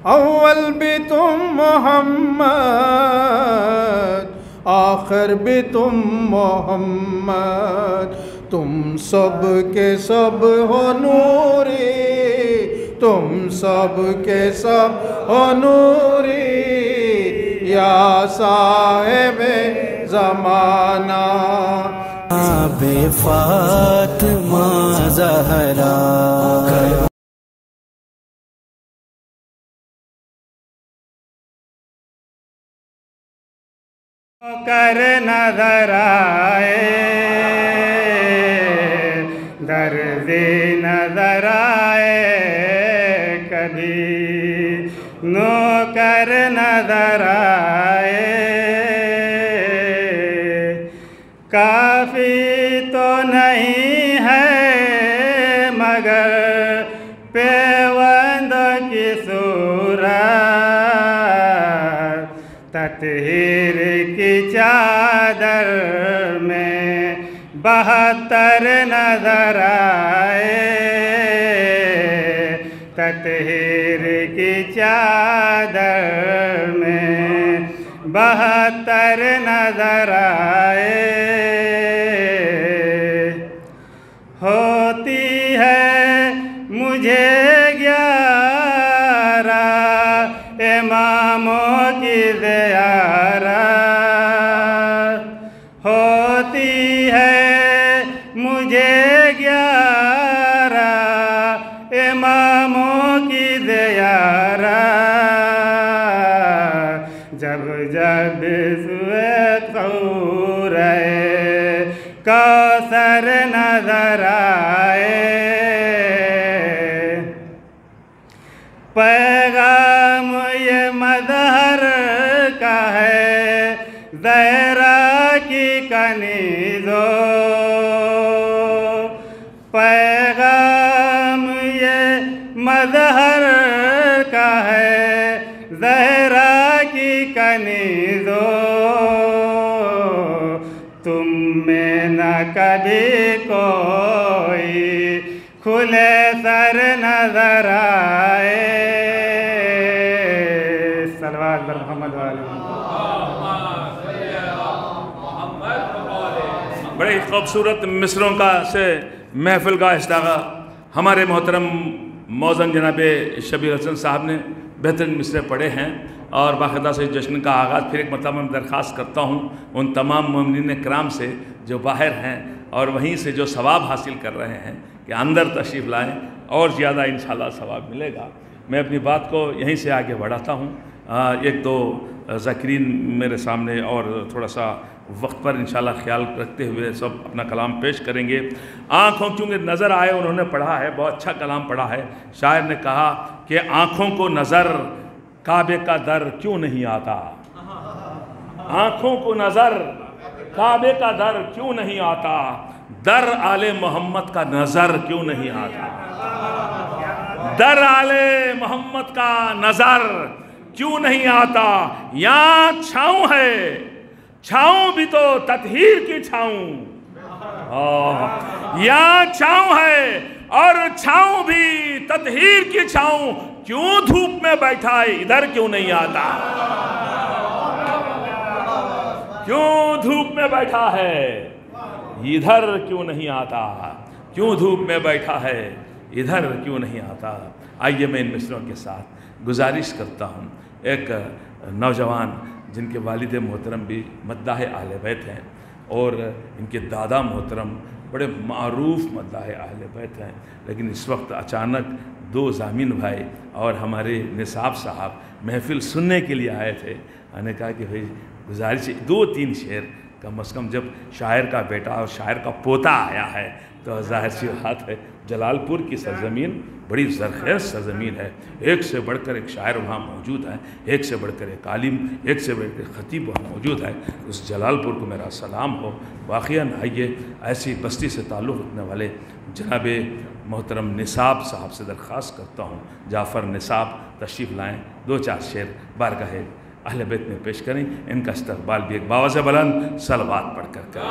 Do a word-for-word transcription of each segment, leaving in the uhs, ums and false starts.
اول بھی تم محمد، آخر بھی تم محمد، تم سب کے سب ہو نوری، تم سب کے سب ہو نوری، یا صاحب زمانہ بے فاطمہ زہرا۔ کر نظر آئے درد نظر آئے کبھی، نو کر نظر آئے، کافی تو نہیں ہے مگر پیوند کی صورت، تطہیر کی چادر میں بہتر نظر آئے، تطہیر کی چادر میں بہتر نظر آئے، ہوتی ہے مجھے گیارہ اماموں کی زیارت، ہوتی ہے مجھے گیارہ اماموں کی زیارت، جب جب سوئے قورے کوثر نظر آئے، پیغام یہ مظہر کا ہے زہرا کی کنیزو، پیغام یہ مظہر کا ہے زہرا کی کنیزو، تم میں نہ کبھی کوئی کھلے سر نظر آئے، صلوات بر محمد والے۔ بڑے خوبصورت مصروں کا سے محفل کا استاغہ ہمارے محترم موزن جناب شبیر حسن صاحب نے بہترین مصرے پڑھے ہیں، اور باقاعدہ سے جشن کا آغاز پھر ایک مرتبہ میں درخواست کرتا ہوں ان تمام مومنین کرام سے جو باہر ہیں اور وہیں سے جو ثواب حاصل کر رہے ہیں کہ اندر تشریف لائیں، اور زیادہ انشاءاللہ ثواب ملے گا۔ میں اپنی بات کو یہیں سے آگے بڑھاتا ہوں۔ ایک تو ذاکرین میرے سامنے اور تھوڑا سا وقت پر انشاءاللہ خیال رکھتے ہوئے سب اپنا کلام پیش کریں گے۔ آنکھوں کیونکہ نظر آئے انہوں نے پڑھا ہے، بہت اچھا کلام پڑھا ہے۔ شاعر نے کہا کہ آنکھوں کو نظر کعبے کا در کیوں نہیں آتا، آنکھوں کو نظر کعبے کا در کیوں نہیں آتا، در آل محمد کا نظر کیوں نہیں آتا، در آل محمد کا نظر کیوں نہیں آتا، یہاں چھاؤں ہے، چھاؤں بھی تو تطہیر کی چھاؤں، یہاں چھاؤں ہے اور چھاؤں بھی تطہیر کی چھاؤں، کیوں دھوپ میں بیٹھا ہے ادھر کیوں نہیں آتا، کیوں دھوپ میں بیٹھا ہے ادھر کیوں نہیں آتا، کیوں دھوپ میں بیٹھا ہے ادھر کیوں نہیں آتا۔ آئیے میں ان مصروں کے ساتھ گزارش کرتا ہوں، ایک نوجوان جن کے والد محترم بھی مداح اہل بیت ہیں اور ان کے دادا محترم بڑے معروف مداح اہل بیت ہیں، لیکن اس وقت اچانک دو زامین بھائی اور ہمارے نصاب صاحب محفل سننے کے لیے آئے تھے۔ میں نے کہا کہ بھئی گزارش دو تین شعر کم از کم، جب شاعر کا بیٹا اور شاعر کا پوتا آیا ہے تو ظاہر سی بات ہے جلال پور کی سرزمین بڑی زرخیز سرزمین ہے، ایک سے بڑھ کر ایک شاعر وہاں موجود ہے، ایک سے بڑھ کر ایک عالم، ایک سے بڑھ کر خطیب وہاں موجود ہے۔ اس جلال پور کو میرا سلام ہو۔ واقعاً آئیے ایسی بستی سے تعلق رکھنے والے جناب محترم نصاب صاحب سے درخواست کرتا ہوں، جعفر نصاب تشریف لائیں، دو چار شعر بارگاہ اہل بیت میں پیش کریں، ان کا استقبال بھی ایک باوازِ بلند صلوات پڑھ کر کریں۔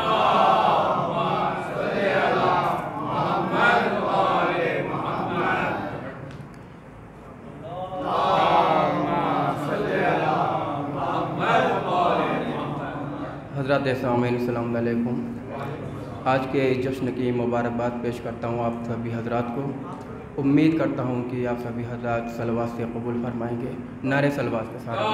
حضرات سامعین السلام علیکم. آج کے جشن کی مبارکباد پیش کرتا ہوں آپ سبھی حضرات کو. امید کرتا ہوں کہ آپ سبھی حضرات صلوات سے قبول فرمائیں گے. نعرے صلوات کے ساتھ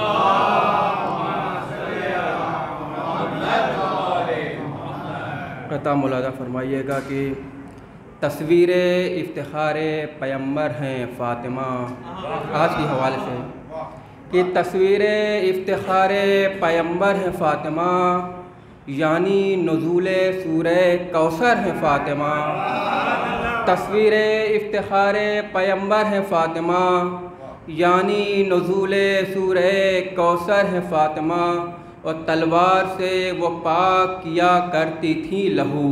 قطع ملاحظہ فرمائیے گا کہ تصویر افتخار پیمبر ہیں فاطمہ. آج کے حوالے سے کہ تصویر افتخار پیمبر ہیں فاطمہ، یعنی نزول سورہ کوثر ہیں فاطمہ. تصویر افتخار پیمبر ہیں فاطمہ، یعنی نزول سورہ کوثر ہیں فاطمہ. اور تلوار سے وہ پاک کیا کرتی تھی لہو،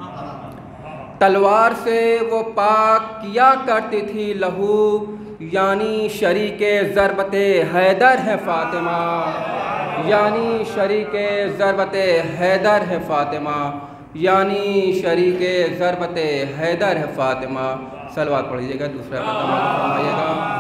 تلوار سے وہ پاک کیا کرتی تھی لہو، یعنی شریک ضربت حیدر ہے فاطمہ، یعنی شریک ضربت حیدر ہے فاطمہ، یعنی شریک ضربت حیدر ہے فاطمہ. صلوات پڑھیے گا. دوسرا فرمائیے گا.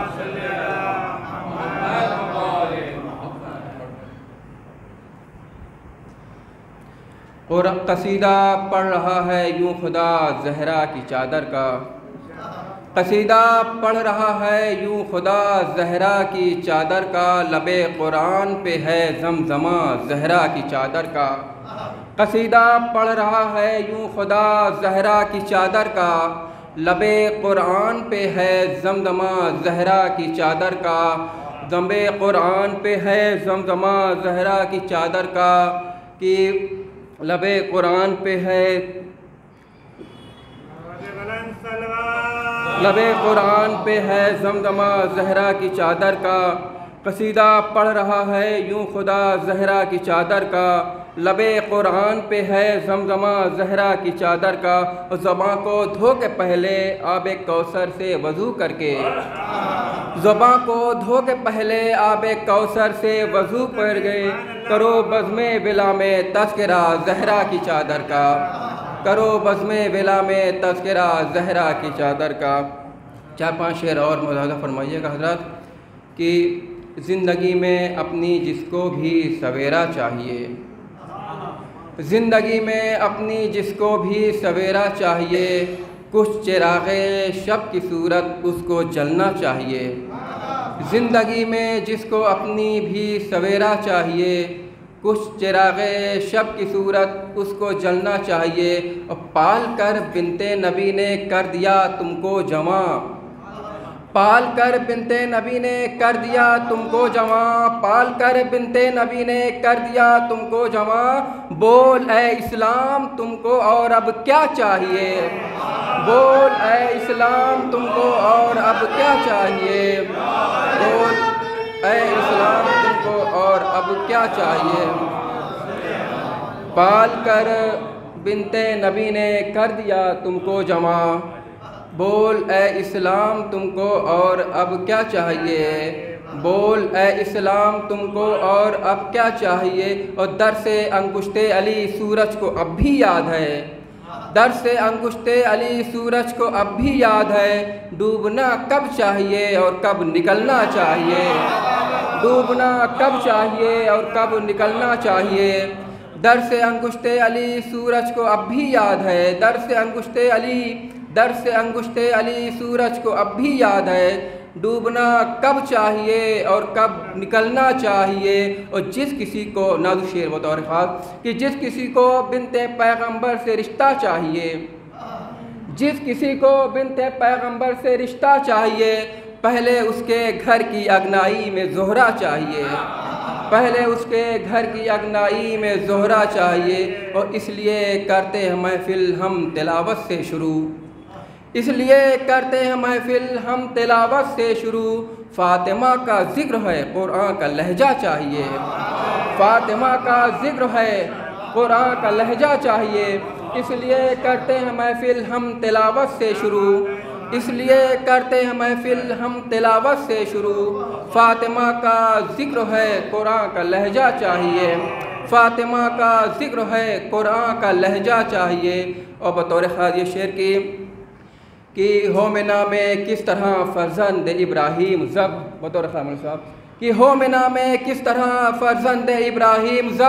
اور قصیدہ پڑھ رہا ہے یوں خدا زہرا کی چادر کا، قصیدہ پڑھ رہا ہے یوں خدا زہرا کی چادر کا، لب قرآن پہ ہے زمزمہ زہرا کی چادر کا. قصیدہ پڑھ رہا ہے یوں خدا زہرا کی چادر کا، لب قرآن پہ ہے زمزمہ زہرا کی چادر کا، لب قرآن پہ ہے زمزمہ زہرا کی چادر کا. کہ لب قرآن پہ ہے لب قرآن پہ ہے زمزمہ زہرا کی چادر کا. قصیدہ پڑھ رہا ہے یوں خدا زہرا کی چادر کا، لب قرآن پہ ہے زمزمہ زہرا کی چادر کا. زباں کو دھو کے پہلے آب کوثر سے وضو کر کے، زباں کو دھو کے پہلے آب کوثر سے وضو کر گئے. کرو بزم ولا میں تذکرہ زہرا کی چادر کا، کرو بزم ولا میں تذکرہ زہرا کی چادر کا. چار پانچ شعر اور ملاحظہ فرمائیے گا حضرات. کہ زندگی میں اپنی جس کو بھی سویرا چاہیے، زندگی میں اپنی جس کو بھی سویرا چاہیے، کچھ چراغ شب کی صورت اس کو جلنا چاہیے. زندگی میں جس کو اپنی بھی سویرا چاہیے، کچھ چراغ شب کی صورت اس کو جلنا چاہیے. اور پال کر بنت نبی نے کر دیا تم کو جواں، پال کر بنت نبی نے کر دیا تم کو جواں، پال کر بنت نبی نے کر دیا تم کو جواں. بول اے اسلام تم کو اور اب کیا چاہیے، بول اے اسلام تم کو اور اب کیا چاہیے، بول اے اسلام تم کو اور اب کیا چاہیے. پال کر بنت نبی نے کر دیا تم کو جواں، بول اے اسلام تم کو اور اب کیا چاہیے، بول اے اسلام تم کو اور اب کیا چاہیے. اور درس انگشت علی سورج کو اب بھی یاد ہے، درس انگشت علی سورج کو اب بھی یاد ہے. ڈوبنا کب چاہیے اور کب نکلنا چاہیے، ڈوبنا کب چاہیے اور کب نکلنا چاہیے. درس انگشت علی سورج کو اب بھی یاد ہے، درس انگشت علی درس انگشت علی سورج کو اب بھی یاد ہے. ڈوبنا کب چاہیے اور کب نکلنا چاہیے. اور جس کسی کو نازو شعر بطور خاص کہ جس کسی کو بنت پیغمبر سے رشتہ چاہیے، جس کسی کو بنت پیغمبر سے رشتہ چاہیے، پہلے اس کے گھر کی اگنائی میں زہرا چاہیے، پہلے اس کے گھر کی اگنائی میں زہرا چاہیے. اور اس لیے کرتے ہیں محفل ہم تلاوت سے شروع، اس لیے کرتے ہیں محفل ہم تلاوت سے شروع. فاطمہ کا ذکر ہے قرآن کا لہجہ چاہیے، فاطمہ کا ذکر ہے قرآن کا لہجہ چاہیے. اس لیے کرتے ہیں محفل ہم تلاوت سے شروع، اس لیے کرتے ہیں محفل ہم تلاوت سے شروع. فاطمہ کا ذکر ہے قرآن کا لہجہ چاہیے، فاطمہ کا ذکر ہے قرآن کا لہجہ چاہیے. اور بطور خاص یہ شعر کی کہ ہومنا میں کس طرح فرزند ابراہیم زب، بطور خامل صاحب کہ ہومنا میں کس طرح فرزند ابراہیم زب،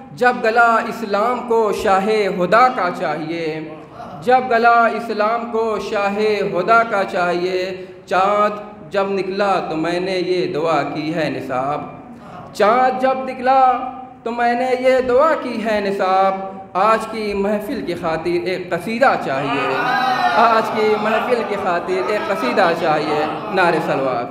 جب گلا اسلام کو شاہ خدا کا چاہیے، جب گلا اسلام کو شاہ خدا کا چاہیے، چاند جب نکلا تو میں نے یہ دعا کی ہے نصاب، چاند جب نکلا تو میں نے یہ دعا کی ہے نصاب، آج کی محفل کی خاطر ایک قصیدہ چاہیے، آج کی محفل کی خاطر ایک قصیدہ چاہیے، نعرہ صلوات۔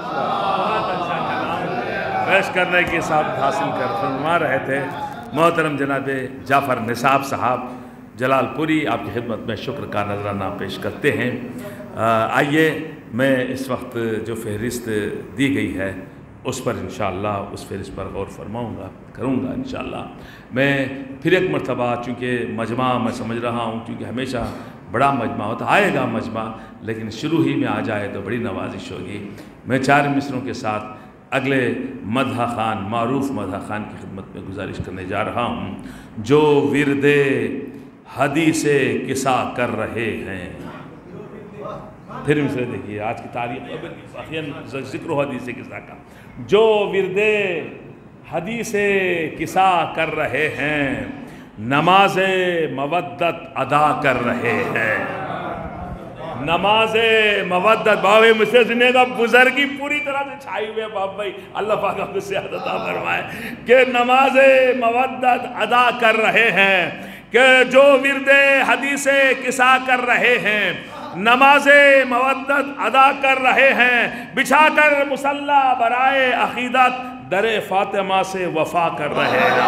پیش کرنے کی سعادت حاصل کر فرما رہے تھے محترم جناب جعفر نصاب صاحب جلال پوری، آپ کی خدمت میں شکر کا نذرانہ پیش کرتے ہیں۔ آئیے میں اس وقت جو فہرست دی گئی ہے اس پر انشاءاللہ اس فہرست پر غور فرماؤں گا کروں گا انشاءاللہ۔ میں پھر ایک مرتبہ چونکہ مجمع میں سمجھ رہا ہوں کیونکہ ہمیشہ بڑا مجمع ہوتا آئے گا مجمع، لیکن شروع ہی میں آ جائے تو بڑی نوازش ہوگی۔ میں چار مصروں کے ساتھ اگلے مدح خان، معروف مدح خان کی خدمت میں گزارش کرنے جا رہا ہوں۔ جو ورد حدیث قصہ کر رہے ہیں، پھر مصرے دیکھیے آج کی تاریخ اخیراً ذکر و حدیث قصہ کا، جو ورد حدیث قصہ کر رہے ہیں، نماز مودت ادا کر رہے ہیں، نماز مودت باوے مجھے سنے گا بزرگی پوری طرح سے چھائی ہوئے باپ بھائی، اللہ پاک آپ سے عطا فرمائے کہ نماز مودت ادا کر رہے ہیں، کہ جو ورد حدیث قصہ کر رہے ہیں، نماز مودت ادا کر رہے ہیں، بچھا کر مصلی برائے عقیدت در فاطمہ سے وفا کر رہے ہیں،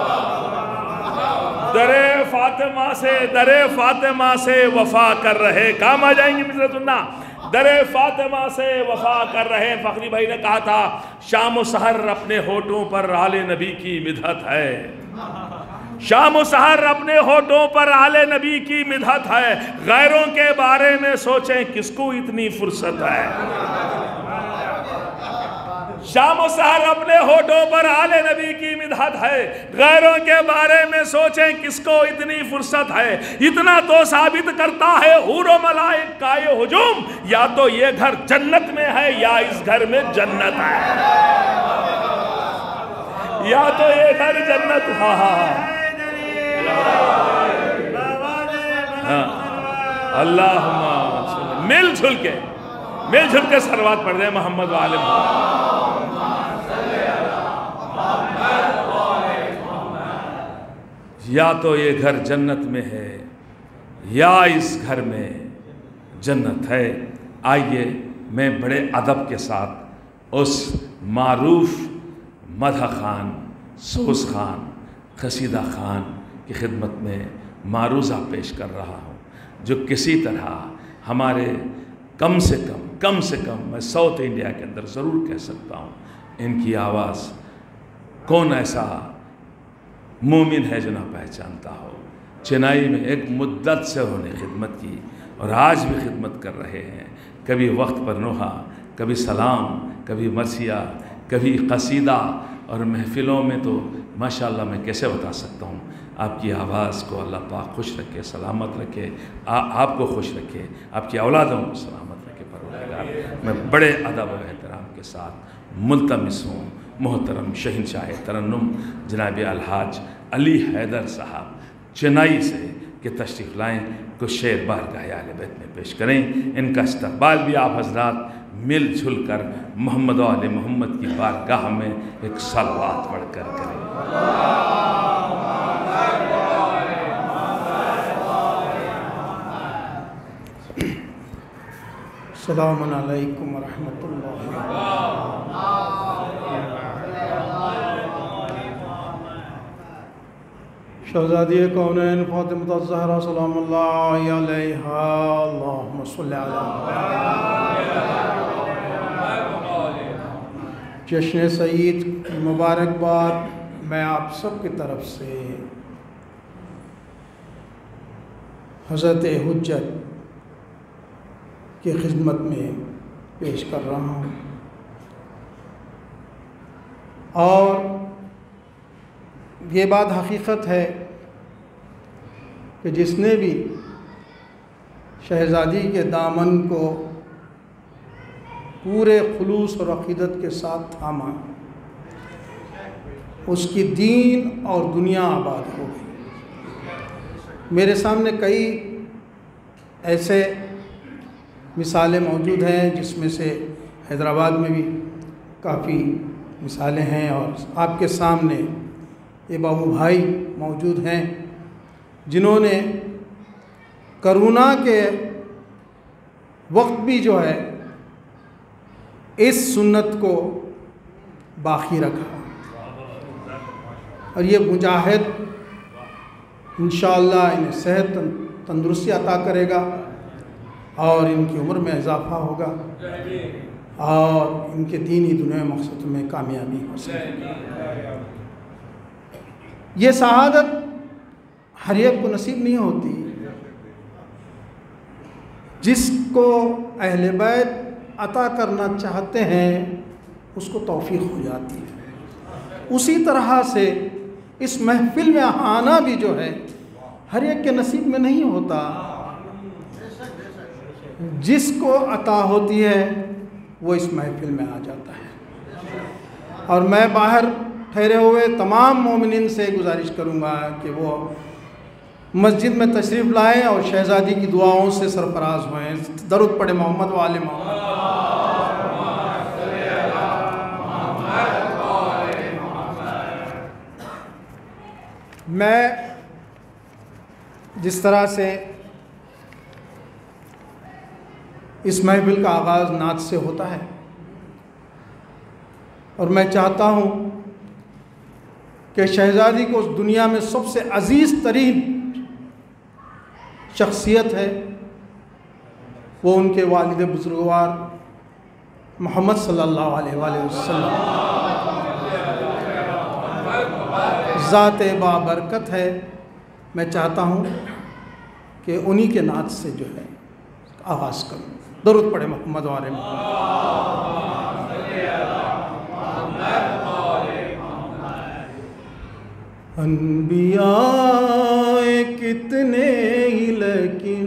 در فاطمہ سے در فاطمہ سے وفا کر رہے، کام آ جائیں گے مصرے سننا، در فاطمہ سے وفا کر رہے۔ فخری بھائی نے کہا تھا شام و سحر اپنے ہونٹوں پر آل نبی کی مدحت ہے، شام و سحر اپنے ہونٹوں پر آل نبی کی مدحت ہے، غیروں کے بارے میں سوچیں کس کو اتنی فرصت ہے، شام و سحر اپنے ہونٹوں پر آل نبی کی مدحت ہے، غیروں کے بارے میں سوچیں کس کو اتنی فرصت ہے، اتنا تو ثابت کرتا ہے حور و ملائک کا یہ ہجوم، یا تو یہ گھر جنت میں ہے یا اس گھر میں جنت ہے، یا تو یہ گھر جنت ہاں ہاں ہاں اللہم مل جھل کے مل جھل کے صلوات پڑھ دیں محمد و آل محمد۔ یا تو یہ گھر جنت میں ہے یا اس گھر میں جنت ہے۔ آئیے میں بڑے ادب کے ساتھ اس معروف مدح خان، سوز خان، قصیدہ خان کی خدمت میں معروضہ پیش کر رہا ہوں، جو کسی طرح ہمارے کم سے کم کم سے کم میں ساؤتھ انڈیا کے اندر ضرور کہہ سکتا ہوں ان کی آواز کون ایسا مومن ہے جو نہ پہچانتا ہو۔ چنائی میں ایک مدت سے انہوں نے خدمت کی اور آج بھی خدمت کر رہے ہیں، کبھی وقت پر نوحہ، کبھی سلام، کبھی مرثیہ، کبھی قصیدہ، اور محفلوں میں تو ماشاءاللہ میں کیسے بتا سکتا ہوں۔ آپ کی آواز کو اللہ پاک خوش رکھے، سلامت رکھے، آپ کو خوش رکھے، آپ کی اولادوں کو سلامت رکھے پروردگار۔ میں بڑے ادب و احترام کے ساتھ ملتمس ہوں محترم شہنشاہ ترنم جناب الحاج علی حیدر صاحب چنائی سے کہ تشریف لائیں، کچھ شعر بارگاہ اہل بیت میں پیش کریں۔ ان کا استقبال بھی آپ حضرات مل جھل کر محمد و آل محمد کی بارگاہ میں ایک صلوات پڑھ کر کریں۔ السلام علیکم ورحمۃ اللہ۔ شہزادی کونین فاطمہ الزہرا سلام اللہ علیہا، اللہم صلی علیہ۔ جشن سعید کی مبارکباد میں آپ سب کی طرف سے حضرت حجت کی خدمت میں پیش کر رہا ہوں، اور یہ بات حقیقت ہے کہ جس نے بھی شہزادی کے دامن کو پورے خلوص اور عقیدت کے ساتھ تھاما، اس کی دین اور دنیا آباد ہو گئی۔ میرے سامنے کئی ایسے مثالیں موجود ہیں، جس میں سے حیدرآباد میں بھی کافی مثالیں ہیں، اور آپ کے سامنے یہ بابو بھائی موجود ہیں جنہوں نے کرونا کے وقت بھی جو ہے اس سنت کو باقی رکھا، اور یہ مجاہد انشاءاللہ انہیں صحت تندرستی عطا کرے گا اور ان کی عمر میں اضافہ ہوگا اور ان کے دینی دنیا مقصد میں کامیابی ہو سکے گی۔ یہ شہادت ہر ایک کو نصیب نہیں ہوتی، جس کو اہل بیت عطا کرنا چاہتے ہیں اس کو توفیق ہو جاتی ہے۔ اسی طرح سے اس محفل میں آنا بھی جو ہے ہر ایک کے نصیب میں نہیں ہوتا، جس کو عطا ہوتی ہے وہ اس محفل میں آ جاتا ہے۔ اور میں باہر ٹھہرے ہوئے تمام مومنین سے گزارش کروں گا کہ وہ مسجد میں تشریف لائیں اور شہزادی کی دعاؤں سے سرفراز ہوئیں۔ درود پڑھیں محمد و آل محمد۔ میں جس طرح سے اس محفل کا آغاز نعت سے ہوتا ہے، اور میں چاہتا ہوں کہ شہزادی کو اس دنیا میں سب سے عزیز ترین شخصیت ہے وہ ان کے والد بزرگوار محمد صلی اللہ علیہ وآلہ وسلم، ذات بابرکت ہے۔ میں چاہتا ہوں کہ انہی کے نعت سے جو ہے آغاز کروں۔ درود پڑھیں محمد و آل محمد۔ انبیاء کتنے ہی لیکن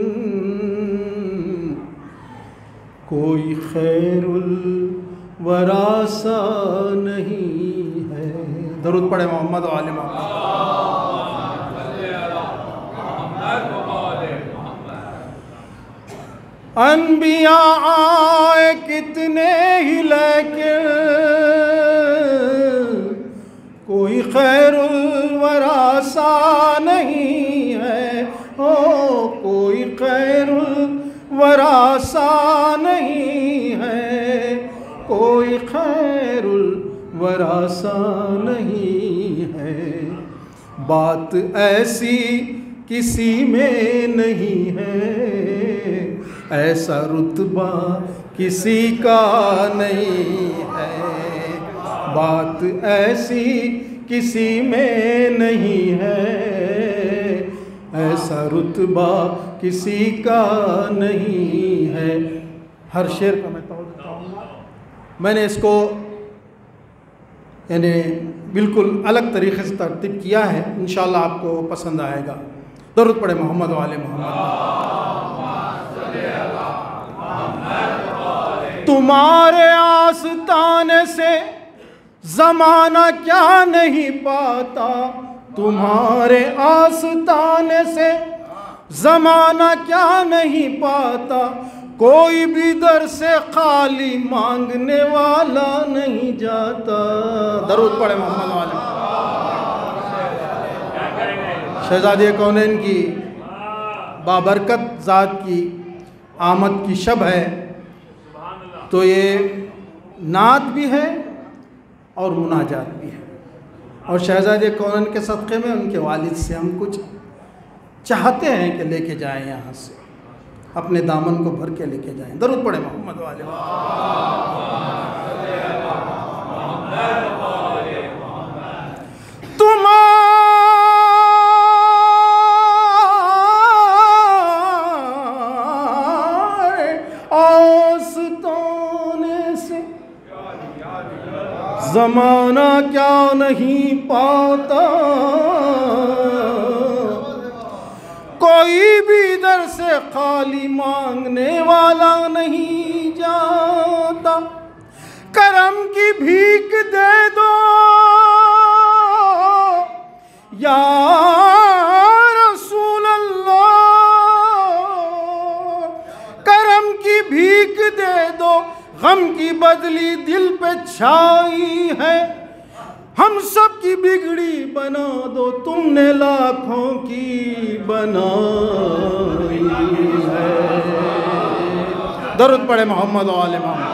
کوئی خیر الورا سا نہیں ہے۔ درود پڑھیں محمد و آل محمد۔ انبیاء آئے کتنے ہی لیکن کوئی خیر الورا سا نہیں ہے، او کوئی خیر الورا سا نہیں ہے، کوئی خیر الورا سا نہیں ہے۔ بات ایسی کسی میں نہیں ہے، ایسا رتبہ کسی کا نہیں ہے۔ بات ایسی کسی میں نہیں ہے، ایسا رتبہ کسی کا نہیں ہے۔ ہر شعر کا میں توجہ کروں گا، میں نے اس کو یعنی بالکل الگ طریقے سے ترتیب کیا ہے، انشاءاللہ آپ کو پسند آئے گا۔ درود پڑھیں محمد و آل محمد۔ تمہارے آستانے سے زمانہ کیا نہیں پاتا، تمہارے آستانے سے زمانہ کیا نہیں پاتا، کوئی بھی در سے خالی مانگنے والا نہیں جاتا۔ درود پڑھیں محمد و آل محمد۔ شہزادی کونین کی بابرکت ذات کی آمد کی شب ہے، تو یہ نعت بھی ہے اور مناجات بھی ہے، اور شہزادی کونین کے صدقے میں ان کے والد سے ہم کچھ چاہتے ہیں کہ لے کے جائیں، یہاں سے اپنے دامن کو بھر کے لے کے جائیں۔ درود پڑھیں محمد و آل محمد۔ تمہارے آستانے سے زمانہ کیا نہیں پاتا، کوئی بھی در سے خالی مانگنے والا نہیں جاتا۔ کرم کی بھیک دے دو اچھائی ہے، ہم سب کی بگڑی بنا دو، تم نے لاکھوں کی بنائی ہے۔ درود پڑھے محمد و آل محمد۔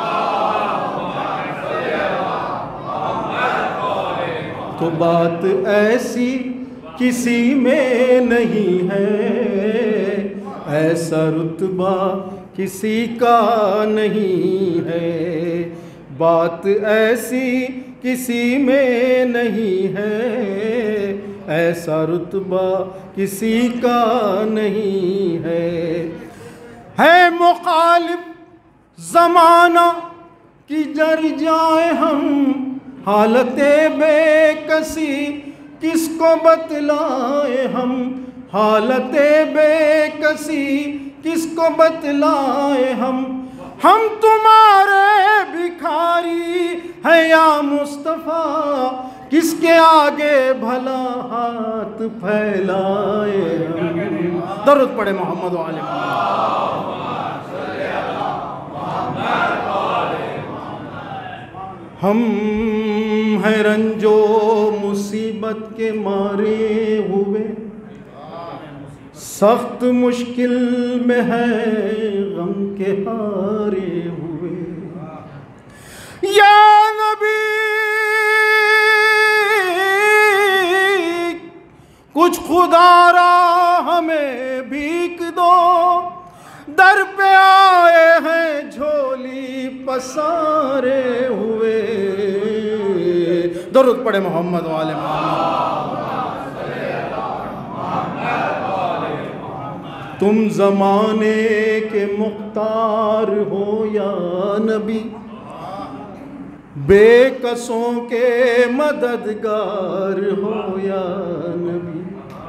تو بات ایسی کسی میں نہیں ہے، ایسا رتبہ کسی کا نہیں ہے، بات ایسی کسی میں نہیں ہے، ایسا رتبہ کسی کا نہیں ہے۔ ہے مخالف زمانہ کی جر جائیں ہم، حالت بے کسی کس کو بتلائیں ہم، حالت بے کسی کس کو بتلائیں ہم، ہم تمہارے بھکاری ہیں یا مصطفیٰ، کس کے آگے بھلا ہاتھ پھیلائے ہم۔ درود پڑھے محمد و آل محمد۔ ہم ہیں رنج و مصیبت کے مارے ہوئے، سخت مشکل میں ہے غم کے ہارے ہوئے، یا نبی کچھ خدا را ہمیں بھیک دو، در پہ آئے ہیں جھولی پسارے ہوئے۔ درود پڑھے محمد و آل محمد۔ تم زمانے کے مختار ہو یا نبی، بے کسوں کے مددگار ہو یا نبی،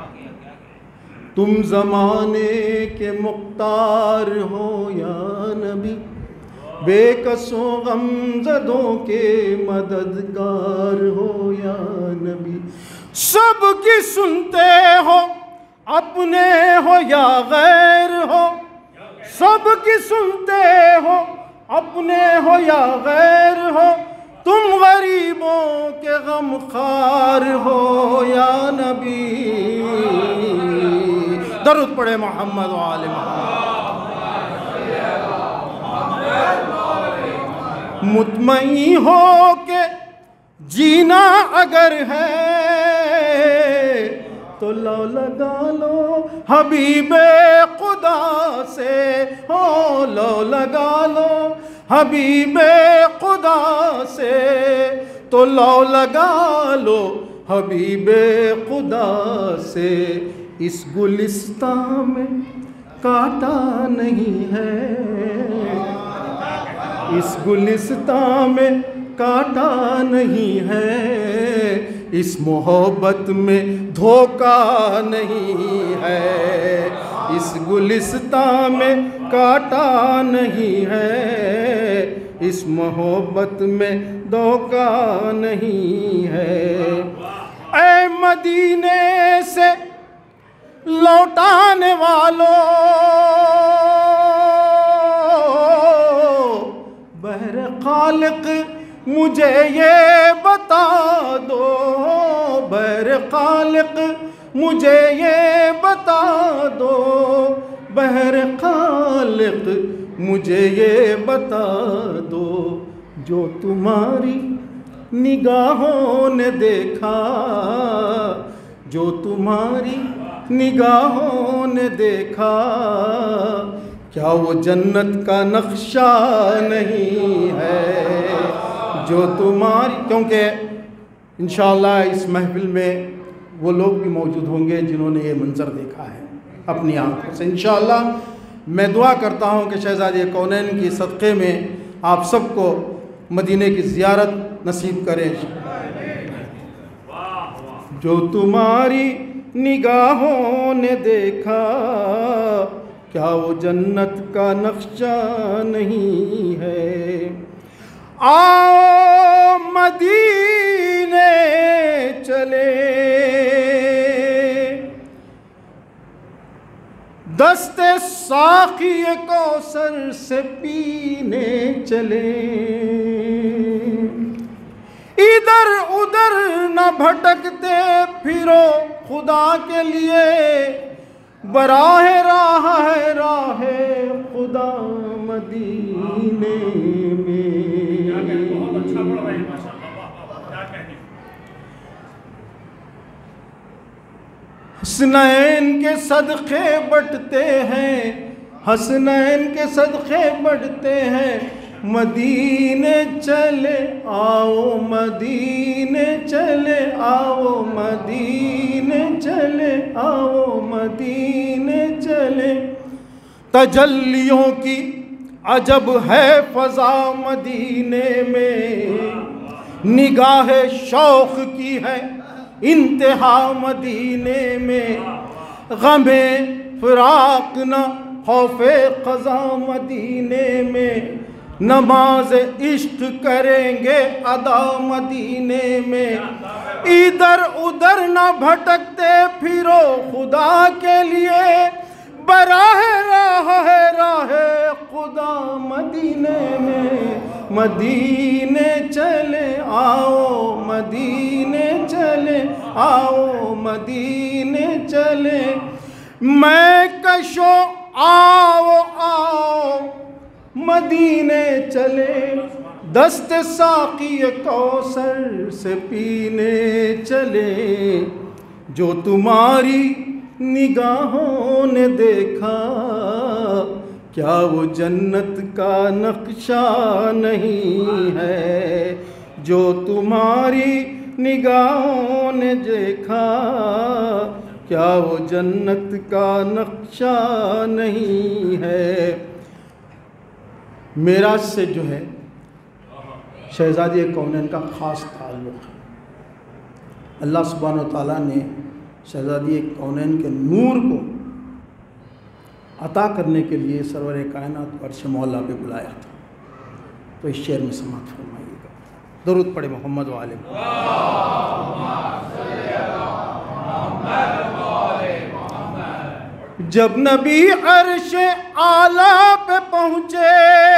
تم زمانے کے مختار ہو یا نبی، بے کسوں غمزدوں کے مددگار ہو یا نبی، سب کی سنتے ہو اپنے ہو یا غیر ہو، سب کی سنتے ہو اپنے ہو یا غیر ہو، تم غریبوں کے غم خوار ہو یا نبی۔ درود پڑھے محمد و آل محمد۔ مطمئن ہو کہ جینا اگر ہے تو لو لگا لو حبیب خدا سے، ہو لو لگا لو حبیب خدا سے، تو لو لگا لو حبیب خدا سے۔ اس گلستان میں کانٹا نہیں ہے، اس گلستان میں کانٹا نہیں ہے، اس محبت میں دھوکہ نہیں ہے، اس گلستان میں کانٹا نہیں ہے، اس محبت میں دھوکہ نہیں ہے۔ اے مدینے سے لوٹانے والوں، بہر خالق مجھے یہ بتا دو، بہر خالق مجھے یہ بتا دو، بہر خالق مجھے یہ بتا دو، جو تمہاری نگاہوں نے دیکھا، جو تمہاری نگاہوں نے دیکھا، کیا وہ جنت کا نقشہ نہیں ہے جو تمہاری؟ کیونکہ انشاءاللہ اس محفل میں وہ لوگ بھی موجود ہوں گے جنہوں نے یہ منظر دیکھا ہے اپنی آنکھوں سے۔ انشاءاللہ میں دعا کرتا ہوں کہ شہزادی کونین کی صدقے میں آپ سب کو مدینے کی زیارت نصیب کرے۔ جو تمہاری نگاہوں نے دیکھا، کیا وہ جنت کا نقشہ نہیں ہے؟ آؤ مدینے چلے، دست ساقی کوثر سے پینے چلے، ادھر ادھر نہ بھٹکتے پھرو خدا کے لیے، براہ راہ ہے راہ خدا مدینے میں۔ حسنین کے صدقے بٹتے ہیں، حسنین کے صدقے بٹتے ہیں، مدینے چلے آؤ مدینے چلے آؤ مدینے چلے آؤ مدینے چلے۔ تجلیوں کی عجب ہے فضا مدینے میں، نگاہ شوق کی ہے انتہا مدینے میں، غم فراق نہ خوف قضا مدینے میں، نماز عشق کریں گے ادا مدینے میں۔ ادھر ادھر نہ بھٹکتے پھرو خدا کے لیے، براہ راہ ہے راہ خدا مدینے میں۔ مدینے چلے آؤ مدینے چلے آؤ مدینے چلے، میں کشو آؤ آؤ مدینے چلے، دست ساقی کوثر سے پینے چلے۔ جو تمہاری نگاہوں نے دیکھا، کیا وہ جنت کا نقشہ نہیں ہے؟ جو تمہاری نگاہوں نے دیکھا، کیا وہ جنت کا نقشہ نہیں ہے؟ معراج سے جو ہے شہزادی کونین کا خاص تعلق ہے۔ اللہ سبحانہ و تعالیٰ نے شہزادی کونین کے نور کو عطا کرنے کے لیے سرور کائنات عرش مولا پہ بلایا تھا۔ تو اس شعر میں سماعت فرمائیے گا، درود پڑھے محمد و آلہ محمد۔ جب نبی عرش اعلیٰ پہ پہنچے،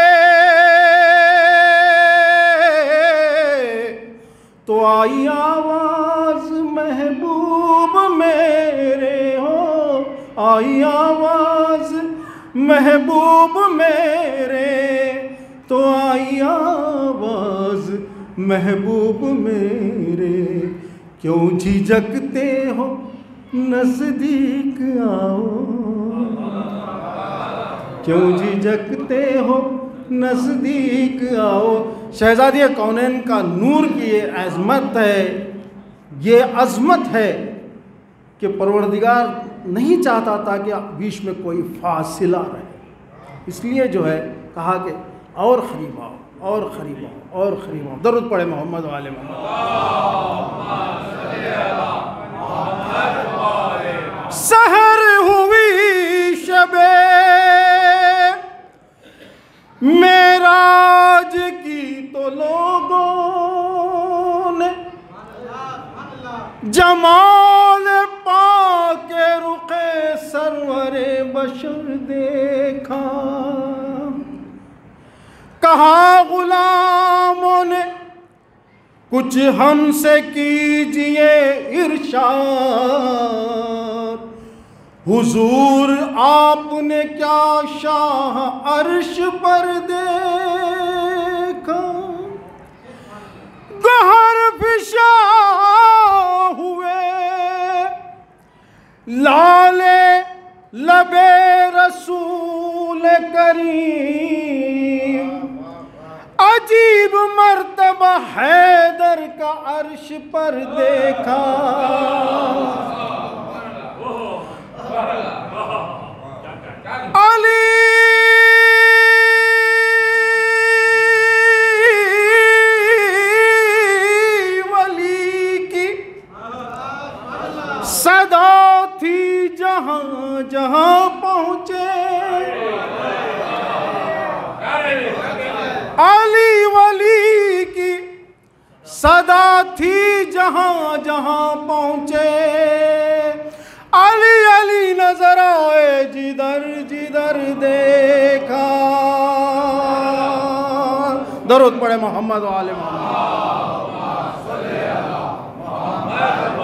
تو آئی آواز محبوب میرے ہو، آئی آواز محبوب میرے، تو آئی آواز محبوب میرے، کیوں جھجکتے ہو نزدیک آؤ، کیوں جھجکتے ہو نزدیک آؤ۔ شہزادی کونین کا نور کی یہ عظمت ہے، یہ عظمت ہے کہ پروردگار نہیں چاہتا تھا کہ بیچ میں کوئی فاصلہ رہے، اس لیے جو ہے کہا کہ اور قریب آؤ اور قریب آؤ اور قریب آؤ۔ درود پڑھے محمد و آل محمد۔ سحر ہوئی شب معراج کی تو لوگوں نے جمال پا کے رخ سرور بشر دیکھا، کہا غلاموں نے کچھ ہم سے کیجئے ارشاد، حضور آپ نے کیا شاہ عرش پر دیکھا، گہر فشا ہوئے لالے لبے رسول کریم، عجیب مرتبہ حیدر کا عرش پر دیکھا، علی ولی کی صدا تھی جہاں جہاں پہنچے، علی ولی کی صدا تھی جہاں جہاں پہنچے، علی علی نظر آئے جدھر جدھر دیکھا۔ درود پڑھے محمد و آل محمد۔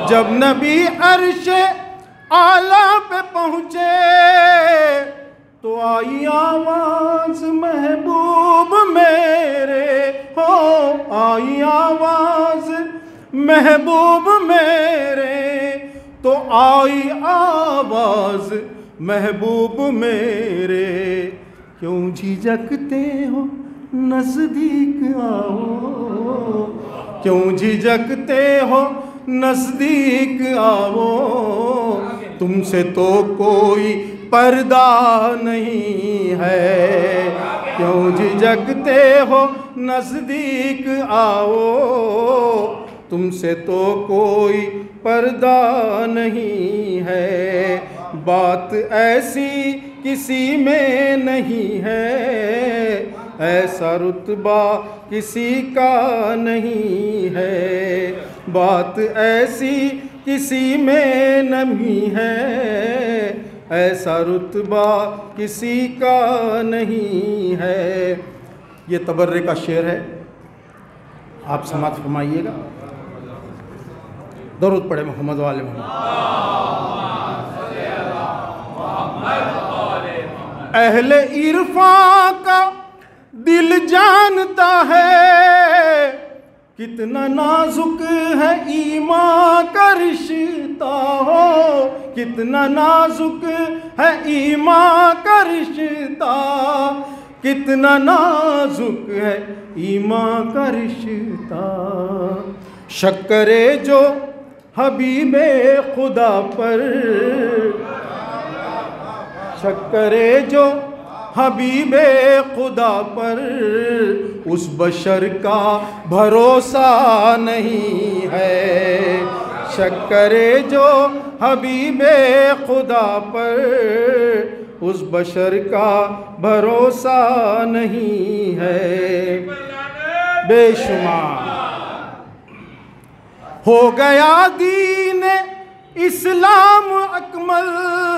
جب نبی عرش اعلیٰ پہ پہنچے تو آئی آواز محبوب میرے، ہو آئی آواز محبوب میرے، تو آئی آواز محبوب میرے، کیوں جھجکتے ہو نزدیک آؤ، کیوں جھجکتے ہو نزدیک آؤ، تم سے تو کوئی پردہ نہیں ہے، کیوں جھجکتے ہو نزدیک آؤ، تم سے تو کوئی پردہ نہیں ہے، بات ایسی کسی میں نہیں ہے، ایسا رتبہ کسی کا نہیں ہے، بات ایسی کسی میں نہیں ہے، ایسا رتبہ کسی کا نہیں ہے۔ یہ تبرے کا شعر ہے، آپ سماعت فرمائیے گا۔ درود پڑھے محمد و آل محمد۔ اہل عرفاں کا دل جانتا ہے کتنا نازک ہے ایمان کا رشتہ، ہو کتنا نازک ہے ایمان کا رشتہ، کتنا نازک ہے ایمان کا رشتہ، شک کرے جو حبیب خدا پر، شک کرے جو حبیب خدا پر، اس بشر کا بھروسہ نہیں ہے، شک کرے جو حبیب خدا پر، اس بشر کا بھروسہ نہیں ہے۔ بے شمار ہو گیا دین اسلام اکمل،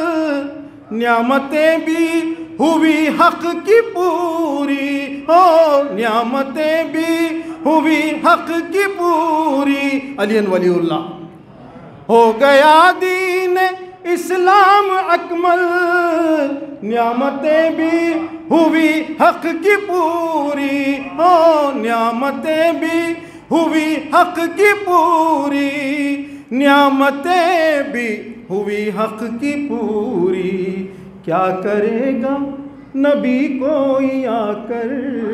نعمتیں بھی ہوئی حق کی پوری، ہو نعمتیں بھی ہوئی حق کی پوری، علی ولی اللہ۔ ہو گیا دین اسلام اکمل، نعمتیں بھی ہوئی حق کی پوری، ہو نعمتیں بھی ہوئی حق کی پوری، نعمتیں بھی ہوئی حق کی پوری، کیا کرے گا نبی کوئی آ کر،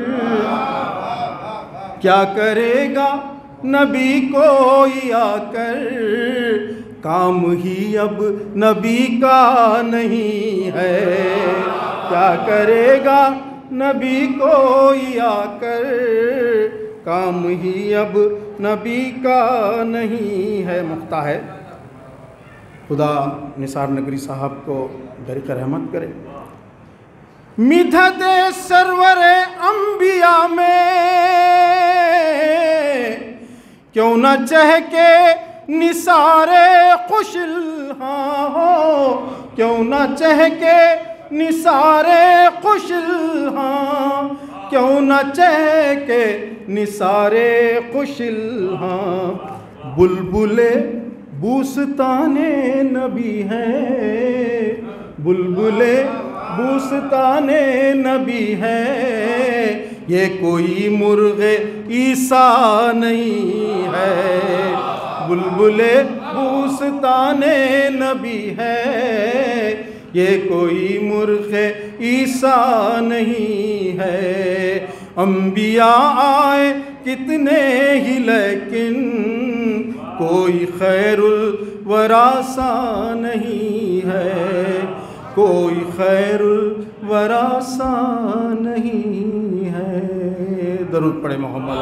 کیا کرے گا نبی کوئی آ کر، کام ہی اب نبی کا نہیں ہے، کیا کرے گا نبی کوئی آ کر، کام ہی اب نبی کا نہیں ہے۔ مختہ ہے، خدا نثار نگری صاحب کو درک رحمت کرے۔ مدحت سرور انبیاء میں کیوں نہ چہکے نثار خوشلہاں، ہو کیوں نہ چہکے نثار خوشلہاں، کیوں نہ چہکے نثار خوشلہاں، بلبل بوستان نبی ہے، بلبل بوستان نبی ہے، یہ کوئی مرغ عیسیٰ نہیں ہے، بلبل بوستان نبی ہے، یہ کوئی مرغ عیسیٰ نہیں ہے، انبیاء آئے کتنے ہی لیکن کوئی خیر الورا سا نہیں ہے، کوئی خیر الورا سا نہیں ہے۔ درود پڑھے محمد۔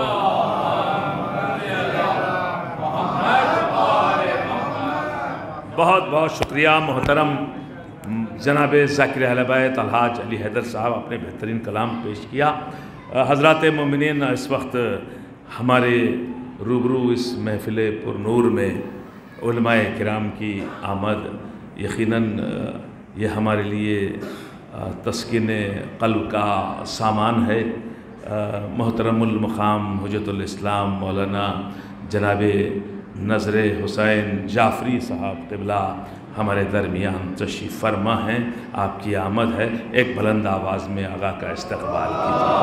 بہت بہت شکریہ محترم جناب ذاکر اہل بیت الحاج علی حیدر صاحب، اپنے بہترین کلام پیش کیا۔ حضرات مومنین، اس وقت ہمارے روبرو اس محفل پر نور میں علماء کرام کی آمد یقیناً یہ ہمارے لیے تسکین قلب کا سامان ہے۔ محترم المقام حجت الاسلام مولانا جناب नज़र हुसैन जाफरी साहब क़िबला हमारे दरमियान तशरीफ़ फरमा हैं। आपकी आमद है, एक बुलंद आवाज़ में आगा का इस्तकबाल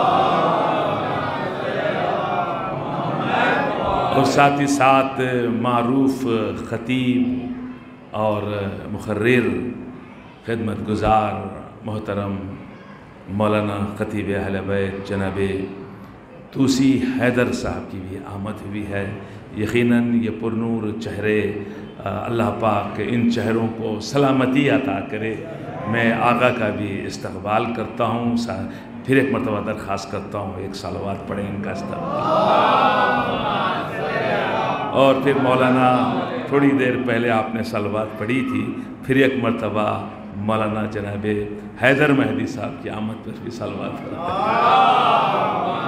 कीजिए। और साथ ही साथ मारूफ ख़तीब और मुखर्रिर खिदमत गुज़ार मोहतरम मौलाना ख़तीब अहले बैत जनाब तूसी हैदर साहब की भी आमद हुई है। यकीनन ये पुरनूर चेहरे, अल्लाह पाक इन चेहरों को सलामती अता करे। मैं आगा का भी इस्तकबाल करता हूँ, फिर एक मरतबा दरख्वास्त करता हूँ एक सलावत पढ़ें इनका इस्तकबाल। और फिर मौलाना थोड़ी देर पहले आपने सलावत पढ़ी थी, फिर एक मरतबा मौलाना जनाब हैदर मेहदी साहब की आमद पर भी सलावत करते हैं।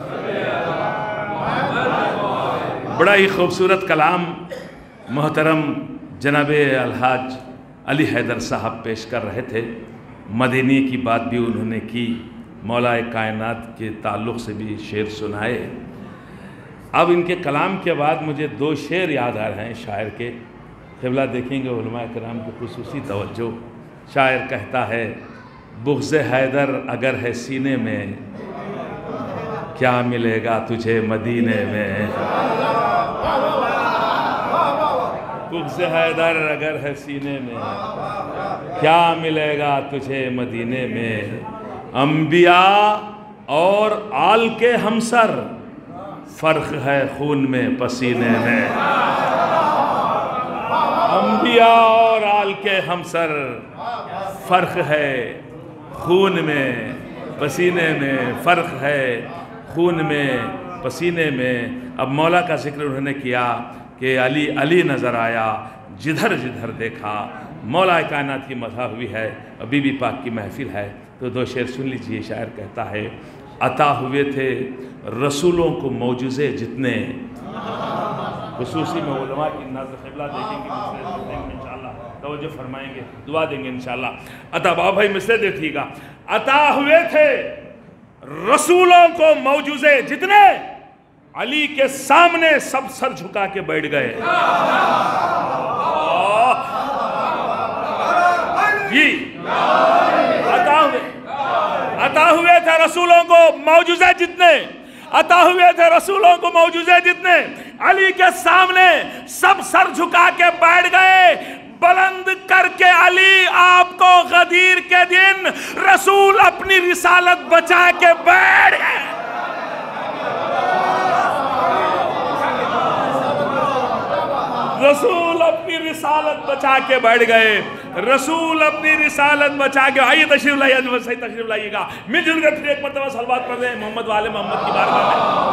बड़ा ही खूबसूरत कलाम मोहतरम जनाब अलहाज अली हैदर साहब पेश कर रहे थे। मदीनी की बात भी उन्होंने की, मौलाए कायनात के ताल्लुक़ से भी शेर सुनाए। अब इनके कलाम के बाद मुझे दो शेर याद आ रहे हैं शायर के। क़िबला देखेंगे उलमाए किराम की खुसूसी तवज्जो। शायर कहता है, बुग़्ज़ हैदर अगर है सीने में, क्या मिलेगा तुझे मदीने में। बुग़्ज़ हैदर अगर है सीने में, क्या मिलेगा तुझे मदीने में। अंबिया और आल के हमसर, फ़र्क है खून में पसीने में। अंबिया और आल के हमसर, फ़र्क है खून में पसीने में, फ़र्क है खून में पसीने में। अब मौला का जिक्र उन्होंने किया कि अली अली नज़र आया जिधर जिधर देखा। मौला कायनात की मदह हुई है, बीबी पाक की महफिल है। तो दो शेर सुन लीजिए। शायर कहता है, अता हुए थे रसूलों को मौजूज़े जितने, खुसूसी में उलमा की नज़र क़िबला देखेंगे इंशाअल्लाह, तवज्जो फरमाएंगे, दुआ देंगे इंशाअल्लाह। अता बाबा भाई मिसरे देखिएगा, अता हुए थे रसूलों को मौजूज़े जितने, अली के सामने सब सर झुका के बैठ गए। जी अता हुए अता हुए थे रसूलों को मौजूज़े जितने, अता हुए थे रसूलों को मौजूज़े जितने, अली के सामने सब सर झुका के बैठ गए। बुलंद करके अली आपको गदीर के दिन, रसूल अपनी रिसालत बचा के बैठ गए। रसूल अपनी रिसालत बचा के बैठ गए। रसूल अपनी रिसालत बचा के। आइए तशरीफ लाइए, सही तशरीफ लाइएगा। मिलजुल कर फिर एक मरतबा सलवात पढ़ रहे मोहम्मद वाले मोहम्मद की बारगाह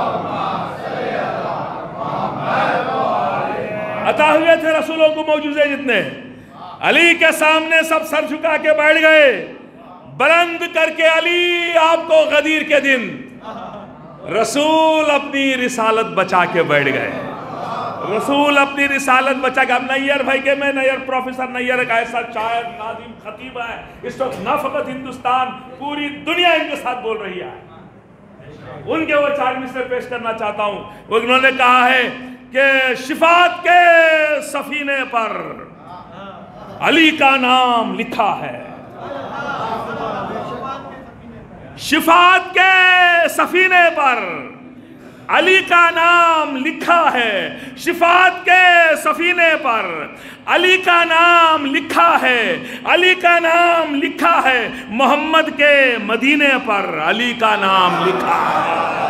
में। अता हुए थे रसूलों को मौजूज़े जितने, अली के सामने सब सर झुका के बैठ गए। बुलंद करके अली आपको गदीर के दिन, रसूल अपनी रिसालत बचा के बैठ गए। रसूल अपनी रिसालत बचा के। अब नैयर भाई के, मैं नैयर प्रोफेसर नैयर एक ऐसा शायर नाज़िम खतीब है, इस वक्त न फ़कत हिंदुस्तान पूरी दुनिया इनके साथ बोल रही है। उनके वो चार मिसरे पेश करना चाहता हूँ। वो उन्होंने कहा है कि शिफात के सफीने पर अली का नाम लिखा है। शिफात के सफीने पर अली का नाम लिखा है। शिफात के सफीने पर अली का नाम लिखा है। अली का नाम लिखा है। मोहम्मद के मदीने पर अली का नाम लिखा है।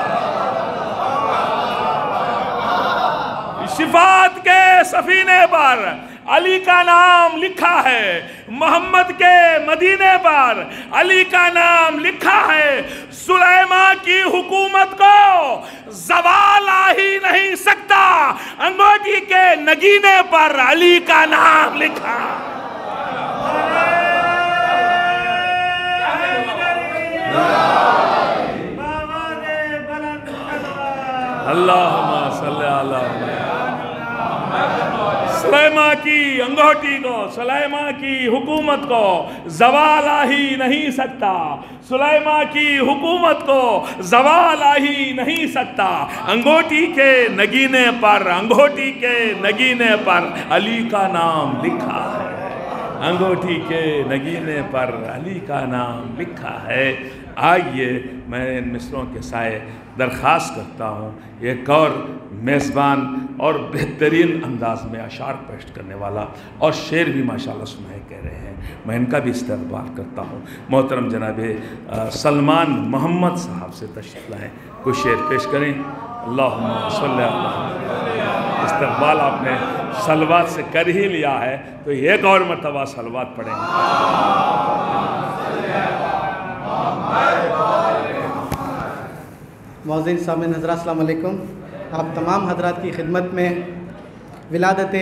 शिफात के सफीने पर अली का नाम लिखा है। मोहम्मद के मदीने पर अली का नाम लिखा है। सुलेमा की हुकूमत को ज़वाल आ ही नहीं सकता, अंगूठी के नगीने पर अली का नाम लिखा। अल्लाहुम्मा सल्ली अला सुलेमा की अंगूठी को, सुलेमा की हुकूमत को ज़वाल आ ही नहीं सकता, सुलेमा की हुकूमत को ज़वाल आ ही नहीं सकता। अंगूठी के नगीने पर, अंगूठी के नगीने पर अली का नाम लिखा है, अंगूठी के नगीने पर अली का नाम लिखा है। आइए मैं इन मिसरों के साए दरख्वास्त करता हूँ, एक और मेज़बान और बेहतरीन अंदाज में अशार पेश करने वाला और शेर भी माशाल्लाह सुनाए कह रहे हैं, मैं इनका भी इस्तकबाल करता हूँ। मोहतरम जनाब सलमान मोहम्मद साहब से तशरीफ़ लाएँ, कुछ शेर पेश करें। अल्लाहुम्मा सल्ली अला। इस्तकबाल आपने सलवात से कर ही लिया है तो एक और मरतबा सलवात पढ़ेंगे। मौज़िन सामीन हज़रात अस्सलाम वालेकुम। आप तमाम हज़रात की खिदमत में विलादत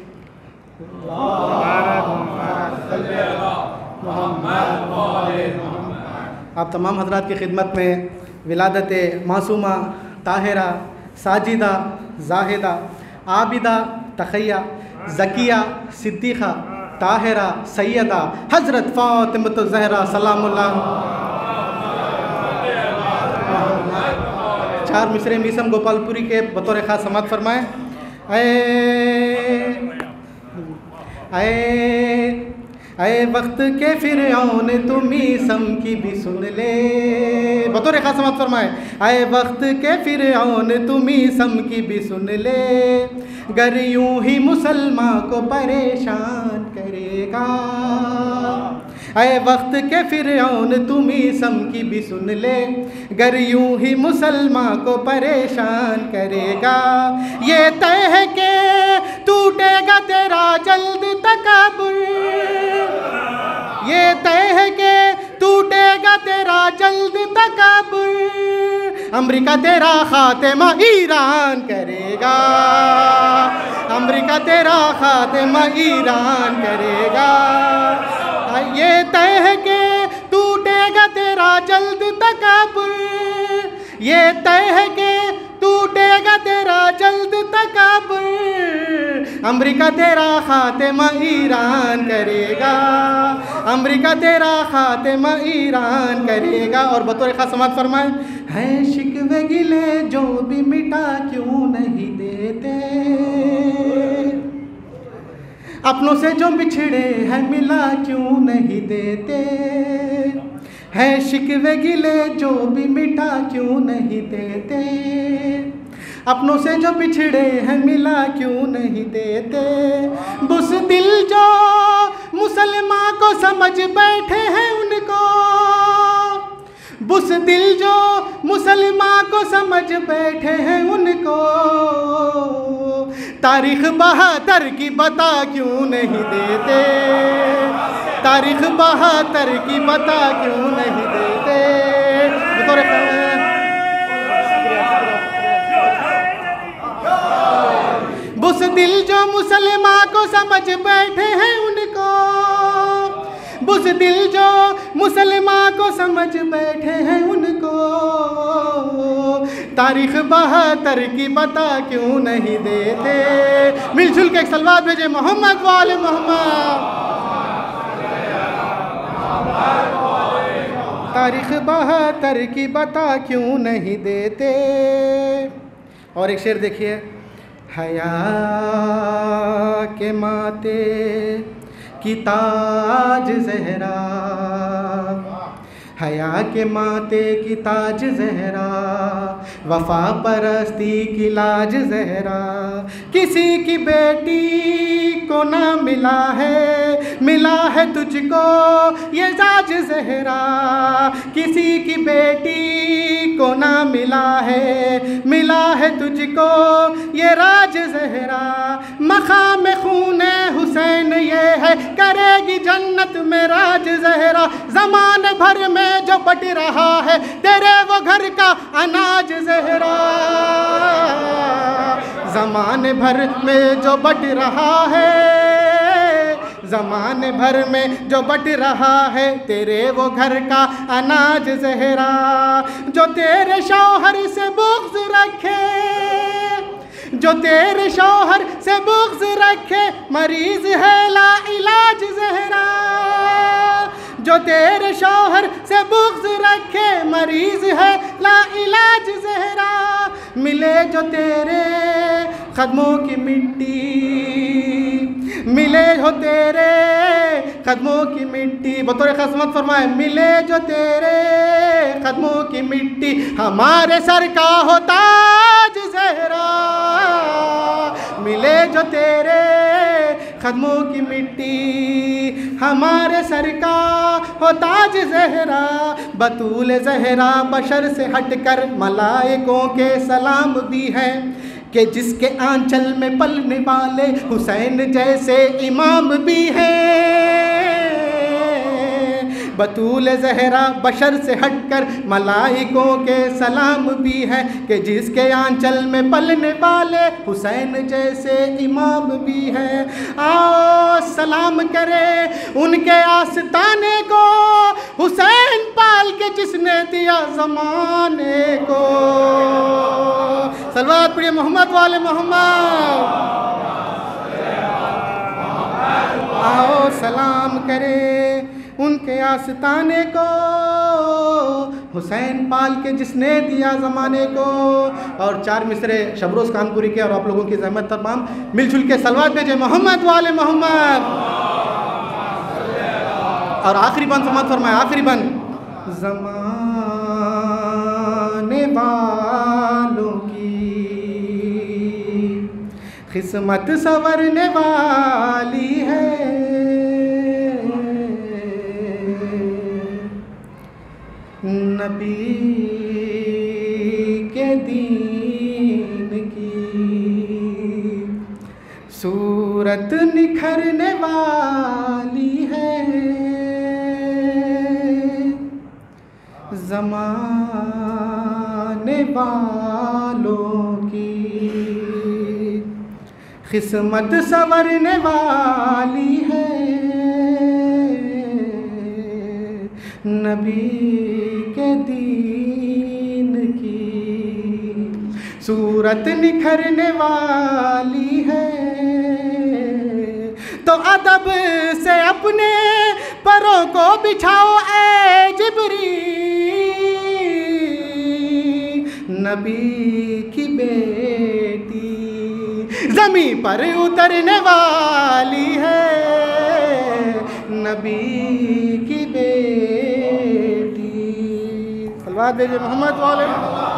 आप तमाम हज़रात की खिदमत में विलादत मासूमा, ताहिरा, साजिदा, जाहिदा, आबिदा, तखैया, ज़किया, सिद्दीक़ा, ताहिरा, सैयदा हज़रत फ़ातिमत ज़हरा सलामुल्लाह। चार मिसरे मीसम गोपालपुरी के बतौर ख़ास समात फरमाएँ। आए आए वक्त के फिरऔन तुम मीसम की भी सुन ले, बतौर ख़ास समात फरमाएँ। आए वक्त के फिरऔन तुम मीसम की भी सुन ले, गर यूं ही मुसलमान को परेशान करेगा। आए वक्त के फिरऔन तुम मीसम की भी सुन ले, गर यूं ही मुसलमान को परेशान करेगा। ये तय है कि टूटेगा तेरा जल्द तकब्बुर, ये तय है कि टूटेगा तेरा जल्द तकब्बुर। अमेरिका तेरा खात्मा ईरान करेगा, अमेरिका तेरा खात्मा ईरान करेगा। ये तय है कि टूटेगा तेरा जल्द तकब्बुर, ये तय है कि टूटेगा तेरा जल्द तकब्बुर। अमेरिका तेरा खात्मा ईरान करेगा, अमेरिका तेरा खात्मा ईरान करेगा। और बतौर ख़ास समात फरमाएं। है शिकवे गिले जो भी मिटा क्यों नहीं देते, अपनों से जो बिछड़े हैं मिला क्यों नहीं देते। है शिकवे गिले जो भी मिटा क्यों नहीं देते, अपनों से जो बिछड़े हैं मिला क्यों नहीं देते। बुस दिल जो मुसलमान को समझ बैठे हैं उनको, बुस दिल जो मुसलमान को समझ बैठे हैं उनको, तारीख बहादुर की बता क्यों नहीं देते, तारीख बहादुर की बता क्यों नहीं देते। बुस दिल जो मुसलमान को समझ बैठे हैं उनको, बुस दिल जो मुसलमान को समझ बैठे हैं उनको, तारीख बहादुर की बता क्यों नहीं देते। मिलजुल के एक सलवात भेजे मोहम्मद वाले मोहम्मद। तारीख बहादुर की बता क्यों नहीं देते। और एक शेर देखिए। हया के माते की ताज ज़हरा, हया के माते की ताज ज़हरा, वफ़ा परस्ती की लाज ज़हरा। किसी की बेटी को ना मिला है, मिला है तुझको ये ताज ज़हरा। किसी की बेटी को ना मिला है, मिला है तुझको ये राज ज़हरा। मक़ाम खूने हुसैन ये है, करेगी जन्नत में राज ज़हरा। ज़माने भर में जो बट रहा है तेरे वो घर का अनाज ज़हरा। ज़माने भर में जो बट रहा है, ज़माने भर में जो बट रहा है तेरे वो घर का अनाज ज़हरा। जो तेरे शौहर से बुग़्ज़ रखे, جو تیرے شوہر سے بغض رکھے مریض ہے لا علاج زہرا، جو تیرے شوہر سے بغض رکھے مریض ہے لا علاج زہرا، ملے جو تیرے قدموں کی مٹی، ملے جو تیرے قدموں کی مٹی، بطور قسمت فرمائے، ملے جو تیرے قدموں کی مٹی، ہمارے سر کا ہو تاج زہرا، ملے جو تیرے قدموں کی مٹی، ہمارے سر کا ہو تاج زہرا، بطول زہرا بشر سے ہٹ کر ملائکوں کے سلام بھی ہے، کہ جس کے آنچل میں پلنے والے حسین جیسے امام بھی ہیں، بطول زہرا بشر سے ہٹ کر ملائکوں کے سلام بھی ہے، کہ جس کے آنچل میں پلنے والے حسین جیسے امام بھی ہے، آؤ سلام کرے ان کے آستانے کو، حسین پال کے جس نے دیا زمانے کو، صلوات پڑھیے محمد والے محمد، آؤ سلام کرے ان کے آستانے کو، حسین پال کے جس نے دیا زمانے کو۔ اور چار مصرے شبروز کانپوری کے اور آپ لوگوں کی زحمت تمام مل جل کے صلوات بھیجے محمد والے محمد۔ اور آخری بند سماعت فرمائے، آخری بند، زمانے والوں کی قسمت سنورنے والی ہے، نبی کے دین کی صورت نکھرنے والی ہے، زمانے والوں کی قسمت سنورنے والی ہے، نبی کے دین کی صورت نکھرنے والی ہے، تو ادب سے اپنے پروں کو بچھاؤ اے جبریل، نبی کی بیٹی زمین پر اترنے والی ہے، نبی کی بیٹی، صلوات بھیجے محمد والے،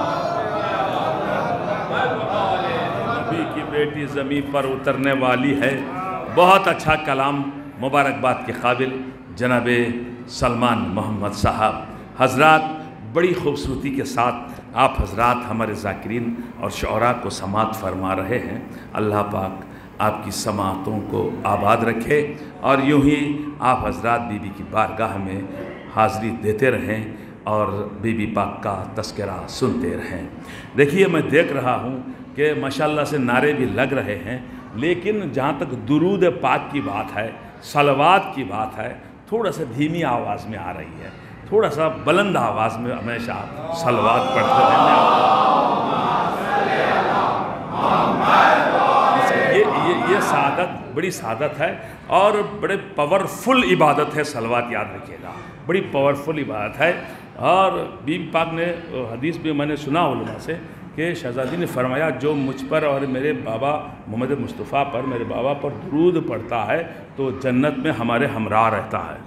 نبی کی بیٹی زمین پر اترنے والی ہے۔ بہت اچھا کلام، مبارکباد کے قابل جناب سلمان محمد صاحب۔ حضرات بڑی خوبصورتی کے ساتھ آپ حضرات ہمارے ذاکرین اور شعراء کو سماعت فرما رہے ہیں۔ اللہ پاک آپ کی سماعتوں کو آباد رکھے اور یوں ہی آپ حضرات بی بی کی بارگاہ میں حاضری دیتے رہیں اور بی بی پاک کا تذکرہ سنتے رہیں۔ دیکھیے میں دیکھ رہا ہوں کہ ماشاءاللہ سے نعرے بھی لگ رہے ہیں، لیکن جہاں تک درود پاک کی بات ہے، صلوات کی بات ہے، تھوڑا سا دھیمی آواز میں آ رہی ہے، تھوڑا سا بلند آواز میں ہمیشہ صلوات پڑھتے رہنا۔ یہ یہ یہ سعادت بڑی سعادت ہے اور بڑے پاورفل عبادت ہے، صلوات یاد رکھیے گا، بڑی پاورفل عبادت ہے۔ اور بی بی پاک نے حدیث بھی میں نے سنا علماء سے کہ شہزادی نے فرمایا جو مجھ پر اور میرے بابا محمد مصطفیٰ پر، میرے بابا پر درود پڑھتا ہے تو جنت میں ہمارے ہمراہ رہتا ہے۔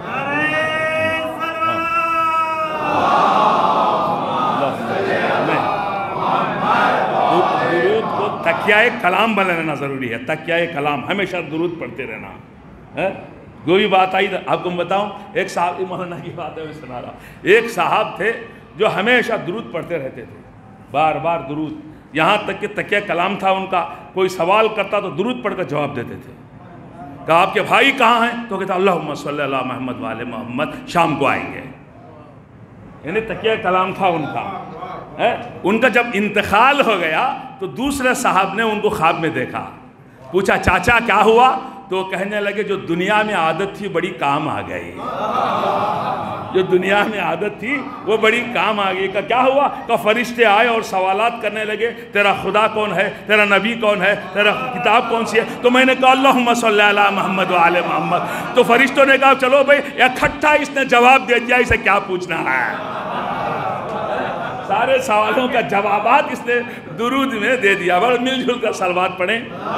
درود کو تکیہ کلام بنانا ضروری ہے، تکیہ کلام، ہمیشہ درود پڑھتے رہنا۔ جو بھی بات آئی آپ کو بتاؤں، ایک صاحب مولانا کی بات ہے میں سنا رہا، ایک صاحب تھے جو ہمیشہ درود پڑھتے رہتے تھے، بار بار درود، یہاں تک کہ تکیہ کلام تھا ان کا، کوئی سوال کرتا تو درود پڑھ کر جواب دیتے تھے۔ کہا آپ کے بھائی کہاں ہیں؟ تو کہتا اللہم صلی اللہ محمد والے محمد، شام کو آئیں گے۔ یعنی تکیہ کلام تھا ان کا۔ ان کا جب انتقال ہو گیا تو دوسرے صاحب نے ان کو خواب میں دیکھا، پوچھا چاچا کیا ہوا؟ تو تو وہ کہنے لگے جو دنیا میں عادت تھی بڑی کام آ گئی، جو دنیا میں عادت تھی وہ بڑی کام آ گئی۔ کہ کیا ہوا؟ کہ فرشتے آئے اور سوالات کرنے لگے، تیرا خدا کون ہے، تیرا نبی کون ہے، تیرا کتاب کون سی ہے؟ تو میں نے کہا اللہم صلی علی محمد و آل محمد۔ تو فرشتوں نے کہا چلو بھئی اکٹھا اس نے جواب دے دیا، اسے کیا پوچھنا ہے؟ سارے سوالوں کا جوابات اس نے درود میں دے دیا۔ بڑا مل جل کر صلوات پڑھیں۔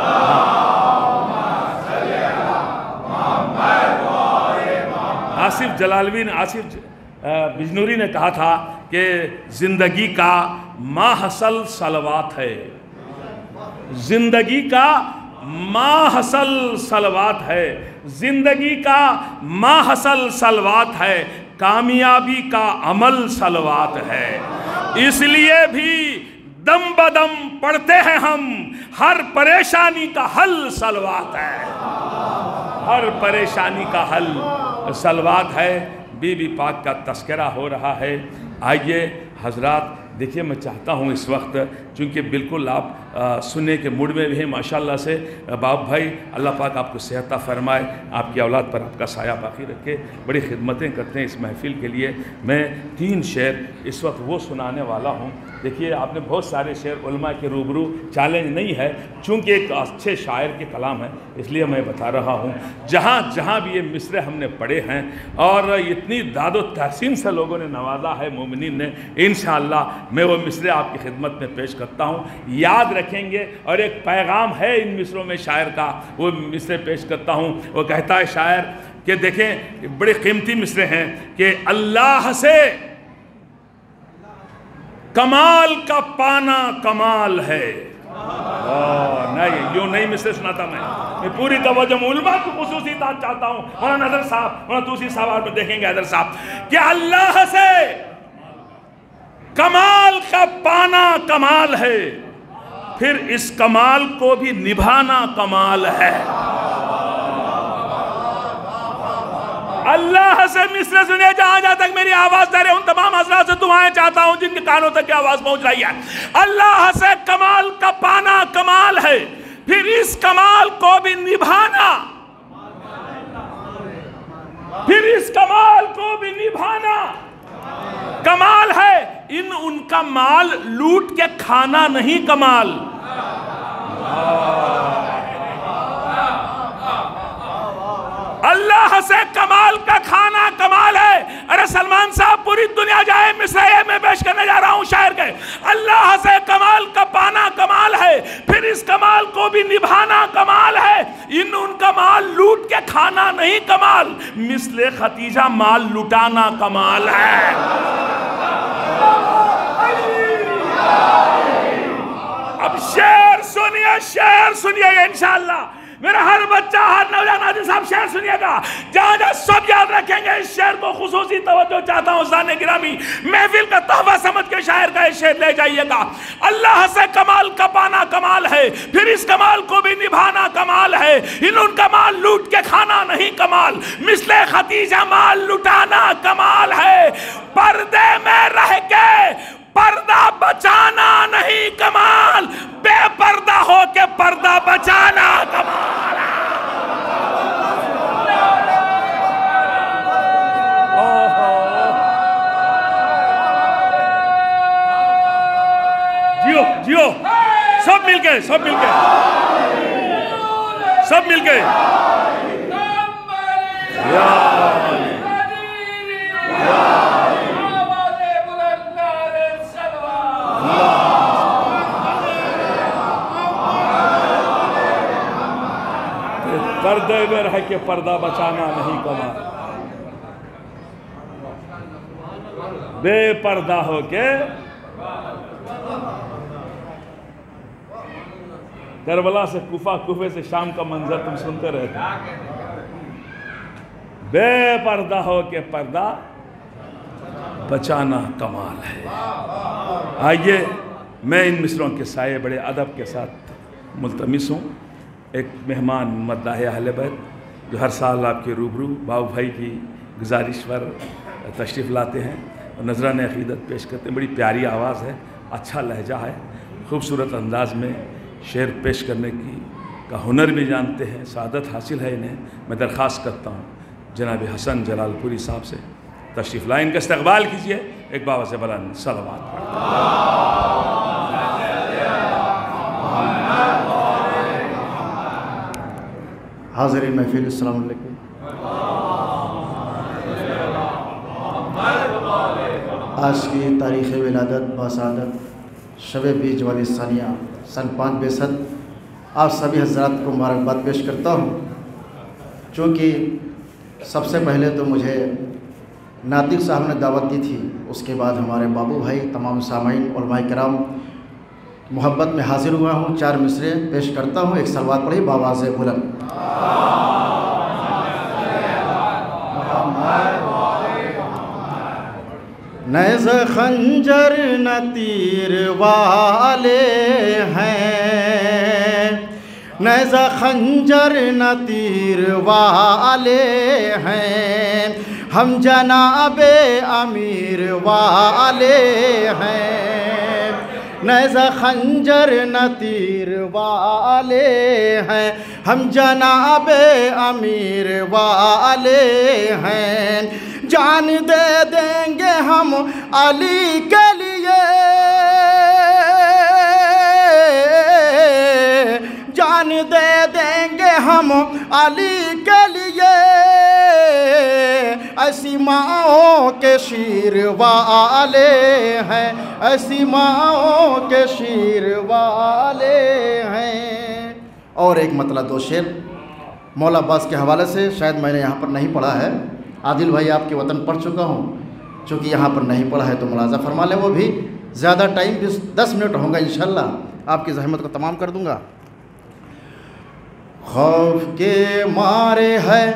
آصف جلالوی نے آصف بجنوری نے کہا تھا کہ زندگی کا ماحصل صلوات ہے، زندگی کا ماحصل صلوات ہے، زندگی کا ماحصل صلوات ہے، کامیابی کا عمل صلوات ہے۔ اس لیے بھی دم بدم پڑھتے ہیں ہم، ہر پریشانی کا حل صلوات ہے، ہر پریشانی کا حل صلوات ہے۔ بی بی پاک کا تذکرہ ہو رہا ہے۔ آئیے حضرات دیکھیے، میں چاہتا ہوں اس وقت چونکہ بالکل آپ سننے کے موڈ میں بھی ہیں ماشاءاللہ سے، باپ بھائی اللہ پاک آپ کو صحت عطا فرمائے، آپ کی اولاد پر آپ کا سایہ باقی رکھے، بڑی خدمتیں کرتے ہیں اس محفل کے لیے۔ میں تین شعر اس وقت وہ سنانے والا ہوں۔ دیکھیے آپ نے بہت سارے شعر علماء کے روبرو چیلنج نہیں ہے، چونکہ ایک اچھے شاعر کے کلام ہے اس لیے میں بتا رہا ہوں۔ جہاں جہاں بھی یہ مصرے ہم نے پڑھے ہیں اور اتنی داد و تحسین سے لوگوں نے نوازا ہے مومنین نے، انشاءاللہ میں وہ مصرے آپ کی خدمت میں پیش کرتا ہوں، یاد رکھیں گے۔ اور ایک پیغام ہے ان مصروں میں شاعر کا، وہ مصرے پیش کرتا ہوں۔ وہ کہتا ہے شاعر کہ دیکھیں بڑے قیمتی مصرے ہیں کہ اللہ سے کمال کا پانا کمال ہے۔ نہیں یوں نہیں مصرے سناتا میں، میں پوری توجہ علماء کو خصوصی بات چاہتا ہوں۔ مولانا حیدر صاحب، مولانا دوسری صاحب میں دیکھیں گے حیدر صاحب کہ اللہ سے کمال کا پانا کمال ہے، پھر اس کمال کو بھی نبھانا کمال ہے۔ اللہ سے مصرے سنیے، جہاں جہاں تک میری آواز دے رہے ان تمام حضرات سے دعائیں چاہتا ہوں جن کے کانوں تک آواز پہنچ رہی ہے۔ اللہ سے کمال کا پانا کمال ہے، پھر اس کمال کو بھی نبھانا، پھر اس کمال کو بھی نبھانا کمال ہے۔ ان ان کا مال لوٹ کے کھانا نہیں کمال۔ اللہ سے کمال کا کھانا کمال ہے۔ ارے سلمان صاحب پوری دنیا جائے مصرعے میں پیش کرنے جا رہا ہوں شاعر کے۔ اللہ سے کمال کا پانا کمال ہے، پھر اس کمال کو بھی نبھانا کمال ہے۔ ان ان کا مال لوٹ کے کھانا نہیں کمال، مثل ختیجہ مال لٹانا کمال ہے۔ اب شعر سنیے، شعر سنیے انشاءاللہ میرا ہر بچہ، ہر نوجوان ناظرین صاحب شعر سنیے گا، جہاں جہاں سب یاد رکھیں گے۔ اس شعر کو خصوصی توجہ چاہتا ہوں زان گرامی، محفل کا تحفہ سمجھ کے شاعر کا یہ شعر لے جائیے گا۔ اللہ سے کمال کا پانا کمال ہے، پھر اس کمال کو بھی نبھانا کمال ہے۔ ان ان کا مال لوٹ کے کھانا نہیں کمال، مثل ختیجہ مال لٹانا کمال ہے۔ پردے میں رہ کے پردہ بچانا نہیں کمال، بے پردہ ہو کے پردہ بچانا کمال ہے۔ جیو جیو سب مل کے، سب مل کے، سب مل کے پردے میں رہ کے پردہ بچانا نہیں کمال، بے پردہ ہو کے۔ کربلا سے کوفہ، کوفے سے شام کا منظر تم سنتے رہتے، بے پردہ ہو کے پردہ بچانا کمال ہے۔ آئیے میں ان مصروں کے سائے بڑے ادب کے ساتھ ملتمس ہوں۔ ایک مہمان مداح اہل بیت جو ہر سال آپ کے روبرو باؤ بھائی کی گزارش پر تشریف لاتے ہیں اور نذرانِ عقیدت پیش کرتے ہیں۔ بڑی پیاری آواز ہے، اچھا لہجہ ہے، خوبصورت انداز میں شعر پیش کرنے کی کا ہنر بھی جانتے ہیں، سعادت حاصل ہے انہیں. میں درخواست کرتا ہوں جناب حسن جلال پوری صاحب سے تشریف لائیں، ان کا استقبال کیجیے. ایک بابا سے بلند صلوات پڑھیں. حاضرین محفل السلام علیکم. آج کی تاریخ ولادت باسعادت شب بیج والی ثانیہ سن پانچ بے ست آپ سبھی حضرات کو مبارکباد پیش کرتا ہوں. چونکہ سب سے پہلے تو مجھے ناطق صاحب نے دعوت دی تھی، اس کے بعد ہمارے بابو بھائی، تمام سامعین، علماء کرام، محبت میں حاضر ہوا ہوں. چار مصرے پیش کرتا ہوں. ایک سلوات پڑھی بآواز بلند. نیز خنجر نہ تیر والے ہیں، نیز خنجر نہ تیر والے ہیں، ہم جناب امیر والے ہیں. نیز خنجر نہ تیر والے ہیں، ہم جناب امیر والے ہیں. جان دے دیں گے ہم علی کے لیے، جان دے دیں گے ہم علی کے لیے. ایسی ماؤں کے شیر والے ہیں، ایسی ماؤں کے شیر والے ہیں. اور ایک مطلب دو شعر مولا عباس کے حوالے سے، شاید میں نے یہاں پر نہیں پڑھا ہے. عادل بھائی آپ کے وطن پڑھ چکا ہوں، چونکہ یہاں پر نہیں پڑھا ہے تو ملاحظہ فرما لیں. وہ بھی زیادہ ٹائم بھی دس منٹ ہوں گا انشاءاللہ، آپ کی زحمت کو تمام کر دوں گا. خوف کے مارے ہے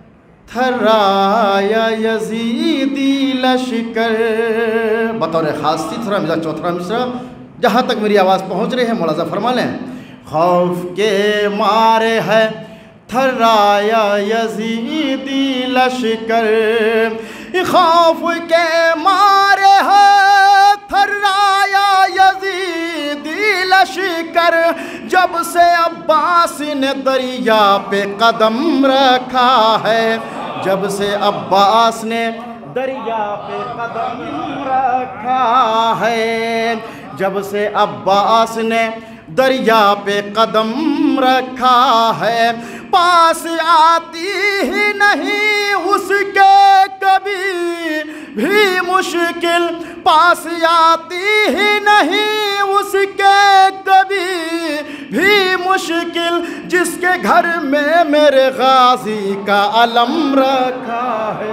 تھرایا یزیدی لشکر. بطور خاص تیسرا مصرع چوتھا مصرع جہاں تک میری آواز پہنچ رہی ہے ملاحظہ فرما لیں. خوف کے مارے ہے تھرایا یزیدی لشکر، خوف کے مارے ہے تھرایا یزیدی لشکر. جب سے عباس نے دریا پہ قدم رکھا ہے، جب سے عباس نے دریا پہ قدم رکھا ہے، جب سے عباس نے دریا پہ قدم رکھا ہے. پاس آتی ہی نہیں اس کے کبھی بھی مشکل، پاس آتی ہی نہیں اس کے کبھی بھی مشکل. جس کے گھر میں میرے غازی کا علم رکھا ہے.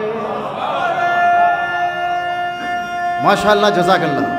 ماشاءاللہ جزاک اللہ.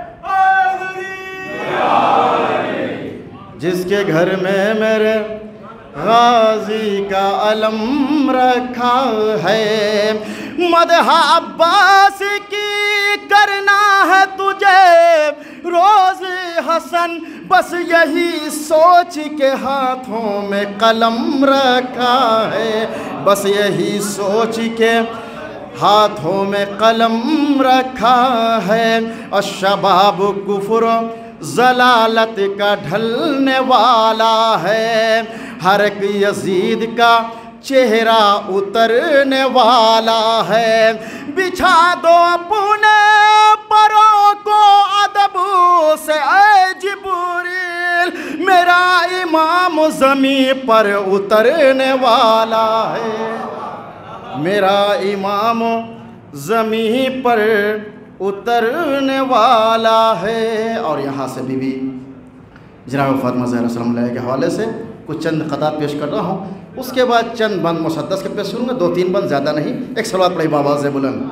جس کے گھر میں میرے غازی کا علم رکھا ہے. مدح عباس کی کرنا ہے تجھے روز حسن، بس یہی سوچ کے ہاتھوں میں قلم رکھا ہے، بس یہی سوچ کے ہاتھوں میں قلم رکھا ہے. الشباب کفر ضلالت کا ڈھلنے والا ہے، ہر ایک یزید کا چہرہ اترنے والا ہے. بچھا دو اپنے پروں کو ادب سے اے جبریل، میرا امام زمین پر اترنے والا ہے، میرا امام زمین پر اترنے والا ہے. اور یہاں سے بی بی جناب فاطمہ زہرا سلام اللہ کے حوالے سے کچھ چند قطعات پیش کر رہا ہوں. اس کے بعد چند بند مسدس کے پیش کروں گا، دو تین بند زیادہ نہیں. ایک سلوات پڑھی بآواز بلند.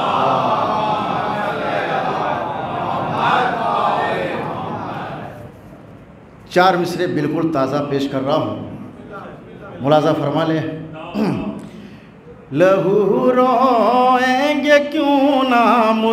چار مصرے بالکل تازہ پیش کر رہا ہوں، ملاحظہ فرما لیں. لہو روئیں گے کیوں نہ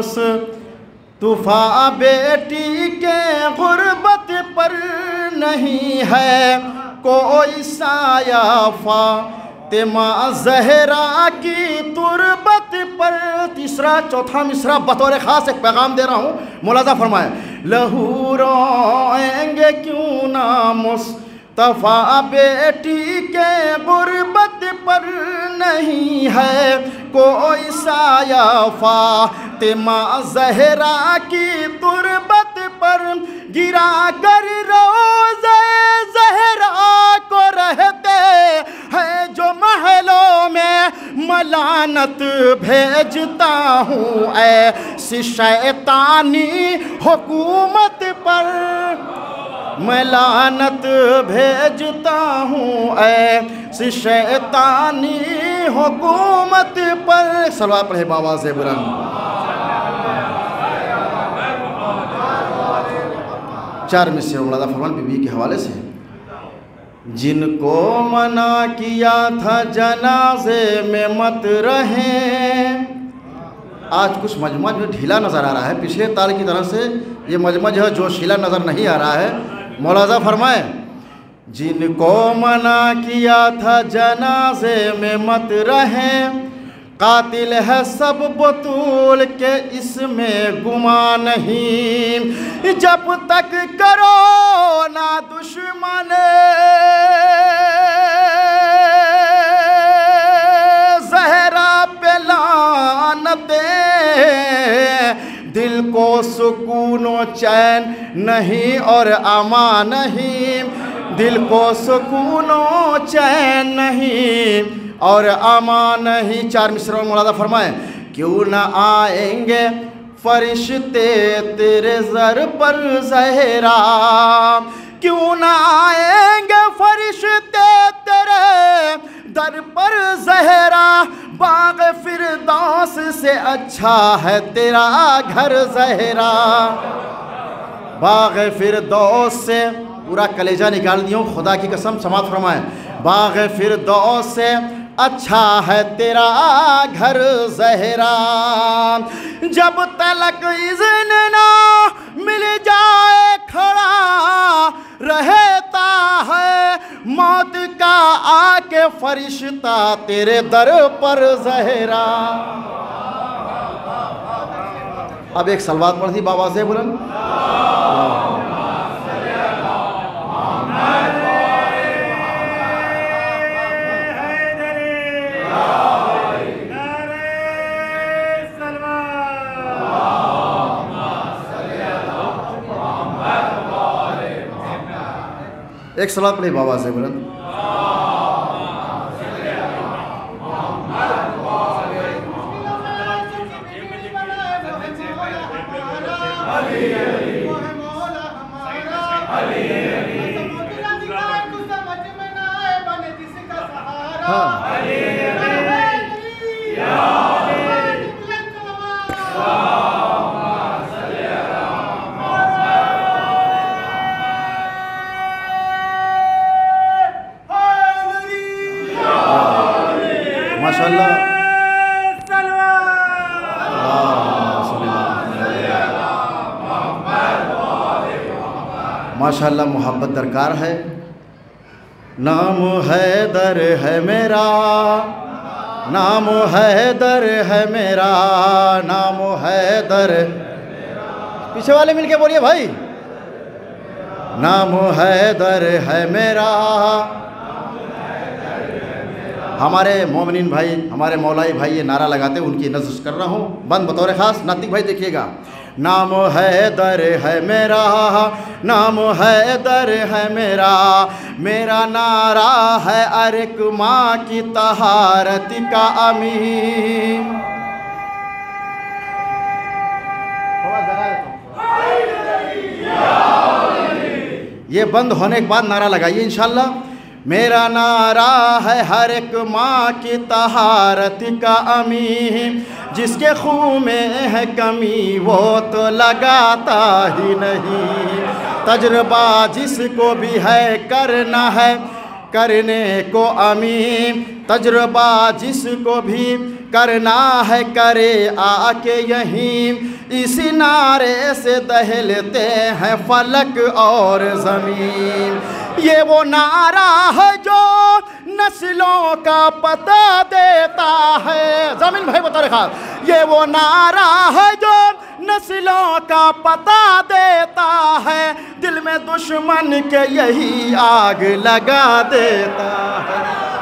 مصطفیٰ بیٹی کے غربت پر نہیں ہے کوئی سایہ فاطمہ زہرا کی تربت پر. تیسرا چوتھا مصرع بطور خاص ایک پیغام دے رہا ہوں، ملاحظہ فرمائیں. لہو روئیں گے کیوں نہ مصطفیٰ तफा बेटी के गुर्बत पर नहीं है कोई साया, फातिमा ज़हरा की तुरबत पर गिरा कर रोज़े ज़हरा को रहते हैं जो महलों में मलानत भेजता हूँ ऐसी शैतानी हुकूमत पर, मैं लानत भेजता हूँ ऐसी शैतानी हुकूमत पर। सलवात पढ़े बाबा से बुलंद। चार मिसरे मुरादा फरमान बीबी के हवाले से। जिनको मना किया था जनाजे में मत रहें, आज कुछ मजमा जो ढीला नज़र आ रहा है, पिछले ताल की तरह से ये मजमा जो है जोशीला नज़र नहीं आ रहा है। मौलाना फरमाए, जिनको मना किया था जनाजे में मत रहें, कातिल है सब बतूल के इसमें गुमा नहीं, जब तक करो ना दुश्मन ज़हरा पे लानते, दिल को सुकून व चैन नहीं और अमान नहीं, दिल को सुकून व चैन नहीं और अमान नहीं। चार मिसरों में मुरादा फरमाए, क्यों न आएंगे फरिश्ते तेरे ज़र पर ज़हरा, क्यों न आएंगे फरिश्ते तेरे दर पर ज़हरा, बाग़ फिरदौस से अच्छा है तेरा घर ज़हरा, बाग़ फिरदौस से पूरा कलेजा निकाल दियो खुदा की कसम, समात फरमाएं, बाग़ फिरदौस से अच्छा है तेरा घर ज़हरा, जब तलक इज़्न ना मिल जाए खड़ा रहता है मौत का आके फरिश्ता तेरे दर पर ज़हरा। अब एक सलवात पढ़ दी बाबा से बुलंद। एक सलात पढ़े बाबा से बुलंद। माशाअल्लाह मोहब्बत दरकार है। नाम हैदर है मेरा, नाम हैदर है मेरा, नाम हैदर, पीछे वाले मिलके बोलिए भाई, नाम हैदर है मेरा। हमारे मोमिनीन भाई, हमारे मौलाई भाई ये नारा लगाते, उनकी नज़र कर रहा हूँ बंद बतौर ख़ास। नातिक भाई देखिएगा, नाम हैदर है मेरा, नाम हैदर है मेरा, मेरा नारा है अरक माँ की तहारत का अमीन। ये बंद होने के बाद नारा लगाइए इंशाअल्लाह। मेरा नारा है हर एक माँ की तहारत का अमीन, जिसके खून में है कमी वो तो लगाता ही नहीं, तजुर्बा जिसको भी है करना है करने को अमीन, तजुर्बा जिसको भी करना है करे आके यहीं, इसी नारे से दहलते हैं फलक और ज़मीन। ये वो नारा है जो नस्लों का पता देता है, ज़मीन भाई बता रखा, ये वो नारा है जो नस्ल منزلوں کا پتہ دیتا ہے، دل میں دشمن کے یہی آگ لگا دیتا ہے۔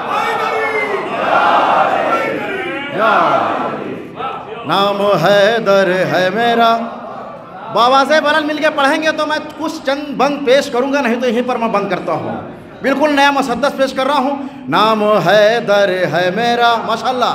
نام حیدر ہے میرا۔ بآوازِ بلند مل کے پڑھیں گے تو میں کچھ چند بند پیش کروں گا، نہیں تو یہیں پر میں بند کرتا ہوں۔ بالکل نیا مسدس پیش کر رہا ہوں۔ نام حیدر ہے میرا، ماشاءاللہ۔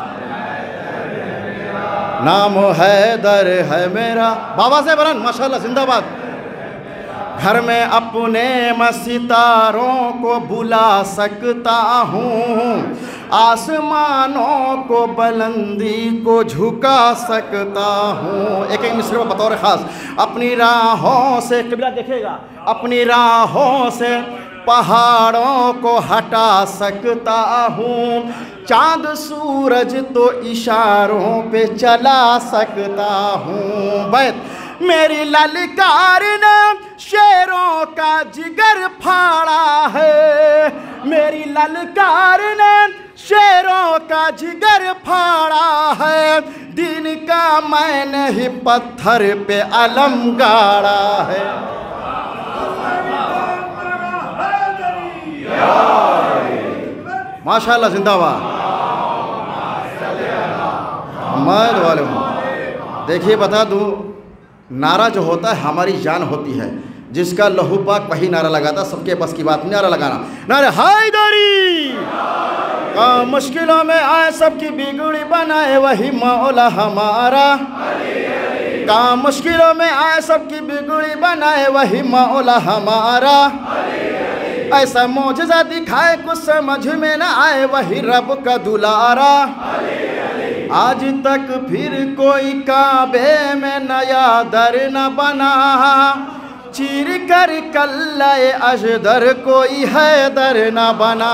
نام حیدر ہے میرا، بآوازِ بلند، ماشاءاللہ، زندہ باد۔ گھر میں اپنے میں ستاروں کو بلا سکتا ہوں، آسمانوں کو بلندی کو جھکا سکتا ہوں۔ ایک ایک مصرع بطور خاص۔ اپنی راہوں سے، قبلہ دیکھے گا، اپنی راہوں سے پہاڑوں کو ہٹا سکتا ہوں، چاند سورج تو اشاروں پہ چلا سکتا ہوں۔ بیت میری للکار نے شیروں کا جگر پھاڑا ہے، میری للکار نے شیروں کا جگر پھاڑا ہے، دین کا میں نے ہی پتھر پہ علم گاڑا ہے۔ ماشاءاللہ، زندہ باد۔ محمد والے محمد۔ دیکھیے بتا دوں، نعرہ جو ہوتا ہے ہماری جان ہوتی ہے، جس کا لہو پاک وہی نعرہ لگاتا، سب کے بس کی بات نہیں نعرہ لگانا۔ نعرہ حیدری! کام مشکلوں میں آئے سب کی بگڑی بنائے وہی مولا ہمارا، کام مشکلوں میں آئے سب کی بگڑی بنائے وہی مولا ہمارا، ایسا معجزہ دکھائے کچھ سمجھ میں نہ آئے وہی رب کا دلارا، آج تک پھر کوئی کعبے میں نیا در نہ بنا، چیر کر کلہ اژدر کوئی حیدر نہ بنا،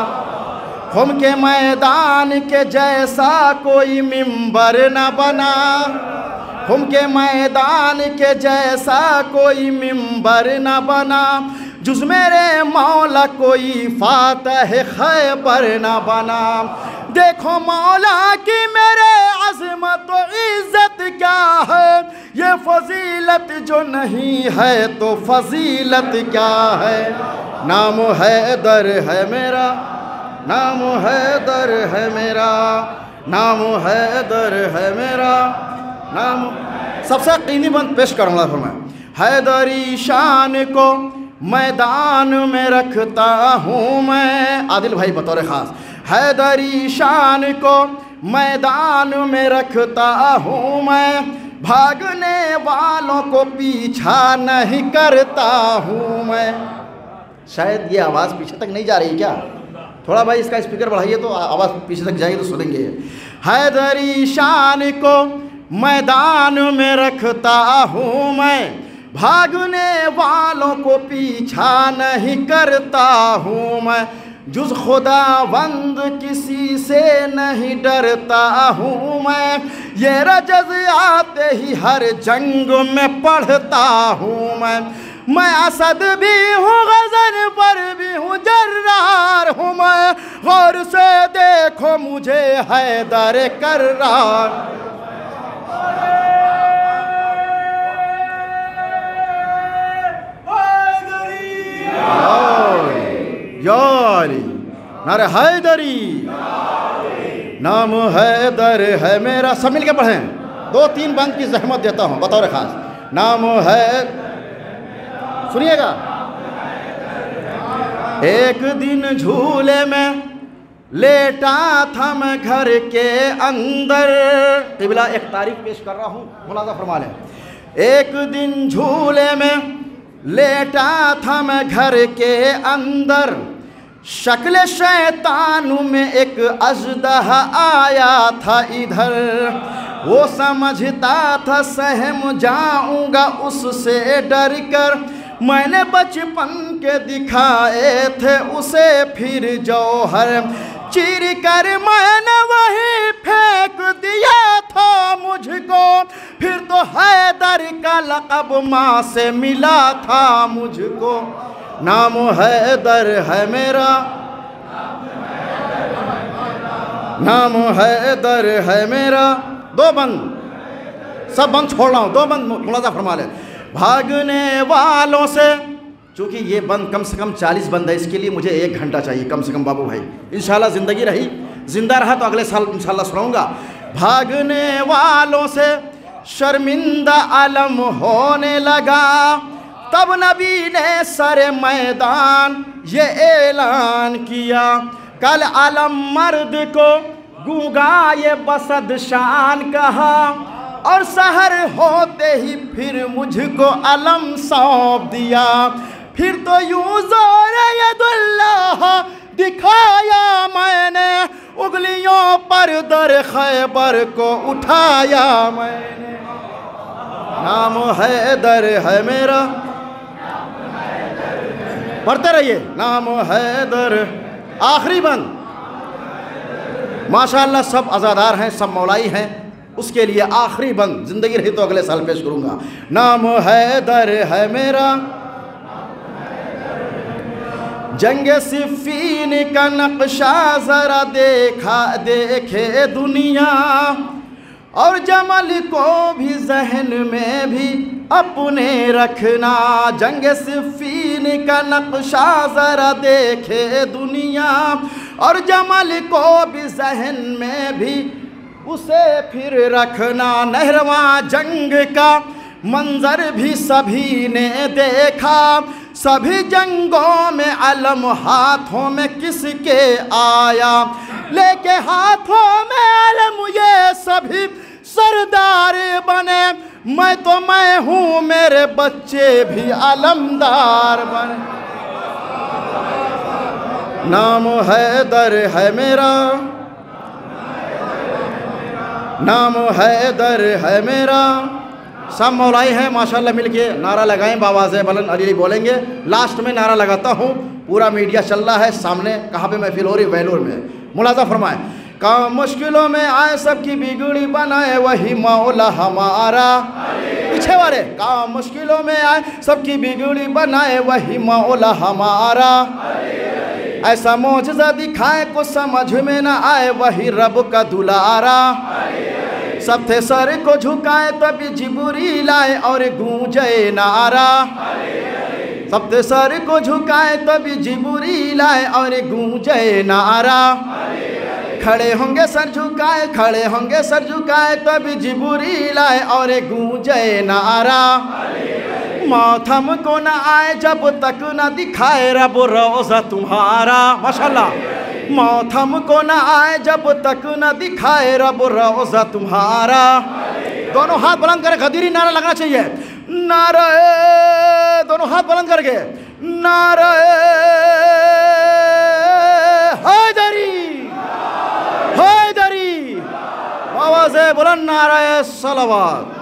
خم کے میدان کے جیسا کوئی منبر نہ بنا، خم کے میدان کے جیسا کوئی منبر نہ بنا، جز میرے مولا کوئی فاتح خیبر نہ بنا، دیکھو مولا کی میرے عظمت و عزت کیا ہے، یہ فضیلت جو نہیں ہے تو فضیلت کیا ہے۔ نام حیدر ہے میرا، نام حیدر ہے میرا، نام حیدر ہے میرا، نام سب سے قیمتی بند پیش کروں گا فرمائے۔ حیدری شان کو میدان میں رکھتا ہوں میں، عادل بھائی بطور خاص، حیدری شان کو میدان میں رکھتا ہوں میں، بھاگنے والوں کو پیچھا نہیں کرتا ہوں میں۔ شاید یہ آواز پیچھے تک نہیں جا رہی کیا؟ تھوڑا بھائی اس کا اسپیکر بڑھائیے تو آواز پیچھے تک جائے گی تو سنیں گے۔ حیدری شان کو میدان میں رکھتا ہوں میں، بھاگنے والوں کو پیچھا نہیں کرتا ہوں میں، جز خداوند کسی سے نہیں ڈرتا ہوں میں، یہ رجز آتے ہی ہر جنگ میں پڑھتا ہوں میں، میں اسد بھی ہوں غزن پر بھی ہوں جرار ہوں میں، غور سے دیکھو مجھے حیدر کرار۔ یا علی، نعرہ حیدری! نام حیدر ہے میرا، سب مل کے پڑھیں، دو تین بند کی زحمت دیتا ہوں بطور خاص۔ نام حیدر، سنیے گا۔ ایک دن جھولے میں لیٹا تھا میں گھر کے اندر، قبلہ ایک تاریخ پیش کر رہا ہوں، ملاحظہ فرما لیں۔ ایک دن جھولے میں لیٹا تھا میں گھر کے اندر، شکل شیطان میں ایک اژدہا آیا تھا ادھر، وہ سمجھتا تھا سہم جاؤں گا اس سے ڈر کر، میں نے بچپن کے دکھائے تھے اسے پھر جوہر، چیر کر میں نے وہی پھینک دیا تھا مجھ کو، پھر تو حیدر کا لقب ماں سے ملا تھا مجھ کو۔ نام حیدر ہے میرا، نام حیدر ہے میرا، دو بند सब बंद छोड़ रहा हूँ, दो बंद मुलाजा फरमा ले। भागने वालों से, चूँकि ये बंद कम से कम चालीस बंद है, इसके लिए मुझे एक घंटा चाहिए कम से कम बाबू भाई। इंशाल्लाह ज़िंदगी रही, ज़िंदा रहा तो अगले साल इंशाल्लाह सुनाऊंगा। भागने वालों से शर्मिंदा आलम होने लगा, तब नबी ने सरे मैदान ये ऐलान किया, कल आलम मर्द को गूंगा ये बसद शान कहा, और सहर होते ही फिर मुझको अलम सौंप दिया। फिर तो यूं ज़ोरे यदुल्लाह दिखाया मैंने, उंगलियों पर दर खैबर को उठाया मैंने। नाम हैदर है मेरा, पढ़ते रहिए, नाम हैदर। आखिरी बंद, माशाअल्लाह सब अज़ादार हैं, सब मौलाई हैं, उसके लिए आखिरी बंद ज़िंदगी रही तो अगले साल पेश करूँगा। नाम हैदर है मेरा, जंगे सिफ़ीन का नक्शा ज़रा देखा देखे दुनिया, और जमल को भी जहन में भी अपने रखना। जंगे सिफ़ीन का नक्शा ज़रा देखे दुनिया, और जमल को भी जहन में भी उसे फिर रखना। नहरवा जंग का मंजर भी सभी ने देखा, सभी जंगों में अलम हाथों में किसके आया, लेके हाथों में अलम ये सभी सरदार बने। मैं तो मैं हूँ, मेरे बच्चे भी अलमदार बने। नाम हैदर है मेरा, नाम हैदर है मेरा। सब मौलाई हैं माशाल्लाह, मिल के नारा लगाएं, बावाज़े बुलंद अली अली बोलेंगे। लास्ट में नारा लगाता हूँ, पूरा मीडिया चल रहा है सामने, कहाँ पे महफिल हो रही, वेलूर में। मुलाजा फरमाएं, काम मुश्किलों में आए सबकी बिगड़ी बनाए वही मौला हमारा। पीछे वाले, काम मुश्किलों में आए सबकी बिगड़ी बनाए वही मौला हमारा। ऐसा मौजज़ा दिखाए को समझ में ना आए वही रब का दुलारा। सब थे सर को झुकाए तभी जिब्रील आए और गूंजे नारा। सब थे सर को झुकाए तभी जिब्रील आए और गूंजे नारा। खड़े होंगे सर झुकाए, खड़े होंगे सर झुकाए तभी जिब्रील आए और गूंजे नारा। मौत हमको न आए जब तक न दिखाए रब रोज़ा तुम्हारा। माशाल्लाह, मौत हमको न आए जब तक न दिखाए रब रोज़ा तुम्हारा। दोनों हाथ बुलंद करके गदीरी नारा लगना चाहिए। नारा, दोनों हाथ बुलंद करके नारा हैदरी, हैदरी, आवाज़े बुलंद नारा सलावत।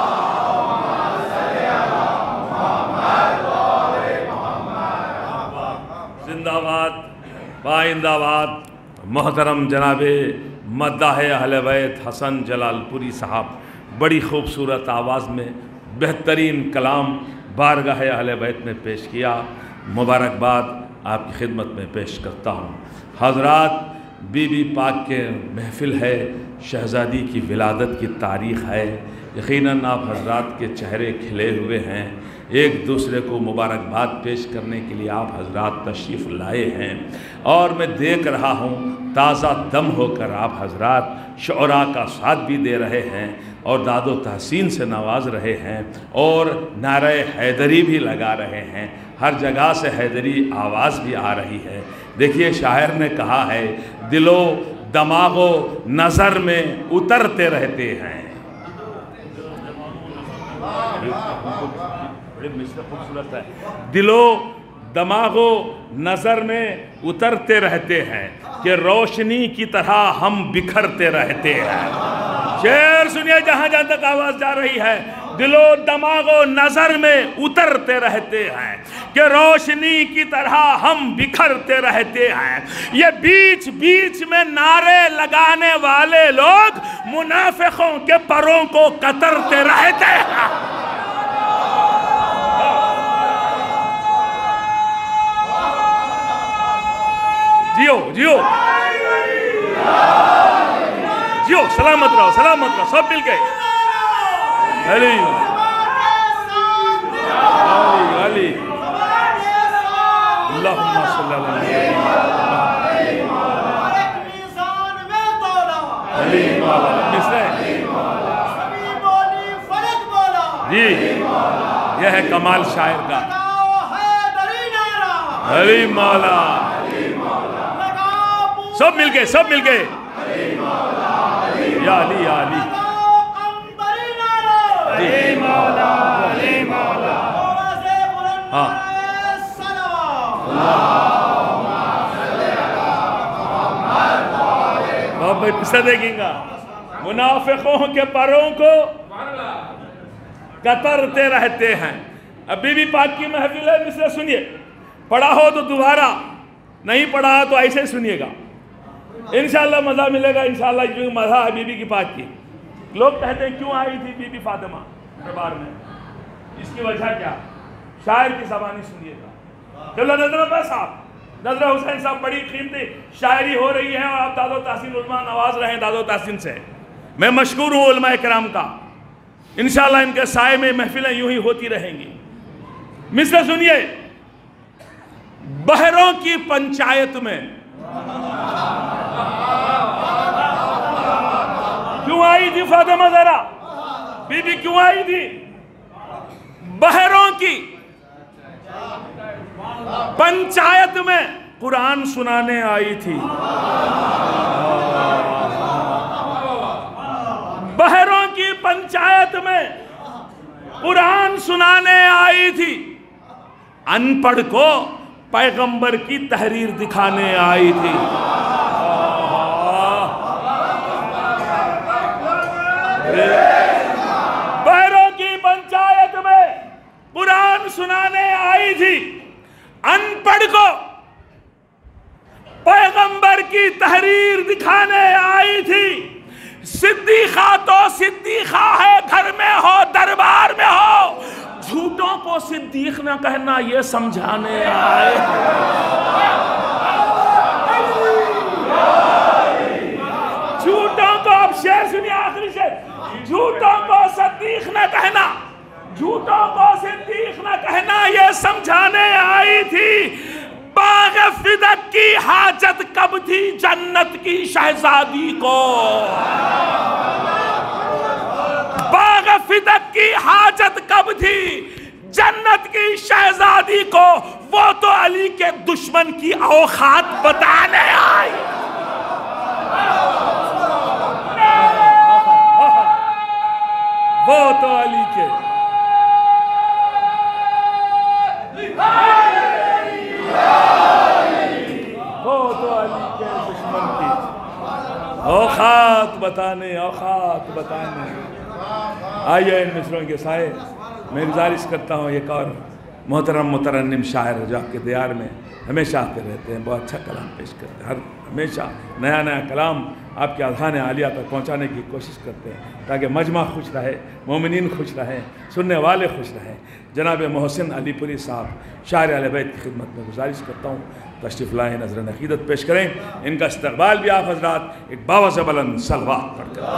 जिंदाबाद, पाइंदाबाद। मोहतरम जनाबे मद्दाह अहले बैत हसन जलालपुरी साहब बड़ी खूबसूरत आवाज़ में बेहतरीन कलाम बारगाह अहले बैत में पेश किया। मुबारकबाद आपकी खिदमत में पेश करता हूँ। हज़रात, बीबी पाक के महफिल है, शहज़ादी की विलादत की तारीख़ है। यकीनन आप हज़रात के चेहरे खिले हुए हैं, एक दूसरे को मुबारकबाद पेश करने के लिए आप हज़रात तशरीफ़ लाए हैं, और मैं देख रहा हूँ ताज़ा दम होकर आप हज़रात शुअरा का साथ भी दे रहे हैं और दादो तहसीन से नवाज रहे हैं और नारे हैदरी भी लगा रहे हैं। हर जगह से हैदरी आवाज़ भी आ रही है। देखिए, शायर ने कहा है, दिलो दमागो नज़र में उतरते रहते हैं। बड़े मिसरे खूबसूरत है। दिलो दमागो नज़र में उतरते रहते हैं कि रोशनी की तरह हम बिखरते रहते हैं। शेर सुनिए, जहाँ जहाँ तक आवाज़ जा रही है, दिलो दमागो नज़र में उतरते रहते हैं कि रोशनी की तरह हम बिखरते रहते हैं। ये बीच बीच में नारे लगाने वाले लोग मुनाफिकों के परों को कतरते रहते हैं। जियो जियो जियो, सलामत रहो, सलामत रहो, सब मिल गए। علی علی علی اللہم صلی اللہ علیہ جی یہ ہے کمال شاعر کا علی مولا سب مل کے سب مل کے یا علی یا علی علی مولا علی مولا ہاں باب بھائی پسے دیکھیں گا منافقوں کے پروں کو کترتے رہتے ہیں. اب بی بی پاک کی محفل ہے, مصرع سنیے, پڑھا ہو تو دوبارہ, نہیں پڑھا تو ایسے سنیے گا, انشاءاللہ مزہ ملے گا انشاءاللہ. جو مزہ ہے بی بی کی پاک کی. لوگ کہتے ہیں کیوں آئی تھی بی بی فاطمہ دربار میں, اس کی وجہ کیا؟ شاعر کی زبانی سنیے گا. قبلہ نظر عباس صاحب, نظر حسین صاحب, بڑی قیمتی شاعری ہو رہی ہے اور آپ داد و تحسین علماء نواز رہے ہیں داد و تحسین سے. میں مشکور ہوں علماء کرام کا, انشاءاللہ ان کے سائے میں محفلیں یوں ہی ہوتی رہیں گی. مصرع سنیے. بحروں کی پنچایت میں کیوں آئی تھی فاطمہ ذرا, بی بی کیوں آئی تھی؟ بحروں کی پنچایت میں قرآن سنانے آئی تھی. بحروں کی پنچایت میں قرآن سنانے آئی تھی. ان پڑھ کو پیغمبر کی تحریر دکھانے آئی تھی. بحروں کی پنچایت میں قرآن سنانے آئی تھی. ان پڑھ کو پیغمبر کی تحریر دکھانے آئی تھی. صدیقہ تو صدیقہ ہے, گھر میں ہو دربار میں ہو, جھوٹوں کو صدیق نہ کہنا یہ سمجھانے آئے. جھوٹوں کو, اب شعر سنیے آخری شعر, جھوٹوں کو صدیق نہ کہنا, جھوٹوں کو صدیق نہ کہنا یہ سمجھانے آئی تھی. باغ فدق کی حاجت کب تھی جنت کی شہزادی کو, باغ فدق کی حاجت کب تھی جنت کی شہزادی کو, وہ تو علی کے دشمن کی اوقات بتانے آئی. وہ تو علی کے وہ تو علی کے دشمن کی اوقات بتانے اوقات بتانے. آئیے ان مصروں کے سائے میں گزارش کرتا ہوں, ایک اور محترم مترنم شاعر جو آپ کے دیار میں ہمیشہ آتے رہتے ہیں, بہت اچھا کلام پیش کرتے ہیں, ہر ہمیشہ نیا نیا کلام آپ کے اذہان عالیہ تک پہنچانے کی کوشش کرتے ہیں تاکہ مجمع خوش رہے, مومنین خوش رہیں, سننے والے خوش رہیں. جناب محسن علی پوری صاحب شاعر اہل بیت کی خدمت میں گزارش کرتا ہوں تشریف لائیں, نظر عقیدت پیش کریں. ان کا استقبال بھی آپ حضرات ایک باوز بلند صلوات پڑھ کر.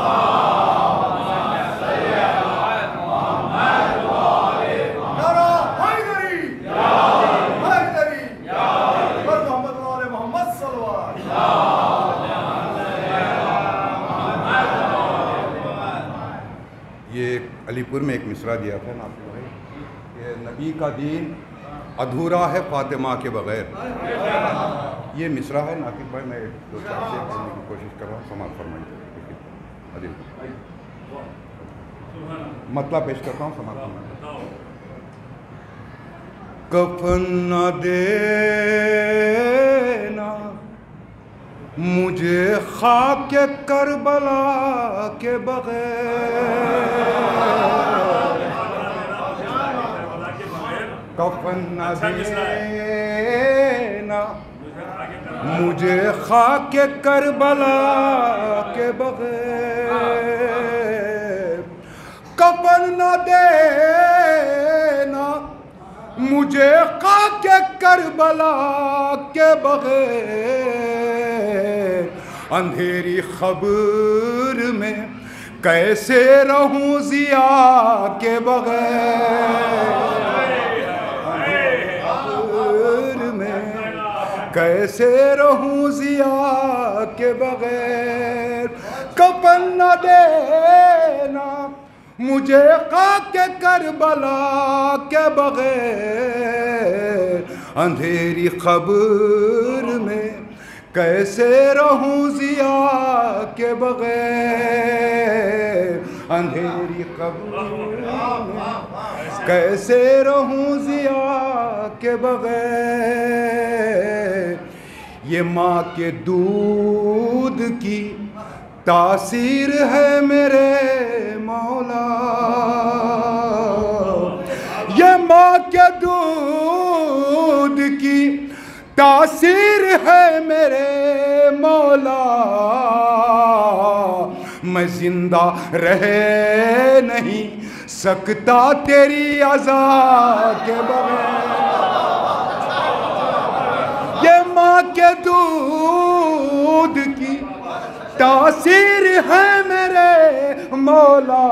یہ علی پور میں ایک مصرع دیا تھا ناصر بھائی کہ نبی کا دین ادھورا ہے فاطمہ کے بغیر. یہ مصرع ہے ناصر بھائی, میں دو چار سے پڑھنے کی کوشش کر رہا ہوں, سماعت فرمائیے. مطلب پیش کرتا ہوں, سماعت فرمائیے. کفن نہ دینا مجھے خاک کربلا کے بغیر, کفن نہ دینا مجھے خاک کربلا کے بغیر, کفن نہ دینا مجھے خاک کربلا کے بغیر, اندھیری خبر میں کیسے رہوں ضیا کے بغیر میں کیسے رہوں ضیا کے بغیر کفن نہ دینا مجھے خاک کربلا کے بغیر اندھیری قبر میں کیسے رہوں ضیا کے بغیر اندھیری قبر میں کیسے رہوں ضیا کے بغیر یہ ماں کے دودھ کی تاثیر ہے میرے مولا یہ ماں کے دودھ کی تاثیر ہے میرے مولا میں زندہ رہ نہیں سکتا تیری عزا کے بغیر یہ ماں کے دودھ کی تاثیر ہے میرے مولا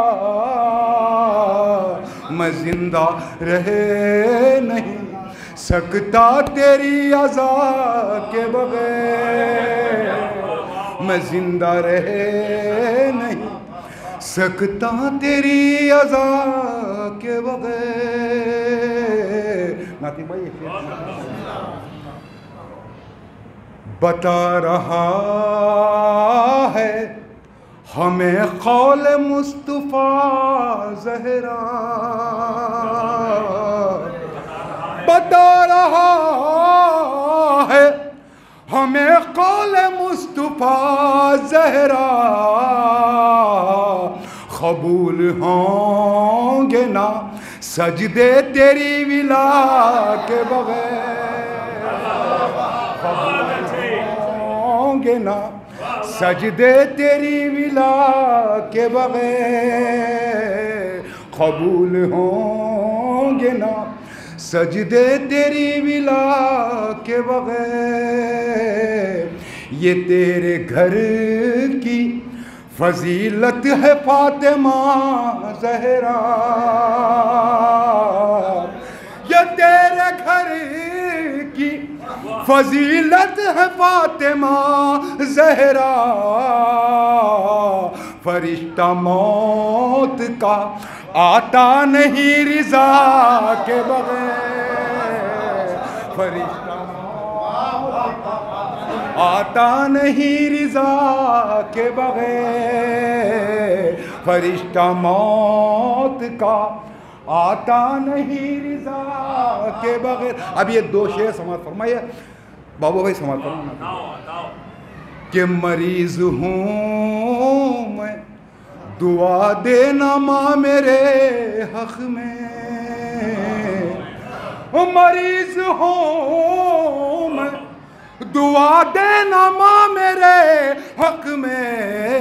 میں زندہ رہ نہیں سکتا تیری عزا کے بغیر میں زندہ رہ نہیں سکتا تیری عزا کے بغیر ناطق بھائی بتا رہا ہے ہمیں قول مصطفیٰ زہرا بتا رہا ہے ہمیں قول مصطفیٰ زہرا قبول ہوں گے نا سجدے تیری ولا کے بغیر ہوں گے نا سجدے تیری ولا کے بغیر قبول ہوں گے نا سجدے تیری ولا کے بغیر یہ تیرے گھر کی فضیلت ہے فاطمہ زہرا یہ تیرے گھر کی فضیلت ہے فاطمہ زہرا فرشتہ موت کا آتا نہیں رضا کے بغیر فرشتہ موت کا آتا نہیں رضا کے بغیر فرشتہ موت کا آتا نہیں رضا کے بغیر اب یہ دو شعر سماعت فرمائیے بابو بھائی سماعت فرمائیے کہ مریض ہوں میں دعا دینا ماں میرے حق میں مریض ہوں میں دعا دینا ماں میرے حق میں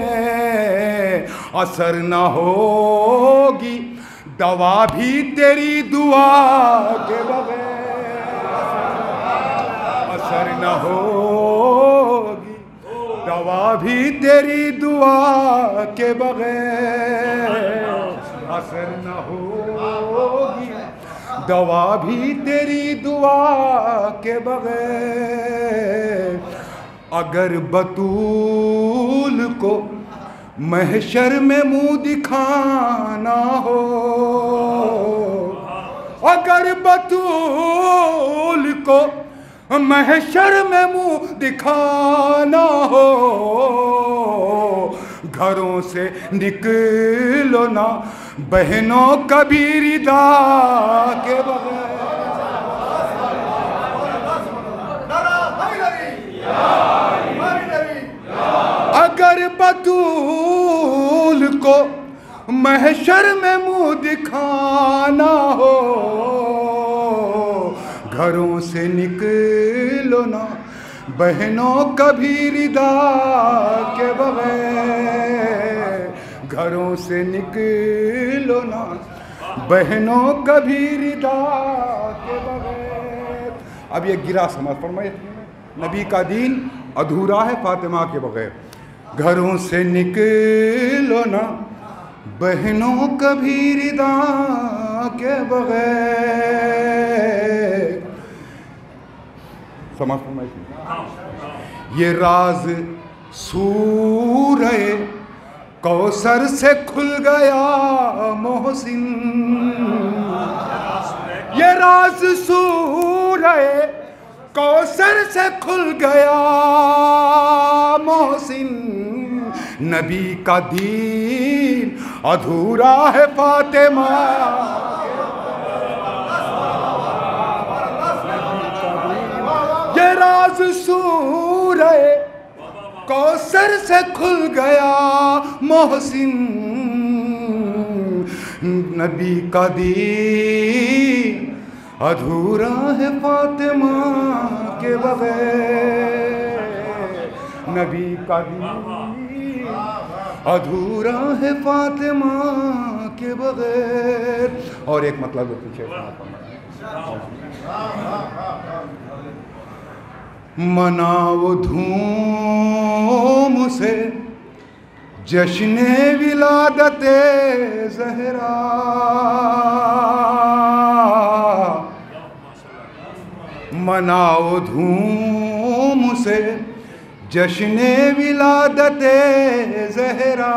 اثر نہ ہوگی دوا بھی تیری دعا کے بغیر اثر نہ ہوگی دوا بھی تیری دعا کے بغیر اثر نہ ہوگی دوا بھی تیری دعا کے بغیر اگر بطول کو محشر میں منہ دکھانا ہو اگر بطول کو محشر میں منہ دکھانا ہو گھروں سے نکلو نا بہنوں کبھی ردا کے بغیر اگر بطول کو محشر میں منہ دکھانا ہو گھروں سے نکلو نا بہنوں کبھی ردا کے بغیر گھروں سے نکلو نا بہنوں کبھی ردا کے بغیر اب یہ گرا سمجھ فرمائے نبی کا دین ادھورا ہے فاطمہ کے بغیر گھروں سے نکلو نا بہنوں کبھی ردا کے بغیر سمجھ سمجھ یہ راز سورہ کوثر سے کھل گیا محسن، یہ راز سورہ کوثر سے کھل گیا محسن، نبی کا دین ادھورا ہے فاطمہ، یہ راز سورہ کوثر سے کھل گیا محسن، نبی کا دین ادھورا ہے فاطمہ کے بغیر، نبی کا دین ادھورا ہے فاطمہ کے بغیر۔ اور ایک مطلب پیچھے مناؤ دھوم سے جشن ولادت زہرا، مناؤ دھوم سے جشن ولادت زہرا،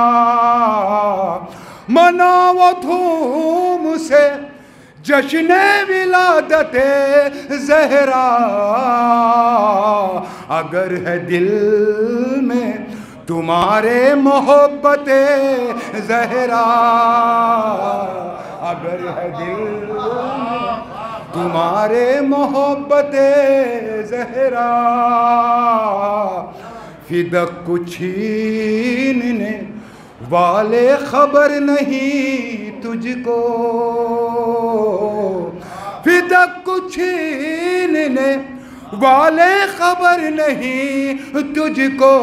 مناؤ دھوم سے جشن ولادت زہرا، اگر ہے دل میں تمہارے محبت زہرا، اگر ہے دل میں تمہارے محبت زہرا، فدق کو چھیننے والے خبر نہیں تجھ کو، فدق کو چھیننے والے خبر نہیں تجھ کو،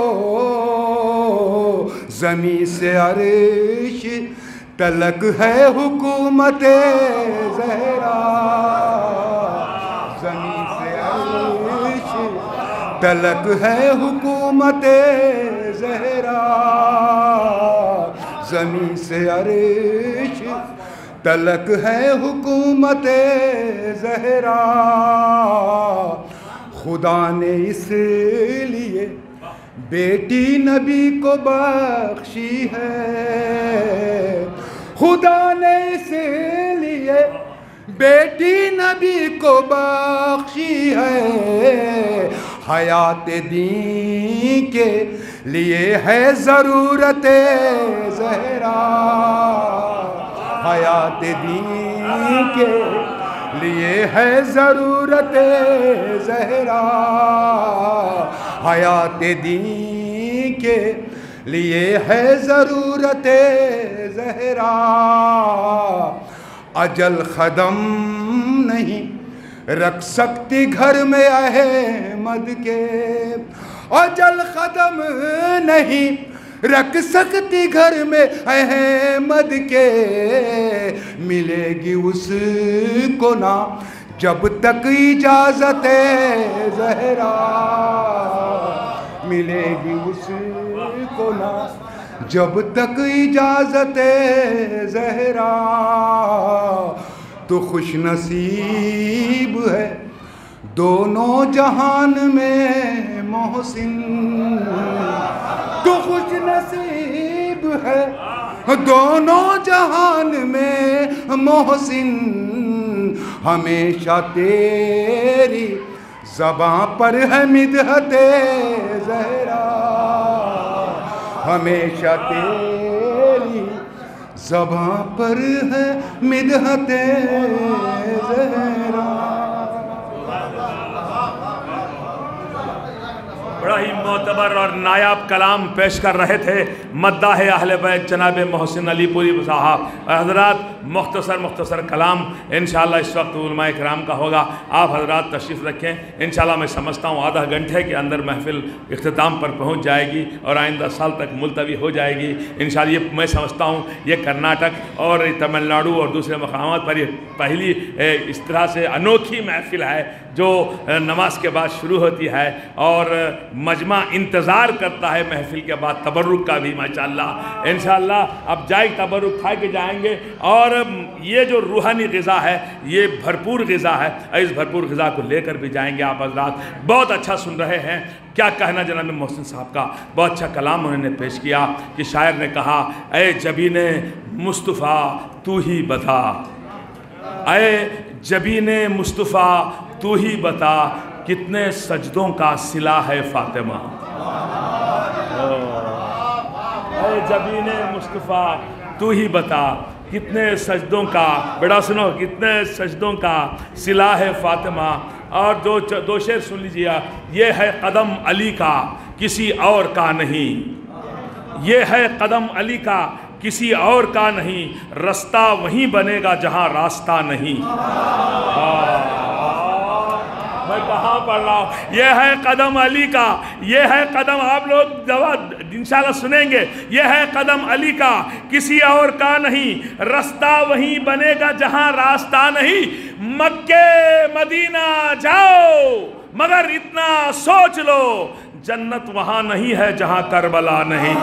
زمین سے عرش تلک ہے حکومت زہرا، زمین سے عرش تلک ہے حکومت زہرا، زمین سے عرش تلک ہے حکومت زہرا، خدا نے اس لیے بیٹی نبی کو بخشی ہے، خدا نے اس لیے بیٹی نبی کو بخشی ہے، حیات دین کے لیے ہے ضرورت زہرا، حیات دین کے لیے ہے ضرورت زہرا، حیات دین کے لیے ہے ضرورت زہرا، اجل قدم نہیں رکھ سکتی گھر میں احمد کے، اجل قدم نہیں رکھ سکتی گھر میں احمد کے، ملے گی اس کو نہ جب تک اجازت زہرا، ملے گی اس کو نہ جب تک اجازت زہرا، تو خوش نصیب ہے دونوں جہان میں محسن، تو خوش نصیب ہے دونوں جہان میں محسن، ہمیشہ تیری زباں پر ہے مدحت زہرا، ہمیشہ تیری زباں پر ہے مدحت زہرا۔ بڑا ہی معتبر اور نایاب کلام پیش کر رہے تھے مداح اہل بیت جناب محسن علی پوری صاحب۔ حضرات مختصر مختصر کلام انشاءاللہ اس وقت علماء کرام کا ہوگا، آپ حضرات تشریف رکھیں، انشاءاللہ میں سمجھتا ہوں آدھا گھنٹے کے اندر محفل اختتام پر پہنچ جائے گی اور آئندہ سال تک ملتوی ہو جائے گی انشاءاللہ۔ یہ میں سمجھتا ہوں یہ کرناٹک اور تمل ناڈو اور دوسرے مقامات پر یہ پہلی اس طرح سے انوکھی محفل ہے جو نماز کے بعد شروع ہوتی ہے اور مجمع انتظار کرتا ہے محفل کے بعد تبرک کا بھی ماشاءاللہ انشاءاللہ اب جائے تبرک کھا کے جائیں گے اور یہ جو روحانی غذا ہے یہ بھرپور غذا ہے اس بھرپور غذا کو لے کر بھی جائیں گے آپ حضرات بہت اچھا سن رہے ہیں کیا کہنا جناب محسن صاحب کا بہت اچھا کلام انہوں نے پیش کیا کہ شاعر نے کہا اے جبین مصطفیٰ تو ہی بتا اے جبین مصطفیٰ تو ہی بتا کتنے سجدوں کا صلہ ہے فاطمہ اے جبین مصطفیٰ تو ہی بتا کتنے سجدوں کا بیٹا سنو کتنے سجدوں کا صلہ ہے فاطمہ اور دو دو شعر سن لیجیے یہ ہے قدم علی کا کسی اور کا نہیں یہ ہے قدم علی کا کسی اور کا نہیں رستہ وہیں بنے گا جہاں راستہ نہیں میں کہاں پڑھ رہا ہوں یہ ہے قدم علی کا یہ ہے قدم آپ لوگ انشاءاللہ سنیں گے یہ ہے قدم علی کا کسی اور کا نہیں رستہ وہیں بنے گا جہاں راستہ نہیں مکے مدینہ جاؤ مگر اتنا سوچ لو جنت وہاں نہیں ہے جہاں کربلا نہیں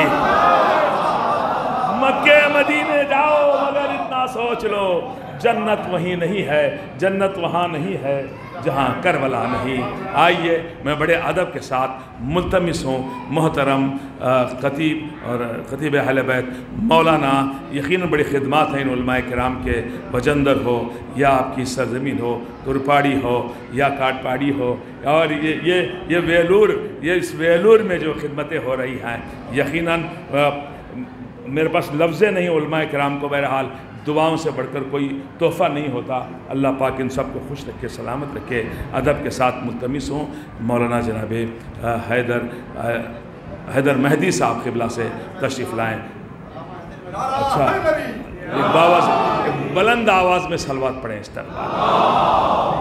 مکے مدینے جاؤ مگر اتنا سوچ لو جنت وہیں نہیں ہے جنت وہاں نہیں ہے جہاں کربلا نہیں آئیے میں بڑے ادب کے ساتھ ملتمس ہوں محترم خطیب اور خطیب اہل بیت مولانا یقیناً بڑی خدمات ہیں ان علماء کرام کے بجندر ہو یا آپ کی سرزمین ہو ترپاڑی ہو یا کاٹ پاڑی ہو اور یہ یہ یہ ویلور یہ اس ویلور میں جو خدمتیں ہو رہی ہیں یقیناً میرے پاس لفظیں نہیں علماء کرام کو بہرحال دعاؤں سے بڑھ کر کوئی تحفہ نہیں ہوتا اللہ پاک ان سب کو خوش رکھے سلامت رکھے ادب کے ساتھ ملتمس ہوں مولانا جناب حیدر حیدر مہدی صاحب قبلہ سے تشریف لائیں اچھا ایک باواز بلند آواز میں صلوات پڑھیں اس طرح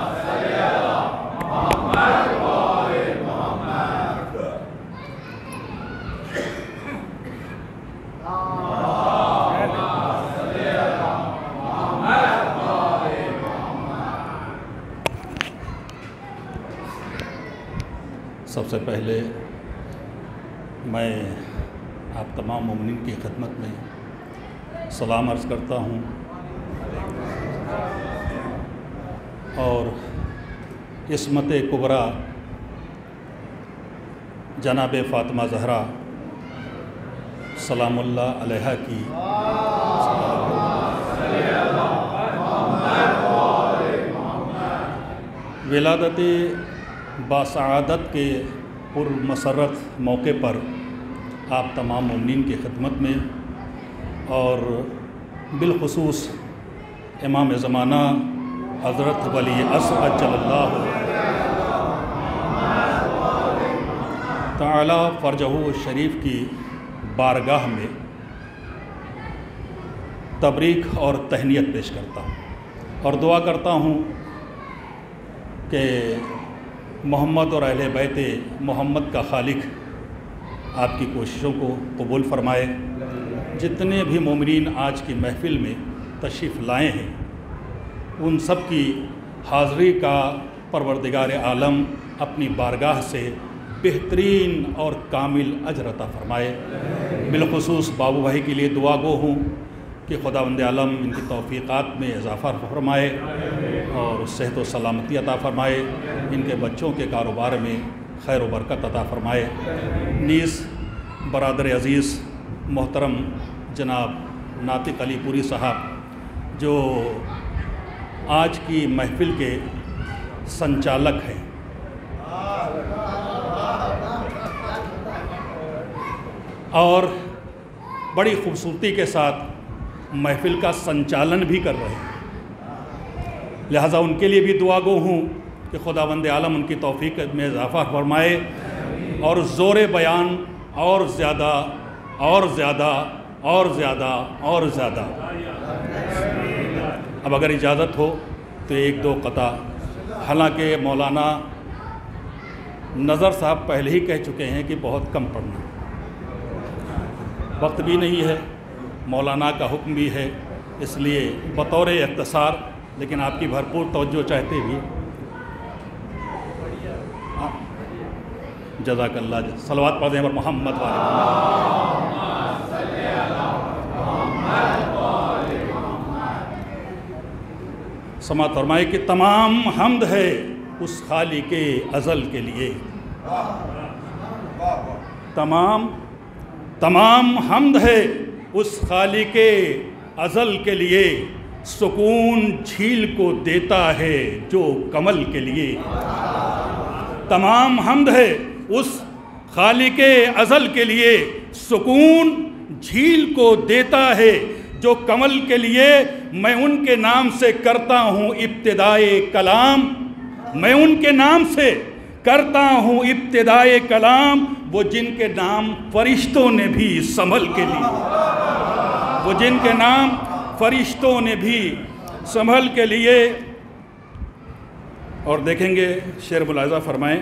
سب سے پہلے میں آپ تمام مومنین کی خدمت میں سلام عرض کرتا ہوں اور عصمت کبریٰ جناب فاطمہ زہرا سلام اللہ علیہا کی ولادت باسعادت کے پر مسرت موقع پر آپ تمام مومنین کی خدمت میں اور بالخصوص امام زمانہ حضرت ولی عصر عجل اللہ تعالی فرجہ شریف کی بارگاہ میں تبریک اور تہنیت پیش کرتا ہوں اور دعا کرتا ہوں کہ محمد اور اہل بیت محمد کا خالق آپ کی کوششوں کو قبول فرمائے جتنے بھی مومنین آج کی محفل میں تشریف لائے ہیں ان سب کی حاضری کا پروردگار عالم اپنی بارگاہ سے بہترین اور کامل اجر عطا فرمائے بالخصوص بابو بھائی کے لیے دعا گو ہوں کہ خداوند عالم ان کی توفیقات میں اضافہ فرمائے اور صحت و سلامتی عطا فرمائے ان کے بچوں کے کاروبار میں خیر و برکت عطا فرمائے نیز برادر عزیز محترم جناب ناطق علی پوری صاحب جو آج کی محفل کے سنچالک ہیں اور بڑی خوبصورتی کے ساتھ محفل کا سنچالن بھی کر رہے ہیں لہٰذا ان کے لیے بھی دعا گو ہوں کہ خداوند عالم ان کی توفیق میں اضافہ فرمائے اور زور بیان اور زیادہ اور زیادہ اور زیادہ اور زیادہ اب اگر اجازت ہو تو ایک دو قطع حالانکہ مولانا نظر صاحب پہلے ہی کہہ چکے ہیں کہ بہت کم پڑھنا وقت بھی نہیں ہے مولانا کا حکم بھی ہے اس لیے بطور اختصار لیکن آپ کی بھرپور توجہ چاہتے بھی جزاک اللہ جزاک صلوات پڑھ دیں پر محمد والے سماعت فرمائے کہ تمام حمد ہے اس خالق ازل کے لیے، تمام تمام حمد ہے اس خالق ازل کے لیے، سکون جھیل کو دیتا ہے جو کمل کے لیے، تمام حمد ہے اس خالق ازل کے لیے، سکون جھیل کو دیتا ہے جو کمل کے لیے، میں ان کے نام سے کرتا ہوں ابتدائے کلام، میں ان کے نام سے کرتا ہوں ابتدائے کلام، وہ جن کے نام فرشتوں نے بھی سنبھل کے لیے، وہ جن کے نام فرشتوں نے بھی سنبھل کے لیے۔ اور دیکھیں گے شعر ملاحظہ فرمائیں،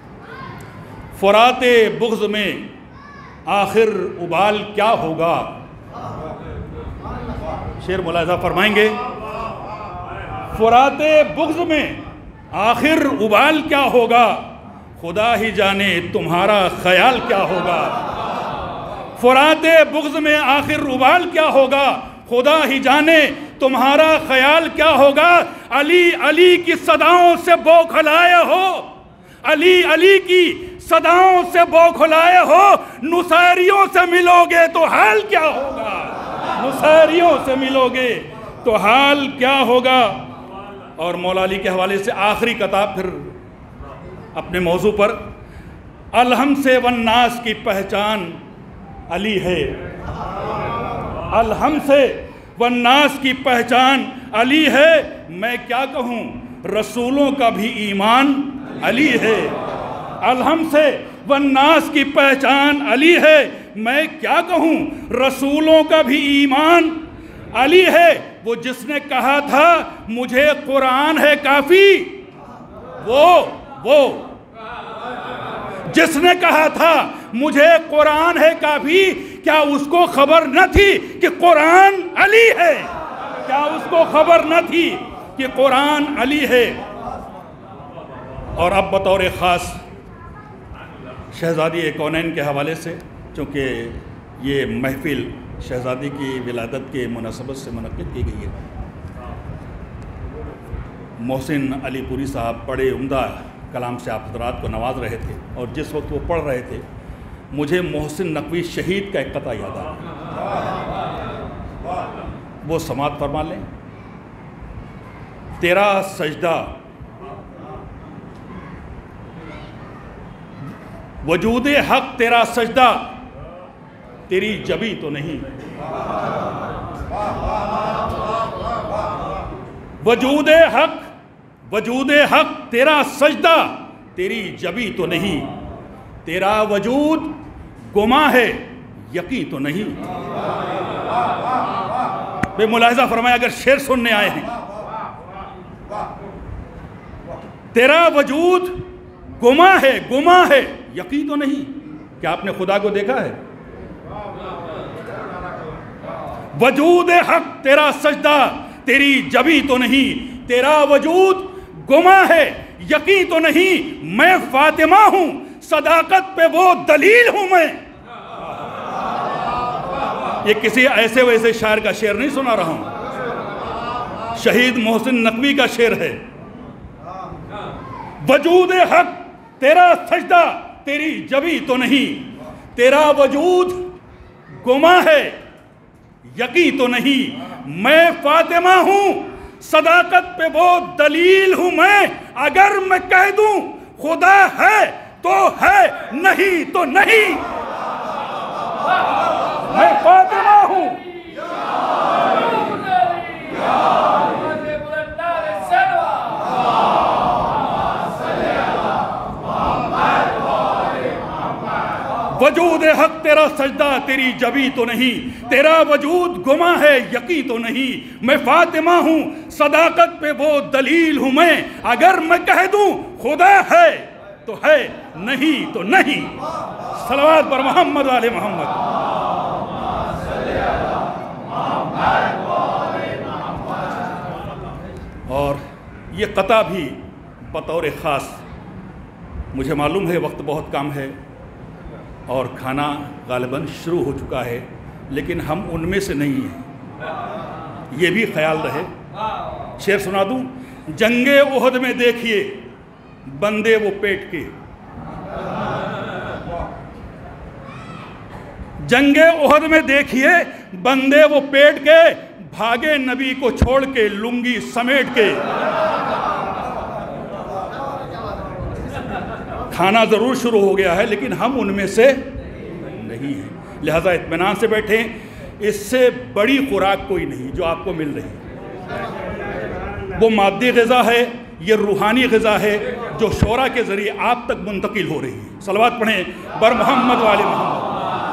فرات بغض میں آخر ابال کیا ہوگا، شعر ملاحظہ فرمائیں گے، فرات بغض میں آخر ابال کیا ہوگا، خدا ہی جانے تمہارا خیال کیا ہوگا، فرات بغض میں آخر ابال کیا ہوگا، خدا ہی جانے تمہارا خیال کیا ہوگا، علی علی کی صداؤں سے بوکھلائے ہو، علی علی کی صداؤں سے بوکھلائے ہو، نصیریوں سے ملو گے تو حال کیا ہوگا، نصیریوں سے ملو گے تو حال کیا ہوگا۔ اور مولا علی کے حوالے سے آخری کتاب پھر اپنے موضوع پر، الہم سے والناس کی پہچان علی ہے، الہم سے والناس کی پہچان علی ہے، میں کیا کہوں رسولوں کا بھی ایمان علی ہے، الہم سے والناس کی پہچان علی ہے، میں کیا کہوں رسولوں کا بھی ایمان علی ہے، وہ جس نے کہا تھا مجھے قرآن ہے کافی، وہ وہ جس نے کہا تھا مجھے قرآن ہے کافی، کیا اس کو خبر نہ تھی کہ قرآن علی ہے، کیا اس کو خبر نہ تھی کہ قرآن علی ہے۔ اور اب بطور خاص شہزادی کونین کے حوالے سے، چونکہ یہ محفل شہزادی کی ولادت کے مناسبت سے منعقد کی گئی ہے، محسن علی پوری صاحب بڑے عمدہ کلام سے آپ حضرات کو نواز رہے تھے، اور جس وقت وہ پڑھ رہے تھے مجھے محسن نقوی شہید کا ایک قطعہ یاد آیا، وہ سماعت فرما لیں۔ تیرا سجدہ وجود حق، تیرا سجدہ تیری جبی تو نہیں، وجود حق وجود حق تیرا سجدہ تیری جبی تو نہیں، تیرا وجود گما ہے یقین تو نہیں۔ بے ملاحظہ فرمایا اگر شعر سننے آئے ہیں، تیرا وجود گما ہے گما ہے یقین تو نہیں، کیا آپ نے خدا کو دیکھا ہے؟ وجود حق تیرا سجدہ تیری جبی تو نہیں، تیرا وجود گما ہے یقین تو نہیں، میں فاطمہ ہوں صداقت پہ وہ دلیل ہوں میں۔ یہ کسی ایسے ویسے شاعر کا شعر نہیں سنا رہا ہوں، شہید محسن نقوی کا شعر ہے۔ وجود حق تیرا سجدہ تیری جبی تو نہیں، تیرا وجود گما ہے یقین تو نہیں، میں فاطمہ ہوں صداقت پہ وہ دلیل ہوں میں، اگر میں کہہ دوں خدا ہے تو ہے نہیں تو نہیں، میں فاطمہ ہوں۔ وجود حق تیرا سجدہ تیری جبی تو نہیں، تیرا وجود گما ہے یقین تو نہیں، میں فاطمہ ہوں صداقت پہ وہ دلیل ہوں میں، اگر میں کہہ دوں خدا ہے تو ہے نہیں تو نہیں۔ صلوات پر محمد علی محمد۔ اور یہ قطعہ بھی بطور خاص مجھے معلوم ہے وقت بہت کم ہے اور کھانا غالباً شروع ہو چکا ہے، لیکن ہم ان میں سے نہیں ہیں، یہ بھی خیال رہے۔ شعر سنا دوں؟ جنگ احد میں دیکھیے بندے وہ پیٹ کے، جنگ احد میں دیکھیے بندے وہ پیٹ کے، بھاگے نبی کو چھوڑ کے لنگی سمیٹ کے۔ کھانا ضرور شروع ہو گیا ہے لیکن ہم ان میں سے نہیں ہیں، لہذا اطمینان سے بیٹھیں۔ اس سے بڑی خوراک کوئی نہیں جو آپ کو مل رہی ہے، وہ مادی غذا ہے، یہ روحانی غذا ہے جو شورا کے ذریعے آپ تک منتقل ہو رہی ہے۔ صلوات پڑھیں بر محمد والے محمد۔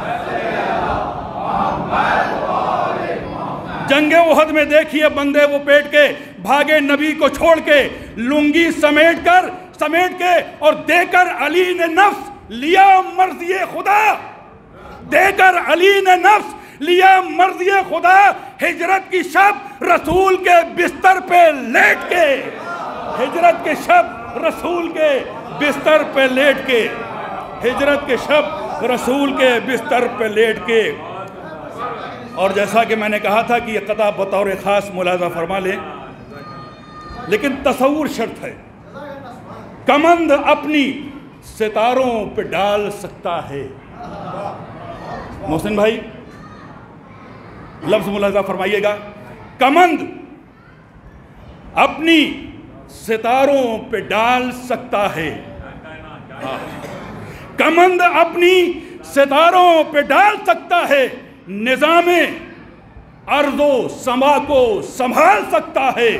جنگ احد میں دیکھیے بندے وہ پیٹ کے، بھاگے نبی کو چھوڑ کے لنگی سمیٹ کر سمیٹ کے، اور دے کر علی نے نفس لیا مرضی خدا، دے کر علی نے نفس لیا مرضی خدا، ہجرت کی شب رسول کے بستر پہ لیٹ کے، ہجرت کے شب رسول کے بستر پہ لیٹ کے، ہجرت کے شب رسول کے بستر پہ لیٹ کے۔ اور جیسا کہ میں نے کہا تھا کہ یہ قطع بطور خاص ملاحظہ فرما لیں، لیکن تصور شرط ہے۔ کمند اپنی ستاروں پہ ڈال سکتا ہے، محسن بھائی لفظ ملاحظہ فرمائیے گا، کمند اپنی ستاروں پہ ڈال سکتا ہے، کمند اپنی ستاروں پہ ڈال سکتا ہے، نظام ارض و سما کو سنبھال سکتا ہے،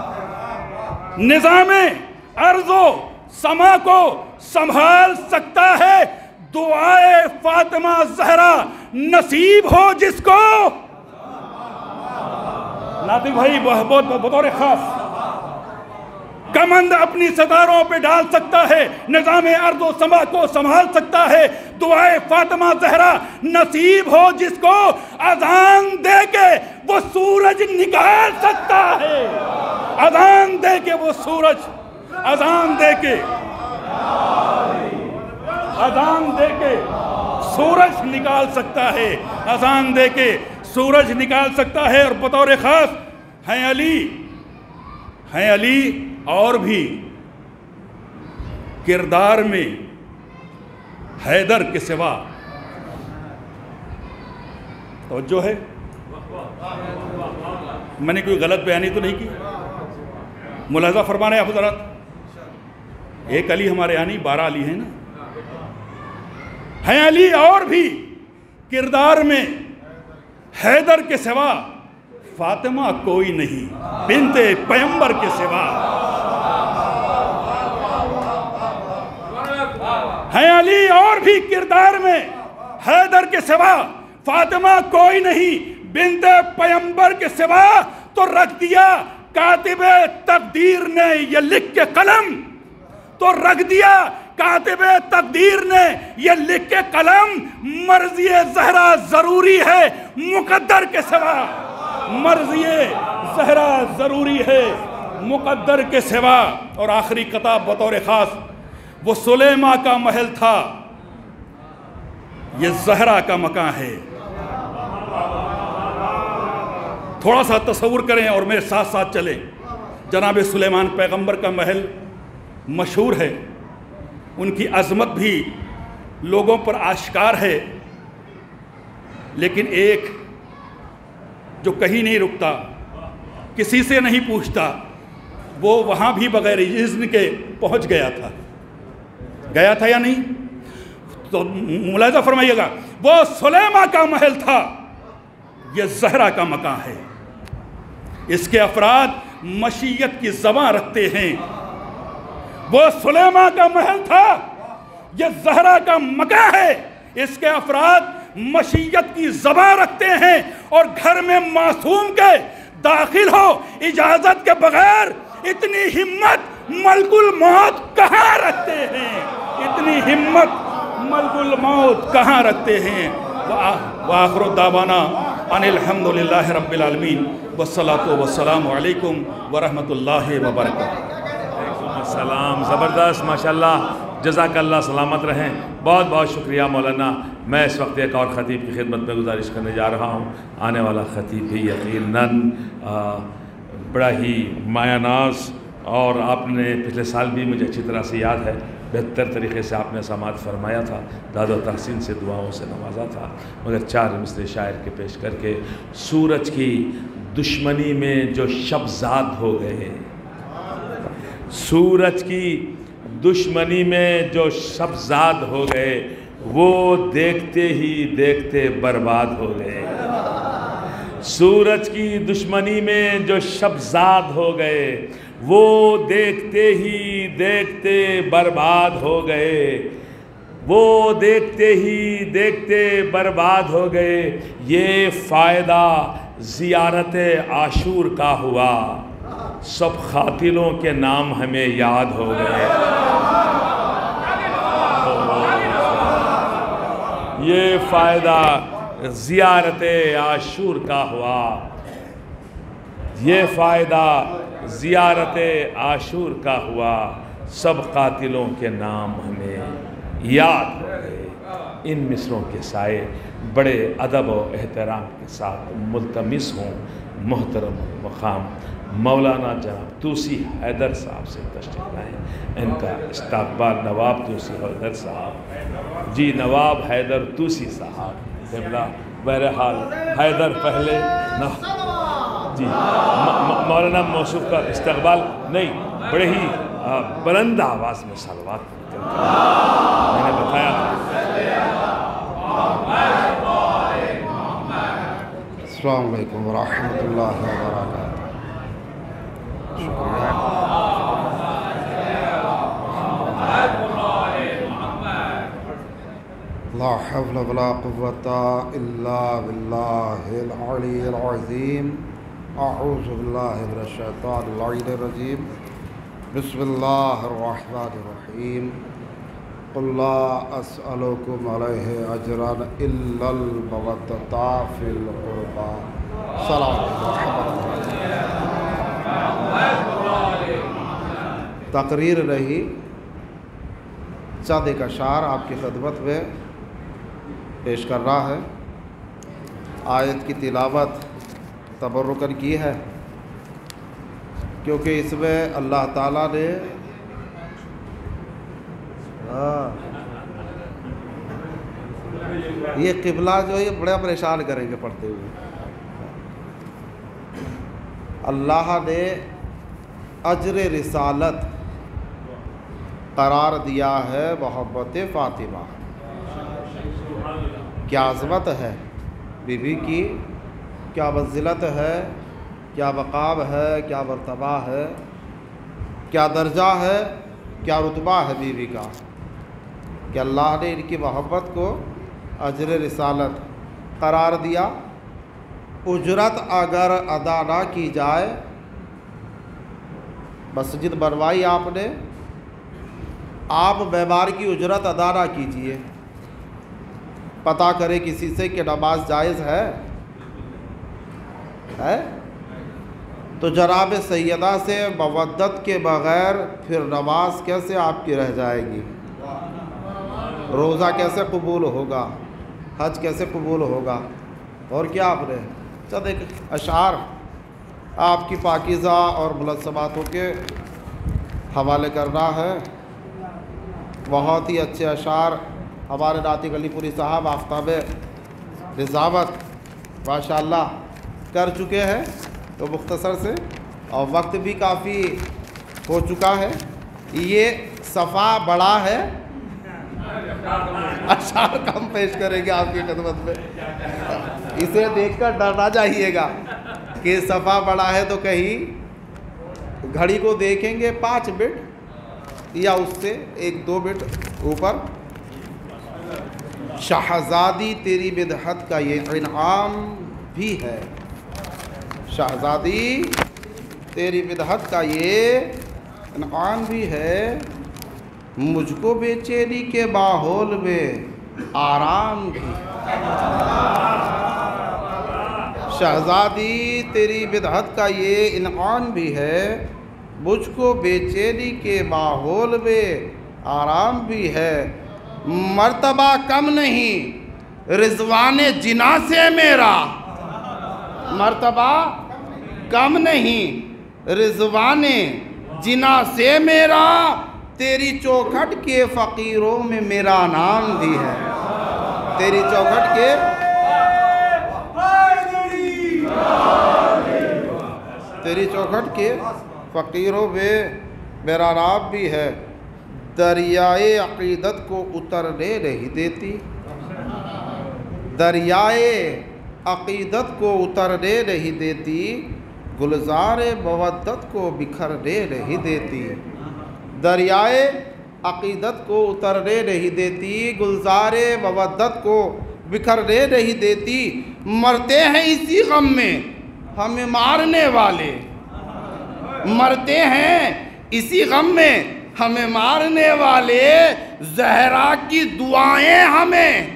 نظام ارض و سما کو سنبھال سکتا ہے، دعائے فاطمہ زہرا نصیب ہو جس کو، ناطق بھائی بہت بطور خاص، کمند اپنی ستاروں پہ ڈال سکتا ہے، نظام ارض و سما کو سنبھال سکتا ہے، دعائے فاطمہ زہرا نصیب ہو جس کو، اذان دے کے وہ سورج نکال سکتا ہے، اذان دے کے وہ سورج، اذان دے کے اذان دے کے سورج نکال سکتا ہے، اذان دے کے سورج نکال سکتا ہے۔ اور بطور خاص ہیں علی، ہیں علی اور بھی کردار میں حیدر کے سوا، توجہ ہے، میں نے کوئی غلط بیانی تو نہیں کی؟ ملاحظہ فرما رہے ہیں حضرات، ایک علی ہمارے یعنی بارہ علی ہیں نا، ہیں علی اور بھی کردار میں حیدر کے سوا، فاطمہ کوئی نہیں بنت پیمبر کے سوا، ہیں علی اور بھی کردار میں حیدر کے سوا، فاطمہ کوئی نہیں بنت پیمبر کے سوا، تو رکھ دیا کاتب تقدیر نے یہ لکھ کے قلم، تو رکھ دیا کاتب تقدیر نے یہ لکھ کے قلم، مرضی زہرا ضروری ہے مقدر کے سوا، مرضی زہرا ضروری ہے مقدر کے سوا۔ اور آخری قطع بطور خاص، وہ سلیمہ کا محل تھا، یہ زہرا کا مکان ہے۔ تھوڑا سا تصور کریں اور میرے ساتھ ساتھ چلیں۔ جناب سلیمان پیغمبر کا محل مشہور ہے، ان کی عظمت بھی لوگوں پر آشکار ہے، لیکن ایک جو کہیں نہیں رکتا، کسی سے نہیں پوچھتا، وہ وہاں بھی بغیر اذن کے پہنچ گیا تھا، گیا تھا یا نہیں؟ تو ملاحظہ فرمائیے گا، وہ سلیمہ کا محل تھا، یہ زہرا کا مکان ہے۔ اس کے افراد مشیت کی زبان رکھتے ہیں۔ وہ سلیمہ کا محل تھا، یہ زہرا کا مکان ہے، اس کے افراد مشیت کی زبان رکھتے ہیں، اور گھر میں معصوم کے داخل ہو اجازت کے بغیر اتنی ہمت ملک الموت کہاں رکھتے ہیں، اتنی ہمت ملک الموت کہاں رکھتے ہیں۔ وآخر دعوانا ان الحمدللہ رب العالمین والصلاة والسلام علیکم ورحمۃ اللہ وبرکاتہ۔ السلام، زبردست، ماشاءاللہ۔ جزاک اللہ، سلامت رہیں. بہت بہت شکریہ مولانا. میں اس وقت ایک اور خطیب کی خدمت میں گزارش کرنے جا رہا ہوں. آنے والا خطیب بھی یقیناً بڑا ہی مایہ ناز، اور آپ نے پچھلے سال بھی مجھے اچھی طرح سے یاد ہے بہتر طریقے سے آپ نے سماعت فرمایا تھا، داد و تحسین سے دعاؤں سے نوازا تھا. مگر چار مصرے شاعر کے پیش کر کے سورج کی دشمنی میں جو شب زاد ہو گئے، سورج کی دشمنی میں جو شب زاد ہو گئے، وہ دیکھتے ہی دیکھتے برباد ہو گئے. سورج کی دشمنی میں جو شب زاد ہو گئے، وہ دیکھتے ہی دیکھتے برباد ہو گئے. وہ دیکھتے ہی دیکھتے برباد ہو گئے. یہ فائدہ زیارت عاشور کا ہوا، سب قاتلوں کے نام ہمیں یاد ہو گئے. یہ فائدہ زیارت عاشور کا ہوا، یہ فائدہ زیارت عاشور کا ہوا، سب قاتلوں کے نام ہمیں یاد ہو گئے. ان مصروں کے سائے بڑے ادب و احترام کے ساتھ ملتمس ہوں محترم مقام مولانا جناب توسی حیدر صاحب سے تشریف لائیں. ان کا استقبال نواب توسی حیدر صاحب. جی نواب حیدر توسی صاحب قبلہ. بہرحال حیدر پہلے نہ جی مولانا موصوف کا استقبال نہیں، بڑے ہی بلند آواز میں صلوات میں نے بتایا تھا. السلام علیکم ورحمۃ اللہ وبرکاتہ. لا حول ولا قوة الا باللہ العلی العظیم. اعوذ باللہ من الشیطان اللعین الرجیم. بسم اللہ الرحمن الرحیم. قل لا اسألکم علیہ اجرا الا المودۃ فی القربى. صلوات تقریر رہی. چند ایک اشعار آپ کی خدمت میں پیش کر رہا ہے. آیت کی تلاوت تبرکاً کی ہے کیونکہ اس میں اللہ تعالیٰ نے یہ قبلہ جو ہے بڑا پریشان کریں گے پڑھتے ہوئے. اللہ نے اجر رسالت قرار دیا ہے محبت فاطمہ. کیا عظمت ہے بی بی کی، کیا منزلت ہے، کیا مقام ہے، کیا مرتبہ ہے، کیا درجہ ہے، کیا رتبہ ہے بی بی کا کہ اللہ نے ان کی محبت کو اجر رسالت قرار دیا. اجرت اگر ادا نہ کی جائے، مسجد بنوائی آپ نے، آپ بیمار کی اجرت ادا نہ کیجیے. پتہ کرے کسی سے کہ نماز جائز ہے ہے تو جناب سیدہ سے مودت کے بغیر پھر نماز کیسے آپ کی رہ جائے گی؟ روزہ کیسے قبول ہوگا؟ حج کیسے قبول ہوگا؟ اور کیا آپ نے چند ایک اشعار آپ کی پاکیزہ اور ملزماتوں کے حوالے کرنا ہے. بہت ہی اچھے اشعار ہمارے ناطق علی پوری صاحب آفتاب نظامت ماشاءاللہ کر چکے ہیں. تو مختصر سے اور وقت بھی کافی ہو چکا ہے. یہ صفحہ بڑا ہے، اشعار کم پیش کریں گے آپ کی خدمت میں. اسے دیکھ کر ڈرنا چاہیے گا کہ صفحہ بڑا ہے تو کہیں گھڑی کو دیکھیں گے پانچ منٹ یا اس سے ایک دو منٹ اوپر. شہزادی تیری بدحت کا یہ انعام بھی ہے، شہزادی تیری بدحت کا یہ انعام بھی ہے. مجھ کو بے چینی کے ماحول میں آرام بھی. شہزادی تیری بدحت کا یہ انعام بھی ہے، مجھ کو بے چینی کے ماحول میں آرام بھی ہے، مرتبہ کم نہیں رضوان جنا سے میرا، مرتبہ کم نہیں رضوان جنا سے میرا، تیری چوکھٹ کے فقیروں میں میرا نام بھی ہے، تیری چوکھٹ کے تیری چوکھٹ کے فقیروں میں میرا نام بھی ہے، دریائے عقیدت کو اترنے نہیں دیتی، دریائے عقیدت کو اترنے نہیں دیتی، گلزار مودت کو بکھرنے نہیں دیتی، دریائے عقیدت کو اترنے نہیں دیتی، گلزار مودت کو بکھرنے نہیں دیتی، مرتے ہیں اسی غم میں ہمیں مارنے والے، مرتے ہیں اسی غم میں ہمیں مارنے والے، زہرا کی دعائیں ہمیں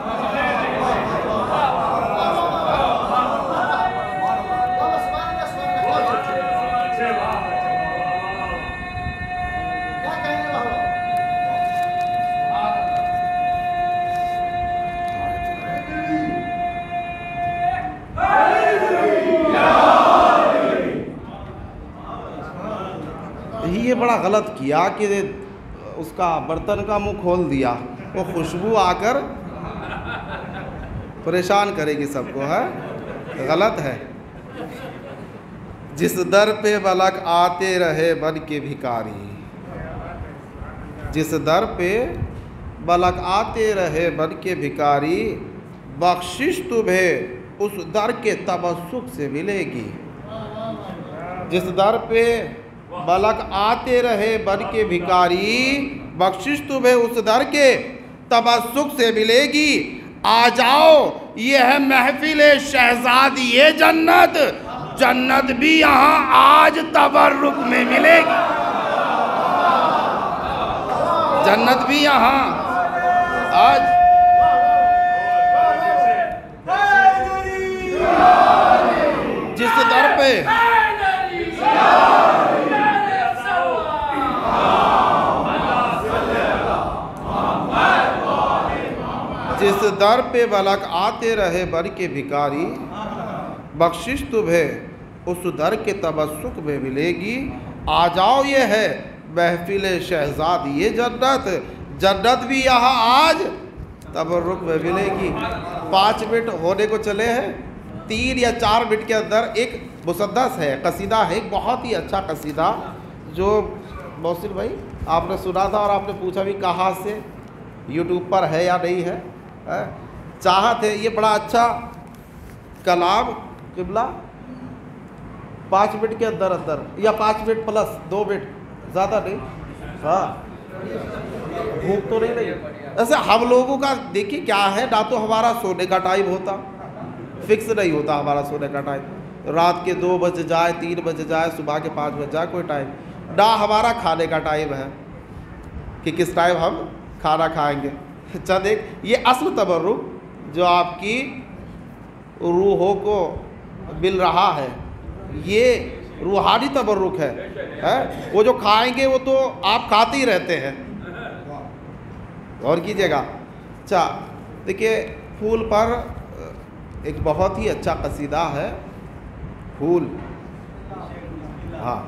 یہ بڑا غلط کیا کہ اس کا برتن کا منہ کھول دیا، وہ خوشبو آ کر پریشان کرے گی سب کو، ہے غلط ہے۔ جس در پہ ملک آتے رہے بن کے بھکاری، جس در پہ ملک آتے رہے بن کے بھکاری، بخشش تمہیں اس در کے تمسک سے ملے گی، جس در پہ ملک آتے رہے بن کے بھکاری، بخشش تمہیں اس در کے تمسک سے ملے گی، آ جاؤ یہ ہے محفل شہزادی یہ جنت، جنت بھی یہاں آج تبرک میں ملے گی، جنت بھی یہاں آج جس در پہ جس در پہ ملک آتے رہے بن کے بھکاری، بخشش تمہیں اس در کے تمسک میں ملے گی، آ جاؤ یہ ہے محفل شہزادی یہ جنت، جنت بھی یہاں آج تبرک میں ملے گی۔ پانچ منٹ ہونے کو چلے ہیں، تین یا چار منٹ کے اندر ایک مسدس ہے، قصیدہ ہے، ایک بہت ہی اچھا قصیدہ جو محسن بھائی آپ نے سنا تھا اور آپ نے پوچھا بھی کہاں سے، یوٹیوب پر ہے یا نہیں ہے، چاہت ہے، یہ بڑا اچھا کلام قبلہ پانچ منٹ کے اندر اندر یا پانچ منٹ پلس دو منٹ زیادہ نہیں، ہاں بھوک تو نہیں رہی ایسے ہم لوگوں کا دیکھیے کیا ہے، نہ تو ہمارا سونے کا ٹائم ہوتا، فکس نہیں ہوتا ہمارا سونے کا ٹائم، رات کے دو بج جائے تین بج جائے صبح کے پانچ بج جائے کوئی ٹائم، نہ ہمارا کھانے کا ٹائم ہے کہ کس ٹائم ہم کھانا کھائیں گے۔ اچھا دیکھ یہ اصل تبرک جو آپ کی روحوں کو مل رہا ہے، یہ روحانی تبرک ہے، وہ جو کھائیں گے وہ تو آپ کھاتے ہی رہتے ہیں، غور کیجئے گا۔ اچھا دیکھیے پھول پر ایک بہت ہی اچھا قصیدہ ہے، پھول، ہاں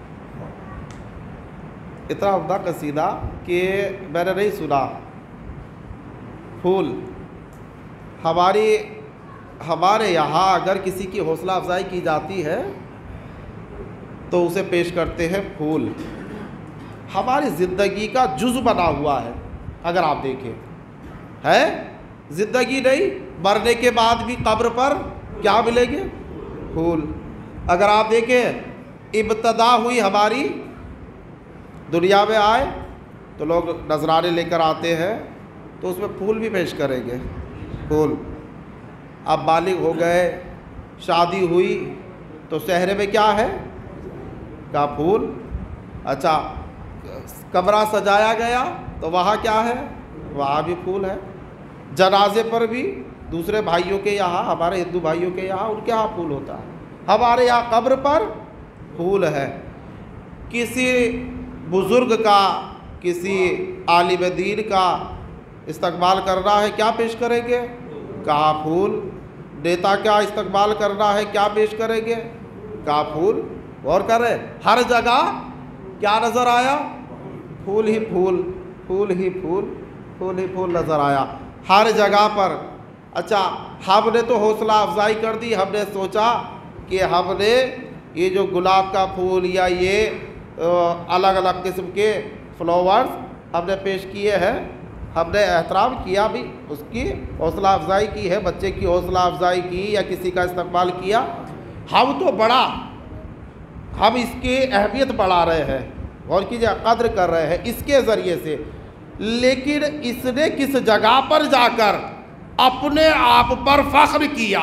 اتنا عمدہ قصیدہ کہ میں نے نہیں سنا۔ پھول ہماری ہمارے یہاں اگر کسی کی حوصلہ افزائی کی جاتی ہے تو اسے پیش کرتے ہیں پھول، ہماری زندگی کا جز بنا ہوا ہے، اگر آپ دیکھیں ہے زندگی نہیں، مرنے کے بعد بھی قبر پر کیا ملیں گے؟ پھول۔ اگر آپ دیکھیں ابتدا ہوئی ہماری، دنیا میں آئے تو لوگ نذرانے لے کر آتے ہیں تو اس میں پھول بھی پیش کریں گے، پھول۔ اب بالغ ہو گئے، شادی ہوئی تو سہرے میں کیا ہے؟ کا پھول۔ اچھا کمرہ سجایا گیا تو وہاں کیا ہے؟ وہاں بھی پھول ہے۔ جنازے پر بھی دوسرے بھائیوں کے یہاں، ہمارے ہندو بھائیوں کے یہاں، ان کے یہاں پھول ہوتا ہے، ہمارے یہاں قبر پر پھول ہے۔ کسی بزرگ کا، کسی عالم دین کا استقبال کر رہا ہے کیا پیش کریں گے؟ کہا پھول۔ نیتا کیا استقبال کر رہا ہے کیا پیش کریں گے؟ کہا پھول۔ غور کریں، ہر جگہ کیا نظر آیا؟ پھول ہی پھول، پھول ہی پھول، پھول ہی پھول نظر آیا ہر جگہ پر۔ اچھا، ہم نے تو حوصلہ افزائی کر دی، ہم نے سوچا کہ ہم نے یہ جو گلاب کا پھول یا یہ الگ الگ قسم کے فلاورز ہم نے پیش کیے ہیں، ہم نے احترام کیا بھی، اس کی حوصلہ افزائی کی ہے، بچے کی حوصلہ افزائی کی یا کسی کا استقبال کیا۔ ہم تو بڑا ہم اس کی اہمیت بڑھا رہے ہیں، غور کیجیے، قدر کر رہے ہیں اس کے ذریعے سے، لیکن اس نے کس جگہ پر جا کر اپنے آپ پر فخر کیا؟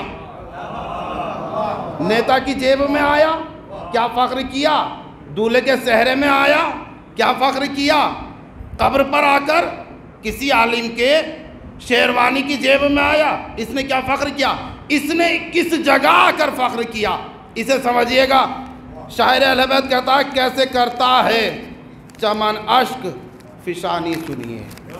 نیتا کی جیب میں آیا، کیا فخر کیا؟ دولہے کے صحرے میں آیا، کیا فخر کیا؟ قبر پر آ کر کسی عالم کے شیروانی کی جیب میں آیا، اس نے کیا فخر کیا؟ اس نے کس جگہ آ کر فخر کیا؟ اسے سمجھیے گا۔ شاعر اہل بیت کہتا ہے کیسے کرتا ہے چمن اشک فشانی سنیے،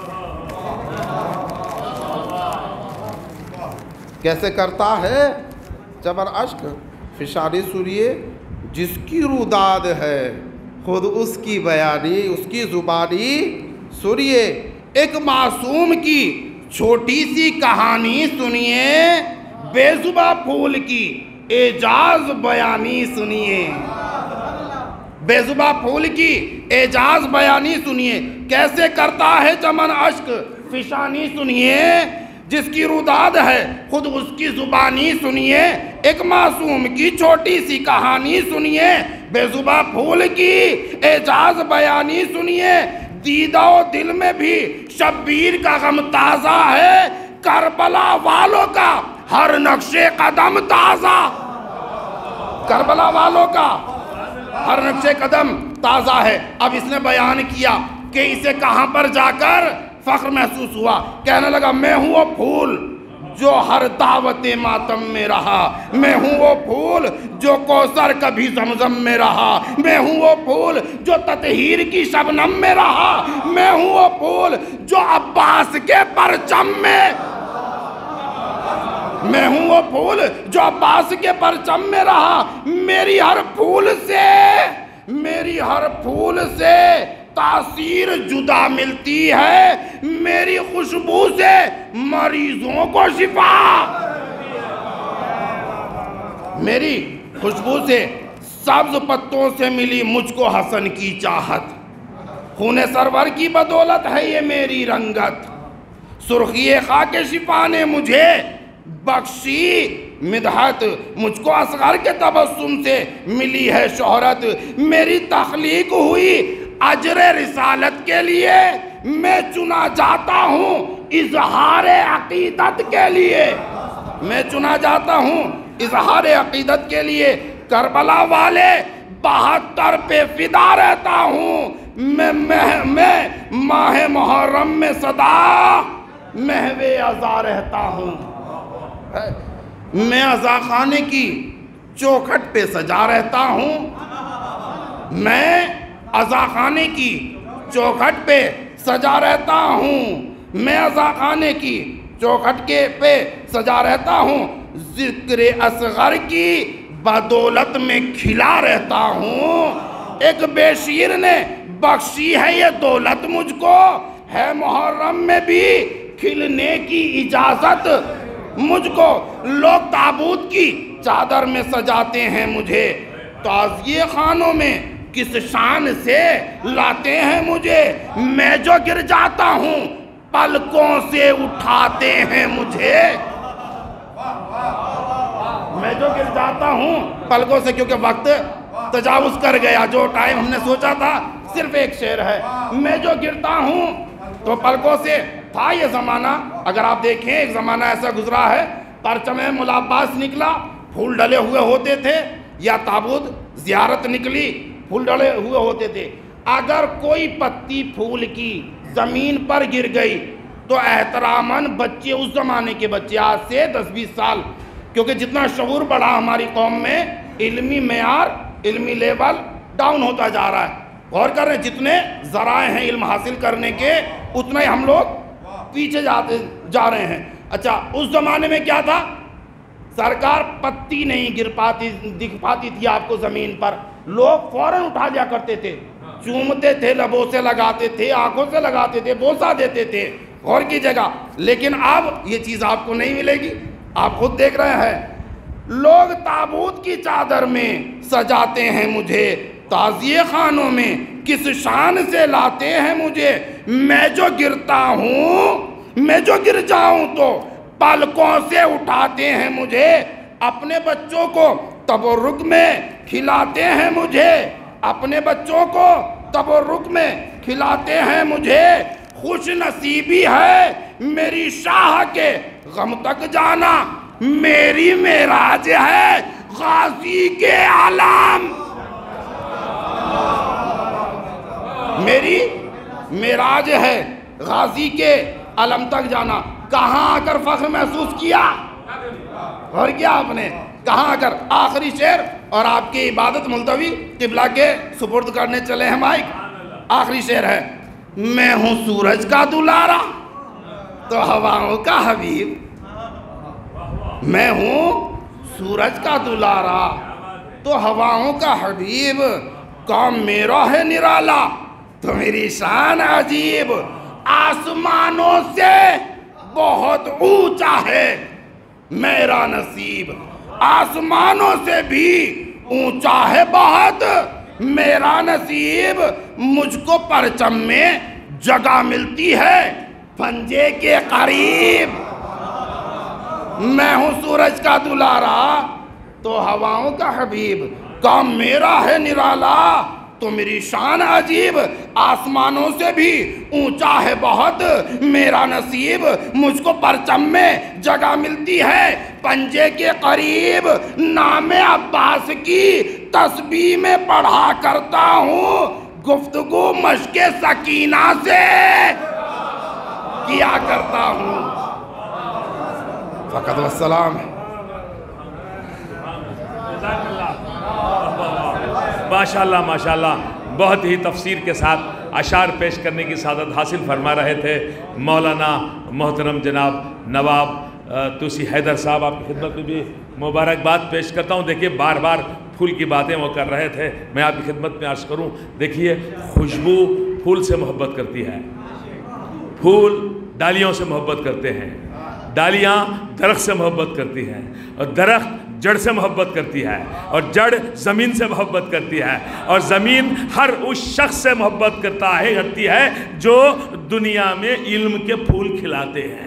کیسے کرتا ہے چمن اشک فشانی سنیے، جس کی روداد ہے خود اس کی بیانی، اس کی زبانی سنیے، ایک معصوم کی چھوٹی سی کہانی سنیے، بے زباں پھول کی اعجاز بیانی سنیے، بے زباں پھول کی اعجاز بیانی سنیے، کیسے کرتا ہے چمن اشک فشانی سنیے، جس کی روداد ہے خود اس کی زبانی سنیے، ایک معصوم کی چھوٹی سی کہانی سنیے، بے زباں پھول کی اعجاز بیانی سنیے، دیدہ و دل میں بھی شبیر کا غم تازہ ہے، کربلا والوں کا ہر نقش قدم تازہ، کربلا والوں کا ہر نقش قدم تازہ ہے۔ اب اس نے بیان کیا کہ اسے کہاں پر جا کر فخر محسوس ہوا، کہنے لگا میں ہوں وہ پھول جو ہر دعوت ماتم میں رہا، میں ہوں وہ پھول جو کوثر کبھی زمزم میں رہا، میں ہوں وہ پھول جو تطہیر کی شبنم میں رہا، میں ہوں وہ پھول جو عباس کے پرچم میں، میں ہوں وہ پھول جو عباس کے پرچم میں رہا، میری ہر پھول سے میری ہر پھول سے تاثیر جدا ملتی ہے، میری خوشبو سے مریضوں کو شفا، میری خوشبو سے سبز پتوں سے ملی مجھ کو حسن کی چاہت، خون سرور کی بدولت ہے یہ میری رنگت، سرخی خاک شفا نے مجھے بخشی مدحت، مجھ کو اصغر کے تبسم سے ملی ہے شہرت، میری تخلیق ہوئی اجر رسالت کے لیے، میں چنا جاتا ہوں اظہار عقیدت کے لیے، میں چنا جاتا ہوں اظہار عقیدت کے لیے، کربلا والے بہتر پہ فدا رہتا ہوں، میں میں ماہ محرم میں صدا محو عزا رہتا ہوں، میں عزا خانے کی چوکھٹ پہ سجا رہتا ہوں، میں عزا خانے کی چوکھٹ پہ سجا رہتا ہوں، میں عزا خانے کی چوکھٹ کے پہ سجا رہتا ہوں، ذکر اصغر کی بدولت میں کھلا رہتا ہوں، ایک بے شیر نے بخشی ہے یہ دولت مجھ کو، ہے محرم میں بھی کھلنے کی اجازت مجھ کو، لوگ تابوت کی چادر میں سجاتے ہیں مجھے، تعزیے خانوں میں کس شان سے لاتے ہیں مجھے، میں جو گر جاتا ہوں پلکوں سے اٹھاتے ہیں مجھے، میں جو گر جاتا ہوں پلکوں سے، کیونکہ وقت تجاوز کر گیا، جو ٹائم ہم نے سوچا تھا صرف ایک شعر ہے، میں جو گرتا ہوں تو پلکوں سے، تھا یہ زمانہ، اگر آپ دیکھیں ایک زمانہ ایسا گزرا ہے، پرچم ملاباس نکلا، پھول ڈلے ہوئے ہوتے تھے، یا تابوت زیارت نکلی، پھول ڈلے ہوئے ہوتے تھے، اگر کوئی پتی پھول کی زمین پر گر گئی تو احتراماً بچے، اس زمانے کے بچے، آج سے دس بیس سال، کیونکہ جتنا شعور بڑھا ہماری قوم میں، علمی معیار، علمی لیول ڈاؤن ہوتا جا رہا ہے، غور کر رہے ہیں جتنے ذرائع ہیں علم حاصل کرنے کے اتنا ہی ہم لوگ پیچھے جاتے جا رہے ہیں. اچھا اس زمانے میں کیا تھا؟ سرکار پتی نہیں گر پاتی دکھ پاتی تھی آپ کو زمین پر، لوگ فوراً اٹھا لیا کرتے تھے، چومتے تھے، لبوں سے لگاتے تھے، آنکھوں سے لگاتے تھے، بوسہ دیتے تھے. غور کیجیے گا. لیکن اب یہ چیز آپ کو نہیں ملے گی. آپ خود دیکھ رہے ہیں لوگ تابوت کی چادر میں سجاتے ہیں مجھے، تعزیے خانوں میں کس شان سے لاتے ہیں مجھے. میں جو گرتا ہوں میں جو گر جاؤں تو پلکوں سے اٹھاتے ہیں مجھے. اپنے بچوں کو تبرک میں کھلاتے ہیں مجھے، اپنے بچوں کو تبرک میں کھلاتے ہیں مجھے. خوش نصیبی ہے میری شاہ کے غم تک جانا، میری معراج ہے غازی کے عالم. میری معراج ہے غازی کے علم تک جانا. کہاں آ کر فخر محسوس کیا اور کیا آپ نے؟ کہاں آ کر؟ آخری شعر اور آپ کی عبادت ملتوی قبلہ کے سپرد کرنے چلے ہیں مائک. آخری شعر ہے، میں ہوں سورج کا دلارا تو ہواؤں کا حبیب. میں ہوں سورج کا دلارا تو ہواؤں کا حبیب. کام میرا ہے نرالا تو میری شان عجیب. آسمانوں سے بہت اونچا ہے میرا نصیب، آسمانوں سے بھی اونچا ہے بہت میرا نصیب. مجھ کو پرچم میں جگہ ملتی ہے پنجے کے قریب. میں ہوں سورج کا دلارا تو ہواؤں کا حبیب. کام میرا ہے نرالا تو میری شان عجیب. آسمانوں سے بھی اونچا ہے بہت میرا نصیب. مجھ کو پرچم میں جگہ ملتی ہے پنجے کے قریب. نام عباس کی تسبیح میں پڑھا کرتا ہوں، گفتگو مشق سکینہ سے کیا کرتا ہوں. فقط والسلام. ماشاءاللہ ماشاءاللہ بہت ہی تفسیر کے ساتھ اشعار پیش کرنے کی سعادت حاصل فرما رہے تھے مولانا محترم جناب نواب توسی حیدر صاحب. آپ کی خدمت میں بھی مبارکباد پیش کرتا ہوں. دیکھیے بار بار پھول کی باتیں وہ کر رہے تھے، میں آپ کی خدمت میں عرض کروں. دیکھیے خوشبو پھول سے محبت کرتی ہے، پھول ڈالیوں سے محبت کرتے ہیں، ڈالیاں درخت سے محبت کرتی ہیں، اور درخت جڑ سے محبت کرتی ہے، اور جڑ زمین سے محبت کرتی ہے، اور زمین ہر اس شخص سے محبت کرتا ہے کرتی ہے جو دنیا میں علم کے پھول کھلاتے ہیں.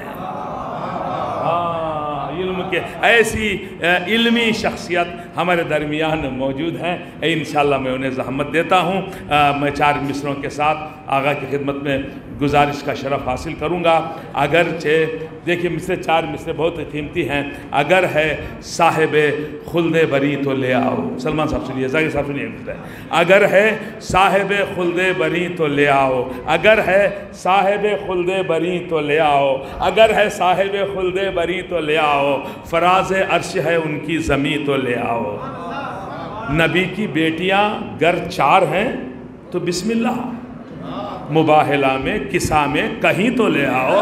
علم کے ایسی علمی شخصیت ہمارے درمیان موجود ہیں. انشاءاللہ میں انہیں زحمت دیتا ہوں. میں چار مصروں کے ساتھ آغا کی خدمت میں گزارش کا شرف حاصل کروں گا. اگرچہ دیکھیے مصرے چار مصرے بہت قیمتی ہیں. اگر ہے صاحب خلد بری تو لے آؤ. سلمان صاحب سنیے، ذاکر صاحب سنیے مصرے. اگر ہے صاحب خلد بری تو لے آؤ، اگر ہے صاحب خلد بری تو لے آؤ، اگر ہے صاحب خلد بری تو لے آؤ، فراز عرش ہے ان کی زمین تو لے آؤ. نبی کی بیٹیاں گر چار ہیں تو بسم اللہ، مباہلہ میں قصہ میں کہیں تو لے آؤ.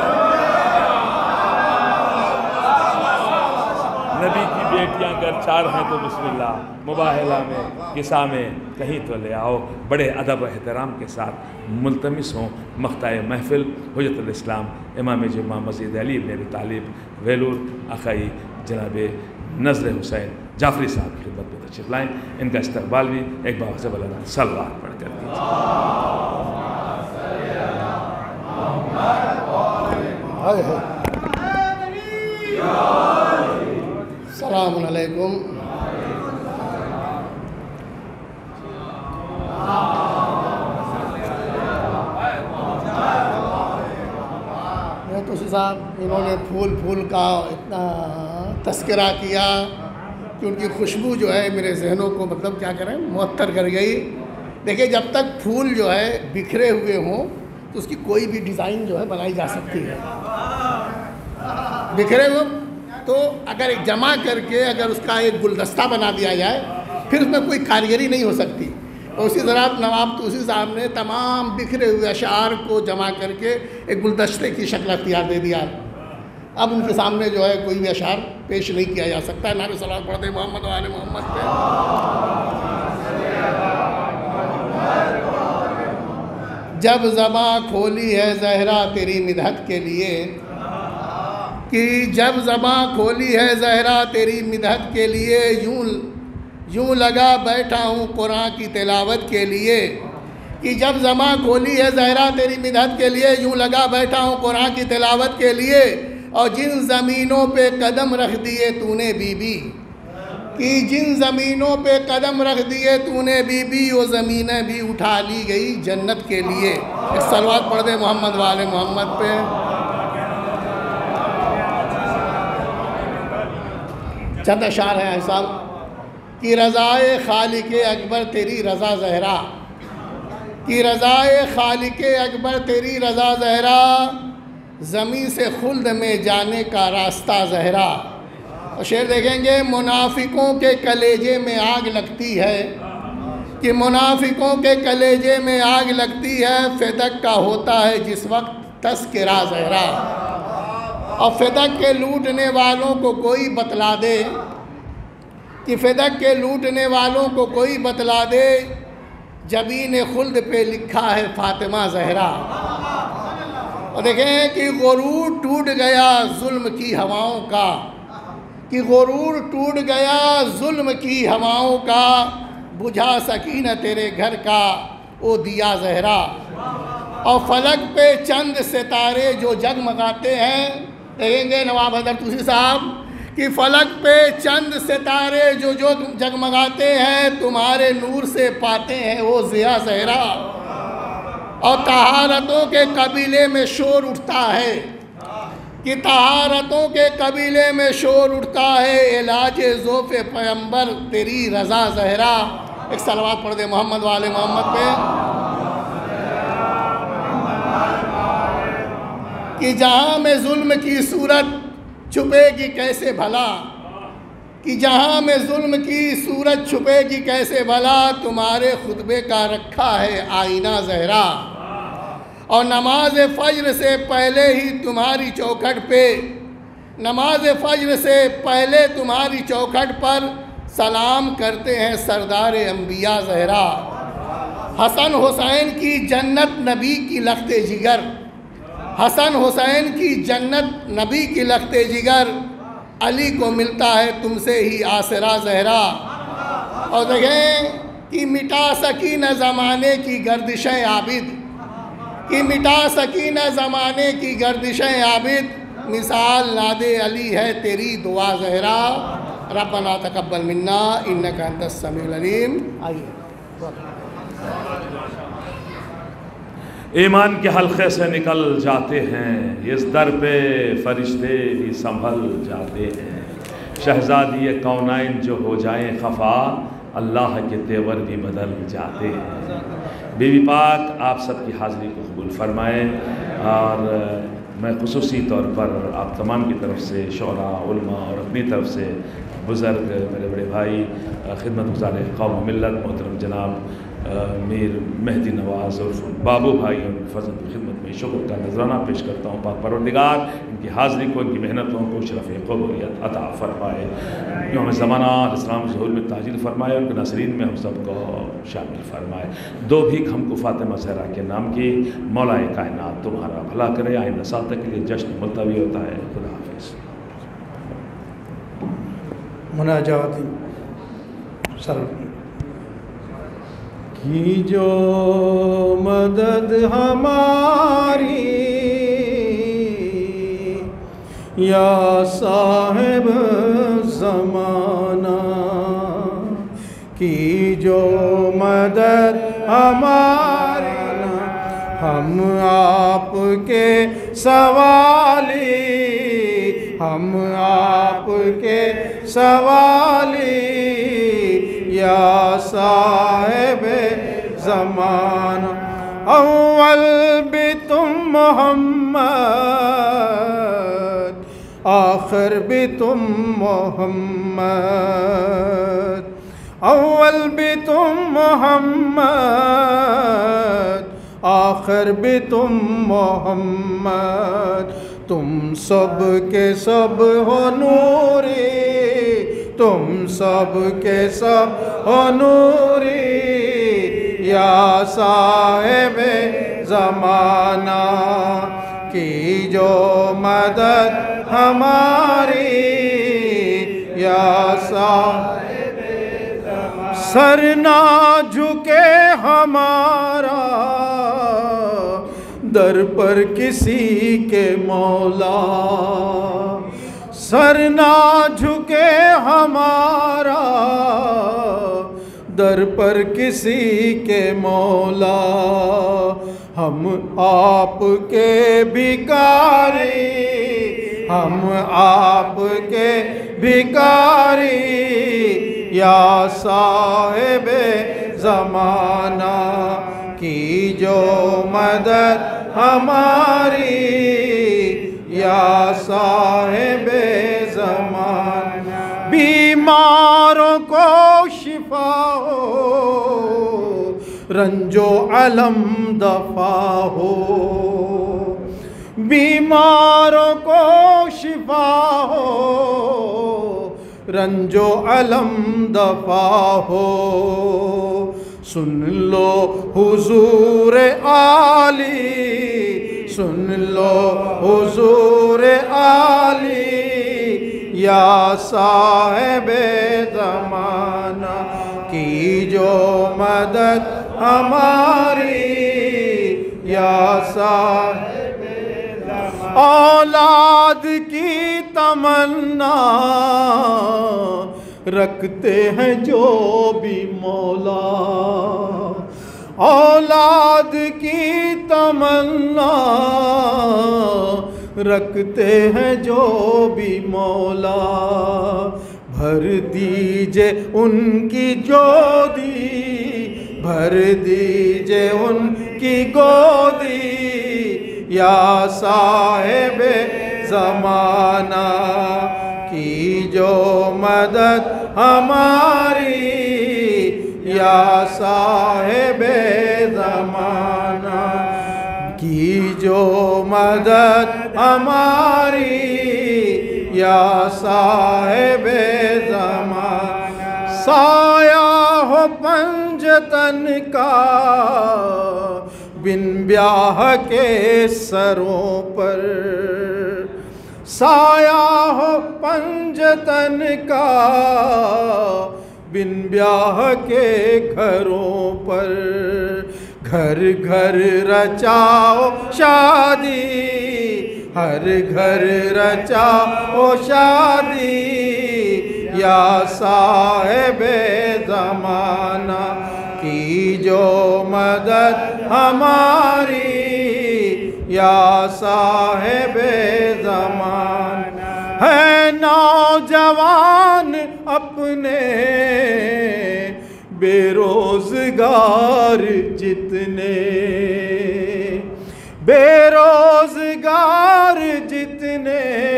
نبی کی بیٹیاں گر چار ہیں تو بسم اللہ، مباہلہ میں قصہ میں کہیں تو لے آؤ. بڑے ادب و احترام کے ساتھ ملتمس ہوں مقطع محفل حجت الاسلام امام جمعہ مسجد علی ابن ابی طالب ویلور اخائی جناب نذر حسین جعفری صاحب کی خدمت میں تشریف لائیں. ان کا استقبال بھی ایک بار سے بلند صلوات پڑھ کر دیجیے. السلام علیکم. توسی صاحب انہوں نے پھول پھول کا اتنا تذکرہ کیا کہ ان کی خوشبو جو ہے میرے ذہنوں کو مطلب کیا کریں معطر کر گئی. دیکھیں جب تک پھول جو ہے بکھرے ہوئے ہوں تو اس کی کوئی بھی ڈیزائن جو ہے بنائی جا سکتی ہے. بکھرے ہوئے تو اگر ایک جمع کر کے اگر اس کا ایک گلدستہ بنا دیا جائے پھر اس میں کوئی کاریگری نہیں ہو سکتی. اسی طرح نواب طوسی صاحب نے تمام بکھرے ہوئے اشعار کو جمع کر کے ایک گلدستے کی شکل اختیار دے دیا. اب ان کے سامنے جو ہے کوئی بھی اشعار پیش نہیں کیا جا سکتا ہے. نعرہ صلوات پڑھتے محمد و آل محمد پہ. جب زباں کھولی ہے زہرا تیری مدحت کے لیے، کہ جب زباں کھولی ہے زہرا تیری مدحت کے لیے، یوں یوں لگا بیٹھا ہوں قرآن کی تلاوت کے لیے. کہ جب زباں کھولی ہے زہرا تیری مدحت کے لیے، یوں لگا بیٹھا ہوں قرآن کی تلاوت کے لیے. اور جن زمینوں پہ قدم رکھ دیے تو نے بی بی، کہ جن زمینوں پہ قدم رکھ دیے تو نے بی بی، وہ زمینیں بھی اٹھا لی گئی جنت کے لیے. ایک صلوات پڑھ دے محمد والے محمد پہ. چند اشعار ہیں صاحب. کہ رضائے خالق اکبر تیری رضا زہرا، کہ رضائے خالق اکبر تیری رضا زہرا، زمین سے خلد میں جانے کا راستہ زہرا. اور شعر دیکھیں گے، منافقوں کے کلیجے میں آگ لگتی ہے، کہ منافقوں کے کلیجے میں آگ لگتی ہے، فدق کا ہوتا ہے جس وقت تذکرہ زہرا. اور فدق کے لوٹنے والوں کو کوئی بتلا دے، کہ فدق کے لوٹنے والوں کو کوئی بتلا دے، جبین خلد پہ لکھا ہے فاطمہ زہرا. اور دیکھیں کہ غرور ٹوٹ گیا ظلم کی ہواؤں کا، کہ غرور ٹوٹ گیا ظلم کی ہواؤں کا، بجھا سکینہ تیرے گھر کا او دیا زہرا. اور فلک پہ چند ستارے جو جگمگاتے ہیں، دیکھیں گے نواب حضرت طوسی صاحب، کہ فلک پہ چند ستارے جو جو جگمگاتے ہیں، تمہارے نور سے پاتے ہیں وہ ضیا زہرا. اور طہارتوں کے قبیلے میں شور اٹھتا ہے، کہ طہارتوں کے قبیلے میں شور اٹھتا ہے، علاج ذوف پیمبر تیری رضا زہرا. ایک صلوات پڑھ دے محمد والے محمد پہ. کہ جہاں میں ظلم کی صورت چھپے گی کیسے بھلا، کہ جہاں میں ظلم کی صورت چھپے گی کیسے بھلا، تمہارے خطبے کا رکھا ہے آئینہ زہرا. اور نماز فجر سے پہلے ہی تمہاری چوکھٹ پہ، نماز فجر سے پہلے تمہاری چوکھٹ پر سلام کرتے ہیں سردار انبیاء زہرا. حسن حسین کی جنت نبی کی لخت جگر، حسن حسین کی جنت نبی کی لخت جگر، علی کو ملتا ہے تم سے ہی آسرا زہرا. اور دیکھیں کہ مٹا سکینہ زمانے کی گردشیں عابد، کہ مٹا سکینہ زمانے کی گردشیں عابد، مثال ناد علی ہے تیری دعا زہرا. ربنا تقبل منا انک انت السمیع العلیم. آئیے ایمان کے حلقے سے نکل جاتے ہیں، اس در پہ فرشتے بھی سنبھل جاتے ہیں. شہزادی کونین جو ہو جائیں خفا، اللہ کے تیور بھی بدل جاتے ہیں. بی بی پاک آپ سب کی حاضری کو قبول فرمائیں. اور میں خصوصی طور پر آپ تمام کی طرف سے، شعراء، علماء اور اپنی طرف سے بزرگ میرے بڑے بھائی، خدمت گزار قوم و ملت محترم جناب میر مہدی نواز اور بابو بھائی اور فضل کی خدمت میں شکر کا نذرانہ پیش کرتا ہوں. پاک پروردگار ان کی حاضری کو، ان کی محنتوں کو شرف قبولیت عطا فرمائے. یوم زمانہ اسلام ظہور میں تاجیل فرمائے، ان کے ناصرین میں ہم سب کو شامل فرمائے. دو بھیک ہم کو فاطمہ زہرا کے نام کی. مولا کائنات تمہارا بھلا کرے. آئندہ سال تک کے لیے جشن ملتوی ہوتا ہے. خدا حافظ. مناجات سر کی جو مدد ہماری یا صاحب زمانہ، کی جو مدد ہماری، ہم آپ کے سوالی، ہم آپ کے سوالی یا صاحب زمانہ. اول بھی تم محمد، آخر بھی تم محمد، اول بھی تم محمد، آخر بھی تم محمد، تم سب کے سب ہو نوری، تم سب کے سب ہو نوری، یا صاحب زمانہ کی جو مدد ہماری، یا صاحب زمانہ سر نہ جھکے ہمارا در پر کسی کے مولا، سر نہ جھکے ہمارا در پر کسی کے مولا، ہم آپ کے بھکاری، ہم آپ کے بھکاری، یا صاحب زمانہ کی جو مدد ہماری، یا صاحب زمانہ بیماروں کو شفا ہو، رنج و علم دفع ہو، بیماروں کو شفا ہو، رنج و علم دفع ہو، سن لو حضور عالی، سن لو حضور عالی، یا صاحب زمانہ کی جو مدد ہماری، یا صاحب زمانہ اولاد کی تمنا رکھتے ہیں جو بھی مولا، اولاد کی تمنا رکھتے ہیں جو بھی مولا، بھر دیجئے ان کی گودی، بھر دیجئے ان کی گودی، یا صاحب زمانہ کی جو مدد ہماری، یا صاحب زمانہ کی جو مدد ہماری، یا صاحب زمانہ سایہ ہو پنجتن کا بن بیاہ کے سروں پر، سایہ ہو پنجتن کا بن بیاہ کے گھروں پر، گھر گھر رچاؤ شادی، ہر گھر رچاؤ شادی، یا صاحب زمانہ کی جو مدد ہماری، یا صاحب زمانہ ہے نوجوان اپنے بے روزگار جتنے، بے روزگار جتنے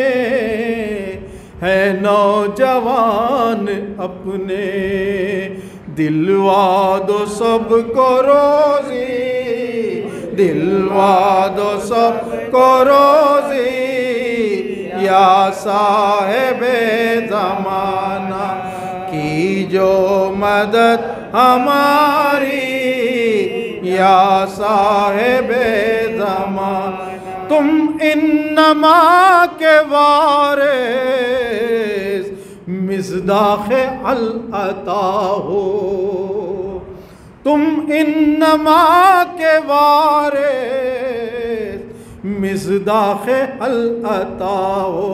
ہیں نوجوان اپنے، دلوا دو سب کو روزی، دلوا دو سب کو روزی، یا صاحب زمانہ کی جو مدد ہماری، یا صاحب زمانہ تم انما کے وارث مصداق العطا ہو، تم انما کے وارث مصداق العطا ہو،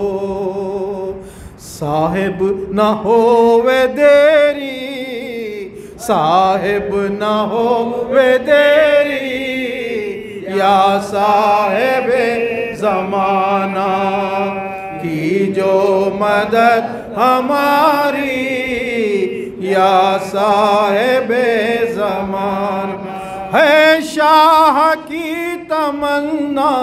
صاحب نہ ہووے دیری، صاحب نہ ہووے دیری، یا صاحب زمانہ کی جو مدد ہماری، یا صاحب زمانہ ہے شاہ کی تمنا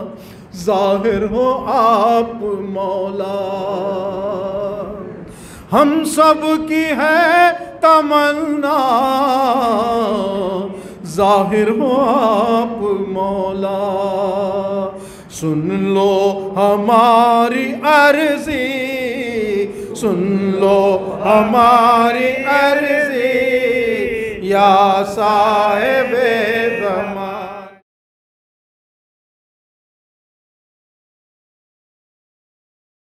ظاہر ہو آپ مولا، ہم سب کی ہے تمنا ظاہر ہو آپ مولا سن لو ہماری عرضی سن لو ہماری عرضی یا صاحب